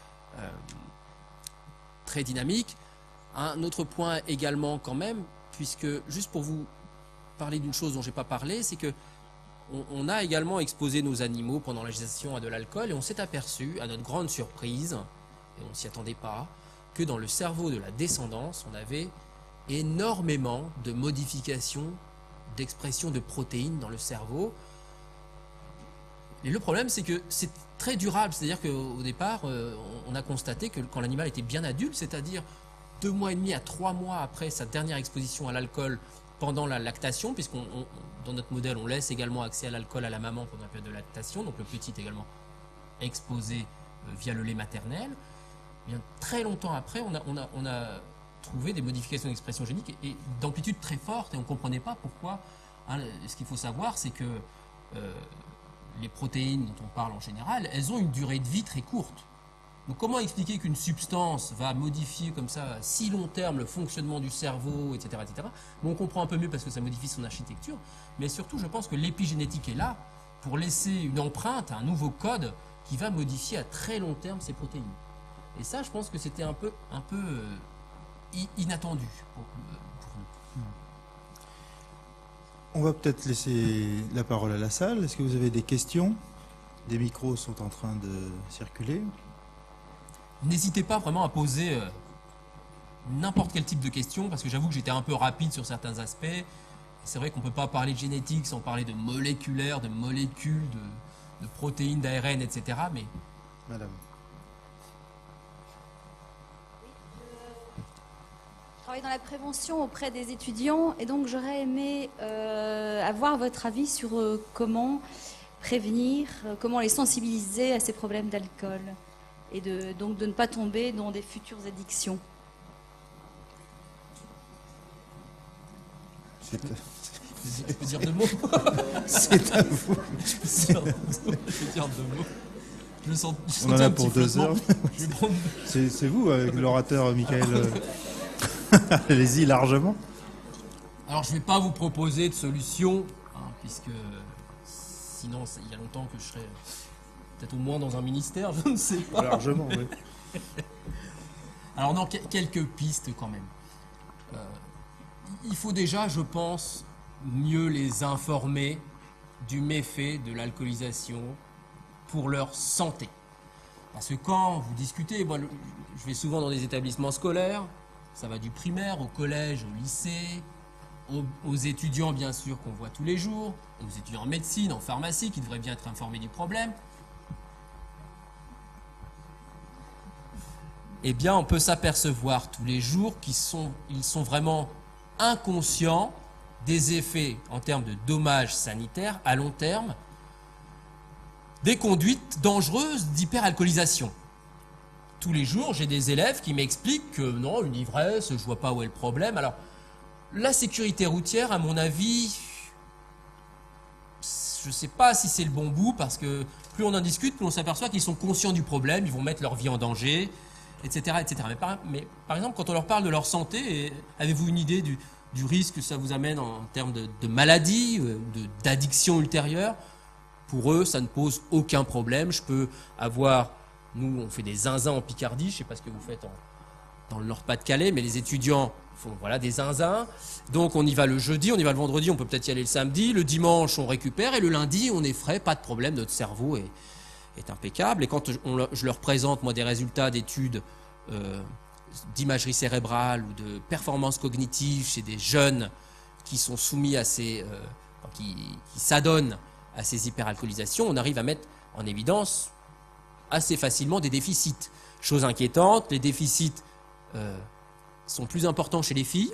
Très dynamique. Un autre point également quand même, puisque juste pour vous parler d'une chose dont je n'ai pas parlé, c'est que on a également exposé nos animaux pendant la gestation à de l'alcool et on s'est aperçu, à notre grande surprise, et on ne s'y attendait pas, que dans le cerveau de la descendance, on avait énormément de modifications d'expression de protéines dans le cerveau. Et le problème, c'est que c'est très durable, c'est-à-dire qu'au départ, on a constaté que quand l'animal était bien adulte, c'est-à-dire 2 mois et demi à 3 mois après sa dernière exposition à l'alcool pendant la lactation, puisqu'on dans notre modèle, on laisse également accès à l'alcool à la maman pendant la période de lactation, donc le petit est également exposé via le lait maternel. Et bien, très longtemps après, on a trouvé des modifications d'expression génique et d'amplitude très forte, et on ne comprenait pas pourquoi. Ce qu'il faut savoir, c'est que les protéines dont on parle en général, elles ont une durée de vie très courte. Donc comment expliquer qu'une substance va modifier comme ça à si long terme le fonctionnement du cerveau, etc., etc. Bon, on comprend un peu mieux parce que ça modifie son architecture, mais surtout je pense que l'épigénétique est là pour laisser une empreinte, un nouveau code qui va modifier à très long terme ces protéines. Et ça, je pense que c'était un peu inattendu pour nous. On va peut-être laisser la parole à la salle. Est-ce que vous avez des questions? Des micros sont en train de circuler. N'hésitez pas vraiment à poser n'importe quel type de question, parce que j'avoue que j'étais un peu rapide sur certains aspects. C'est vrai qu'on ne peut pas parler de génétique sans parler de moléculaire, de molécules, de protéines, d'ARN, etc. Mais... Madame. Je travaille dans la prévention auprès des étudiants et donc j'aurais aimé avoir votre avis sur comment prévenir, comment les sensibiliser à ces problèmes d'alcool et donc de ne pas tomber dans des futures addictions. Je peux dire 2 mots. C'est à vous. Je peux dire 2 mots. On en a pour 2 heures. Je vais prendre... C'est vous, avec l'orateur Michael. Allez-y largement. Alors je ne vais pas vous proposer de solution, puisque sinon il y a longtemps que je serais peut-être au moins dans un ministère, je ne sais pas. Largement, oui. Alors non, quelques pistes quand même. Il faut déjà, je pense, mieux les informer du méfait de l'alcoolisation pour leur santé. Parce que quand vous discutez, moi je vais souvent dans des établissements scolaires, ça va du primaire au collège, au lycée, aux étudiants bien sûr qu'on voit tous les jours, aux étudiants en médecine, en pharmacie qui devraient bien être informés du problème. Eh bien on peut s'apercevoir tous les jours qu'ils sont vraiment inconscients des effets en termes de dommages sanitaires à long terme des conduites dangereuses d'hyperalcoolisation. Tous les jours, j'ai des élèves qui m'expliquent que non, une ivresse, je vois pas où est le problème. Alors, la sécurité routière, à mon avis, je sais pas si c'est le bon bout, parce que plus on en discute, plus on s'aperçoit qu'ils sont conscients du problème, ils vont mettre leur vie en danger, etc. etc. Mais par exemple, quand on leur parle de leur santé, avez-vous une idée du risque que ça vous amène en termes de maladie, d'addiction ultérieure. Pour eux, ça ne pose aucun problème. Je peux avoir, nous on fait des zinzins en Picardie, je ne sais pas ce que vous faites dans le Nord-Pas-de-Calais, mais les étudiants font voilà, des zinzins. Donc on y va le jeudi, on y va le vendredi, on peut peut-être y aller le samedi. Le dimanche, on récupère et le lundi, on est frais, pas de problème, notre cerveau est impeccable. Et quand je leur présente moi des résultats d'études d'imagerie cérébrale ou de performance cognitive chez des jeunes qui sont soumis à qui s'adonnent à ces hyperalcoolisations, on arrive à mettre en évidence assez facilement des déficits. Chose inquiétante, les déficits sont plus importants chez les filles.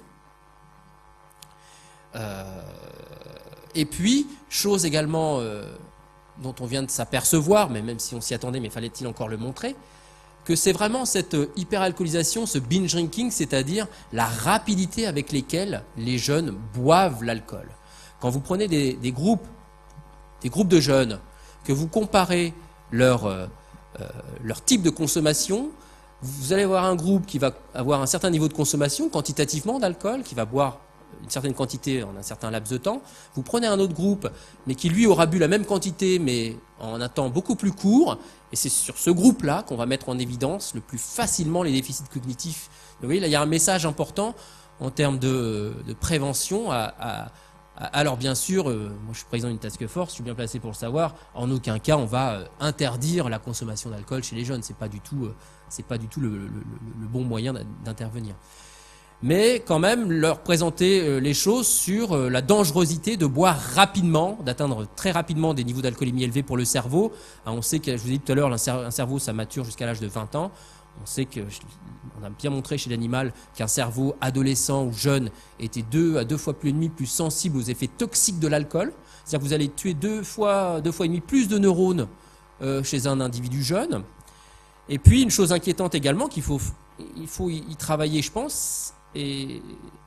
Et puis, chose également dont on vient de s'apercevoir, mais même si on s'y attendait, mais fallait-il encore le montrer, que c'est vraiment cette hyperalcoolisation, ce binge drinking, c'est-à-dire la rapidité avec lesquelles les jeunes boivent l'alcool. Quand vous prenez des groupes de jeunes, que vous comparez leur type de consommation, vous allez avoir un groupe qui va avoir un certain niveau de consommation quantitativement d'alcool, qui va boire une certaine quantité en un certain laps de temps. Vous prenez un autre groupe, mais qui lui aura bu la même quantité, mais en un temps beaucoup plus court, et c'est sur ce groupe-là qu'on va mettre en évidence le plus facilement les déficits cognitifs. Vous voyez, là, il y a un message important en termes de prévention. Alors bien sûr, moi je suis président d'une task force, je suis bien placé pour le savoir, en aucun cas on va interdire la consommation d'alcool chez les jeunes, c'est pas du tout le bon moyen d'intervenir. Mais quand même leur présenter les choses sur la dangerosité de boire rapidement, d'atteindre très rapidement des niveaux d'alcoolémie élevés pour le cerveau. On sait que, je vous ai dit tout à l'heure, un cerveau ça mature jusqu'à l'âge de 20 ans. On sait on a bien montré chez l'animal qu'un cerveau adolescent ou jeune était 2 à 2 fois plus et demi plus sensible aux effets toxiques de l'alcool. C'est-à-dire que vous allez tuer 2 fois et demi plus de neurones chez un individu jeune. Et puis une chose inquiétante également qu'il faut y travailler, je pense, et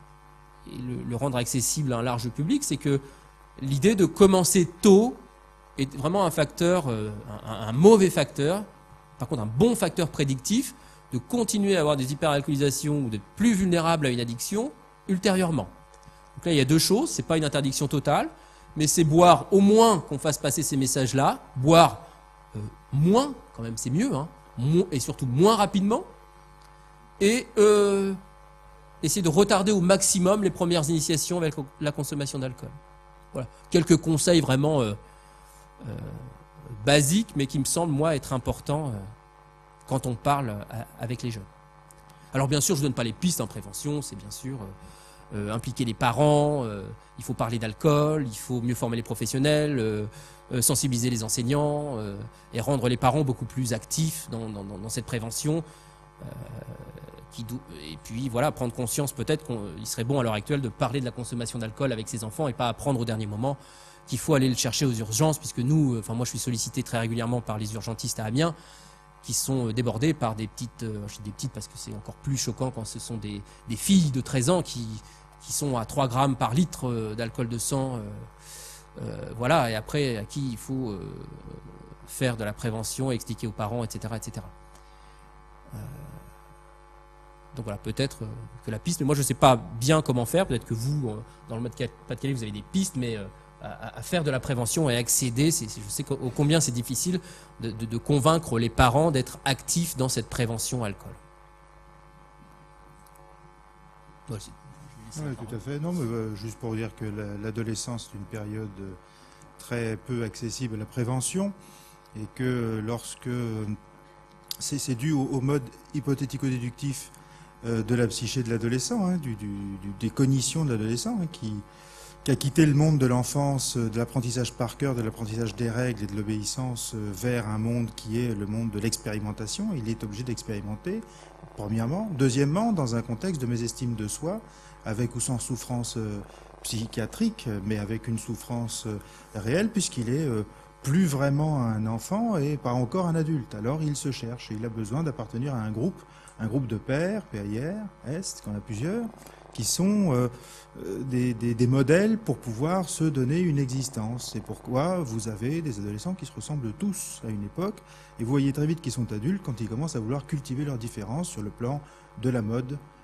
le rendre accessible à un large public, c'est que l'idée de commencer tôt est vraiment un facteur, un mauvais facteur, par contre un bon facteur prédictif de continuer à avoir des hyperalcoolisations ou d'être plus vulnérable à une addiction ultérieurement. Donc là il y a deux choses, c'est pas une interdiction totale, mais c'est boire au moins qu'on fasse passer ces messages-là, boire moins, quand même c'est mieux, hein, et surtout moins rapidement, et essayer de retarder au maximum les premières initiations avec la consommation d'alcool. Voilà. Quelques conseils vraiment basiques, mais qui me semblent, moi, être importants quand on parle avec les jeunes. Alors, bien sûr, je ne donne pas les pistes en prévention, c'est bien sûr impliquer les parents, il faut parler d'alcool, il faut mieux former les professionnels, sensibiliser les enseignants et rendre les parents beaucoup plus actifs dans cette prévention. Et puis voilà, prendre conscience peut-être qu'il serait bon à l'heure actuelle de parler de la consommation d'alcool avec ses enfants et pas apprendre au dernier moment qu'il faut aller le chercher aux urgences, puisque nous, moi je suis sollicité très régulièrement par les urgentistes à Amiens qui sont débordés par des petites, je dis des petites parce que c'est encore plus choquant quand ce sont des filles de 13 ans qui sont à 3 grammes par litre d'alcool de sang, voilà, et après à qui il faut faire de la prévention, expliquer aux parents, etc. etc. Donc voilà, peut-être que la piste, mais moi je ne sais pas bien comment faire, peut-être que vous, dans le Pas-de-Calais, vous avez des pistes, mais à faire de la prévention et accéder, je sais combien c'est difficile de convaincre les parents d'être actifs dans cette prévention alcool. Oui, tout à fait. Non, mais juste pour dire que l'adolescence est une période très peu accessible à la prévention et que lorsque c'est dû au mode hypothético-déductif de la psyché de l'adolescent, hein, des cognitions de l'adolescent, hein, qui a quitté le monde de l'enfance, de l'apprentissage par cœur, de l'apprentissage des règles et de l'obéissance vers un monde qui est le monde de l'expérimentation. Il est obligé d'expérimenter, premièrement. Deuxièmement, dans un contexte de mésestime de soi, avec ou sans souffrance psychiatrique, mais avec une souffrance réelle, puisqu'il est plus vraiment un enfant et pas encore un adulte. Alors il se cherche et il a besoin d'appartenir à un groupe de pairs, PAIR, EST, qu'on a plusieurs, qui sont des modèles pour pouvoir se donner une existence. C'est pourquoi vous avez des adolescents qui se ressemblent tous à une époque, et vous voyez très vite qu'ils sont adultes quand ils commencent à vouloir cultiver leurs différences sur le plan de la mode,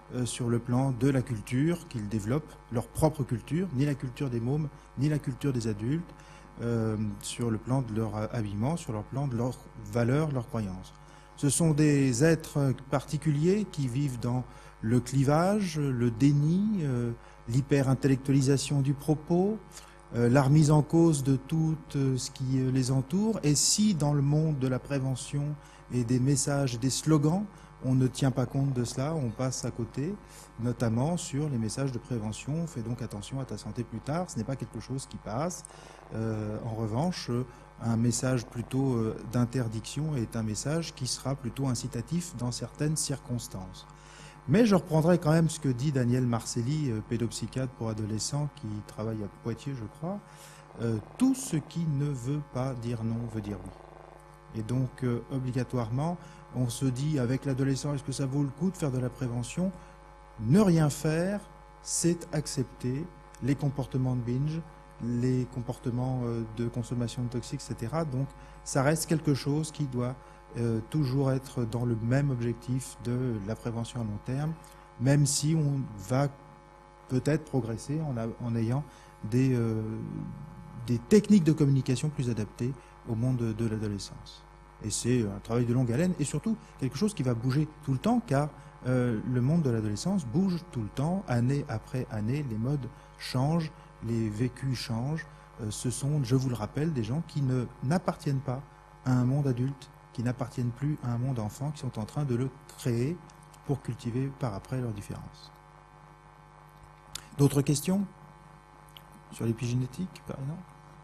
sur le plan de la culture qu'ils développent, leur propre culture, ni la culture des mômes, ni la culture des adultes, sur le plan de leur habillement, sur le plan de leurs valeurs, leurs croyances. Ce sont des êtres particuliers qui vivent dans le clivage, le déni, l'hyper-intellectualisation du propos, la remise en cause de tout ce qui les entoure. Et si dans le monde de la prévention et des messages, des slogans, on ne tient pas compte de cela, on passe à côté, notamment sur les messages de prévention. Fais donc attention à ta santé plus tard, ce n'est pas quelque chose qui passe. En revanche, un message plutôt d'interdiction est un message qui sera plutôt incitatif dans certaines circonstances. Mais je reprendrai quand même ce que dit Daniel Marcelli, pédopsychiatre pour adolescents qui travaille à Poitiers, je crois. Tout ce qui ne veut pas dire non veut dire oui. Et donc, obligatoirement, on se dit avec l'adolescent, est-ce que ça vaut le coup de faire de la prévention? Ne rien faire, c'est accepter les comportements de binge, les comportements de consommation de toxiques, etc. Donc, ça reste quelque chose qui doit toujours être dans le même objectif de la prévention à long terme, même si on va peut-être progresser en ayant des techniques de communication plus adaptées au monde de l'adolescence. Et c'est un travail de longue haleine et surtout quelque chose qui va bouger tout le temps, car le monde de l'adolescence bouge tout le temps, année après année, les modes changent, les vécus changent. Ce sont, je vous le rappelle, des gens qui n'appartiennent pas à un monde adulte, qui n'appartiennent plus à un monde enfant, qui sont en train de le créer pour cultiver par après leurs différences. D'autres questions sur l'épigénétique, par exemple?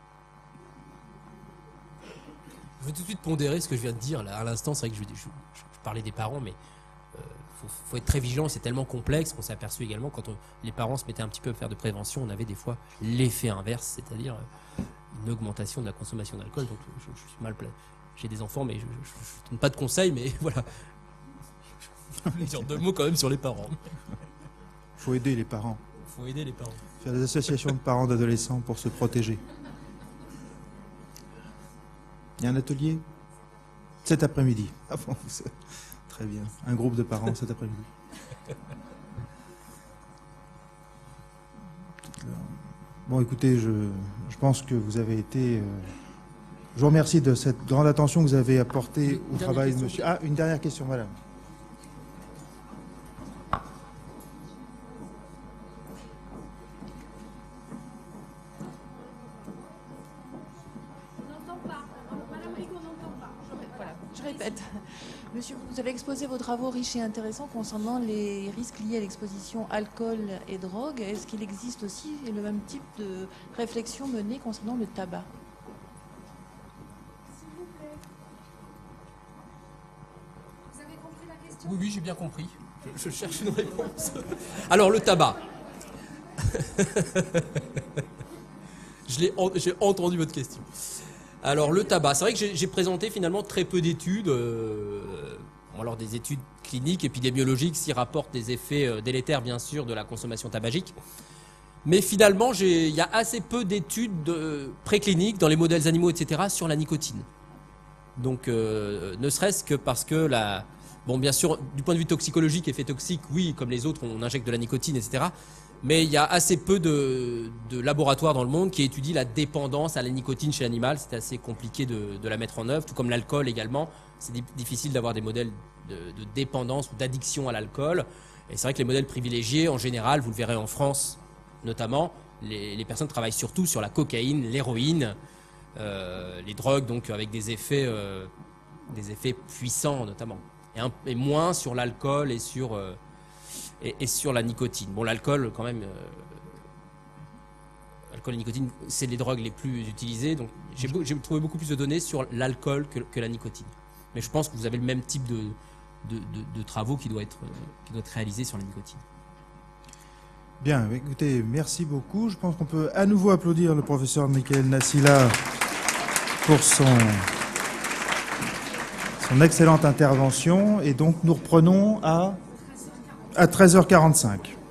Je vais tout de suite pondérer ce que je viens de dire là. À l'instant, c'est vrai que je parlais des parents, mais faut être très vigilant. C'est tellement complexe qu'on s'est aperçu également quand les parents se mettaient un petit peu à faire de prévention, on avait des fois l'effet inverse, c'est-à-dire une augmentation de la consommation d'alcool. Donc je suis mal placé. J'ai des enfants, mais je ne donne pas de conseils, mais voilà. Je voulais dire deux mots quand même sur les parents. Il faut aider les parents. Il faut aider les parents. Faire des associations de parents d'adolescents pour se protéger. Il y a un atelier cet après-midi. Ah bon, très bien. Un groupe de parents cet après-midi. Bon, écoutez, je pense que vous avez été... je vous remercie de cette grande attention que vous avez apportée au travail de monsieur... Ah, une dernière question, madame. Monsieur, vous avez exposé vos travaux riches et intéressants concernant les risques liés à l'exposition alcool et drogue. Est-ce qu'il existe aussi le même type de réflexion menée concernant le tabac? S'il vous plaît. Vous avez compris la question? Oui, j'ai bien compris. Je cherche une réponse. Alors, le tabac. J'ai entendu votre question. Alors le tabac, c'est vrai que j'ai présenté finalement très peu d'études, alors des études cliniques, épidémiologiques, s'y rapportent des effets délétères bien sûr de la consommation tabagique. Mais finalement, il y a assez peu d'études précliniques dans les modèles animaux, etc. sur la nicotine. Donc ne serait-ce que parce que bon bien sûr, du point de vue toxicologique, effet toxique, oui, comme les autres, on injecte de la nicotine, etc. Mais il y a assez peu de laboratoires dans le monde qui étudient la dépendance à la nicotine chez l'animal. C'est assez compliqué de la mettre en œuvre, tout comme l'alcool également. C'est difficile d'avoir des modèles de dépendance ou d'addiction à l'alcool. Et c'est vrai que les modèles privilégiés, en général, vous le verrez en France notamment, les personnes travaillent surtout sur la cocaïne, l'héroïne, les drogues, donc avec des effets puissants notamment. Et moins sur l'alcool et sur la nicotine. Bon, l'alcool, quand même, l'alcool et la nicotine, c'est les drogues les plus utilisées. Donc, j'ai trouvé beaucoup plus de données sur l'alcool que la nicotine. Mais je pense que vous avez le même type de travaux qui doit être réalisé sur la nicotine. Bien, écoutez, merci beaucoup. Je pense qu'on peut à nouveau applaudir le professeur Michael Nassila pour son excellente intervention. Et donc, nous reprenons à 13h45.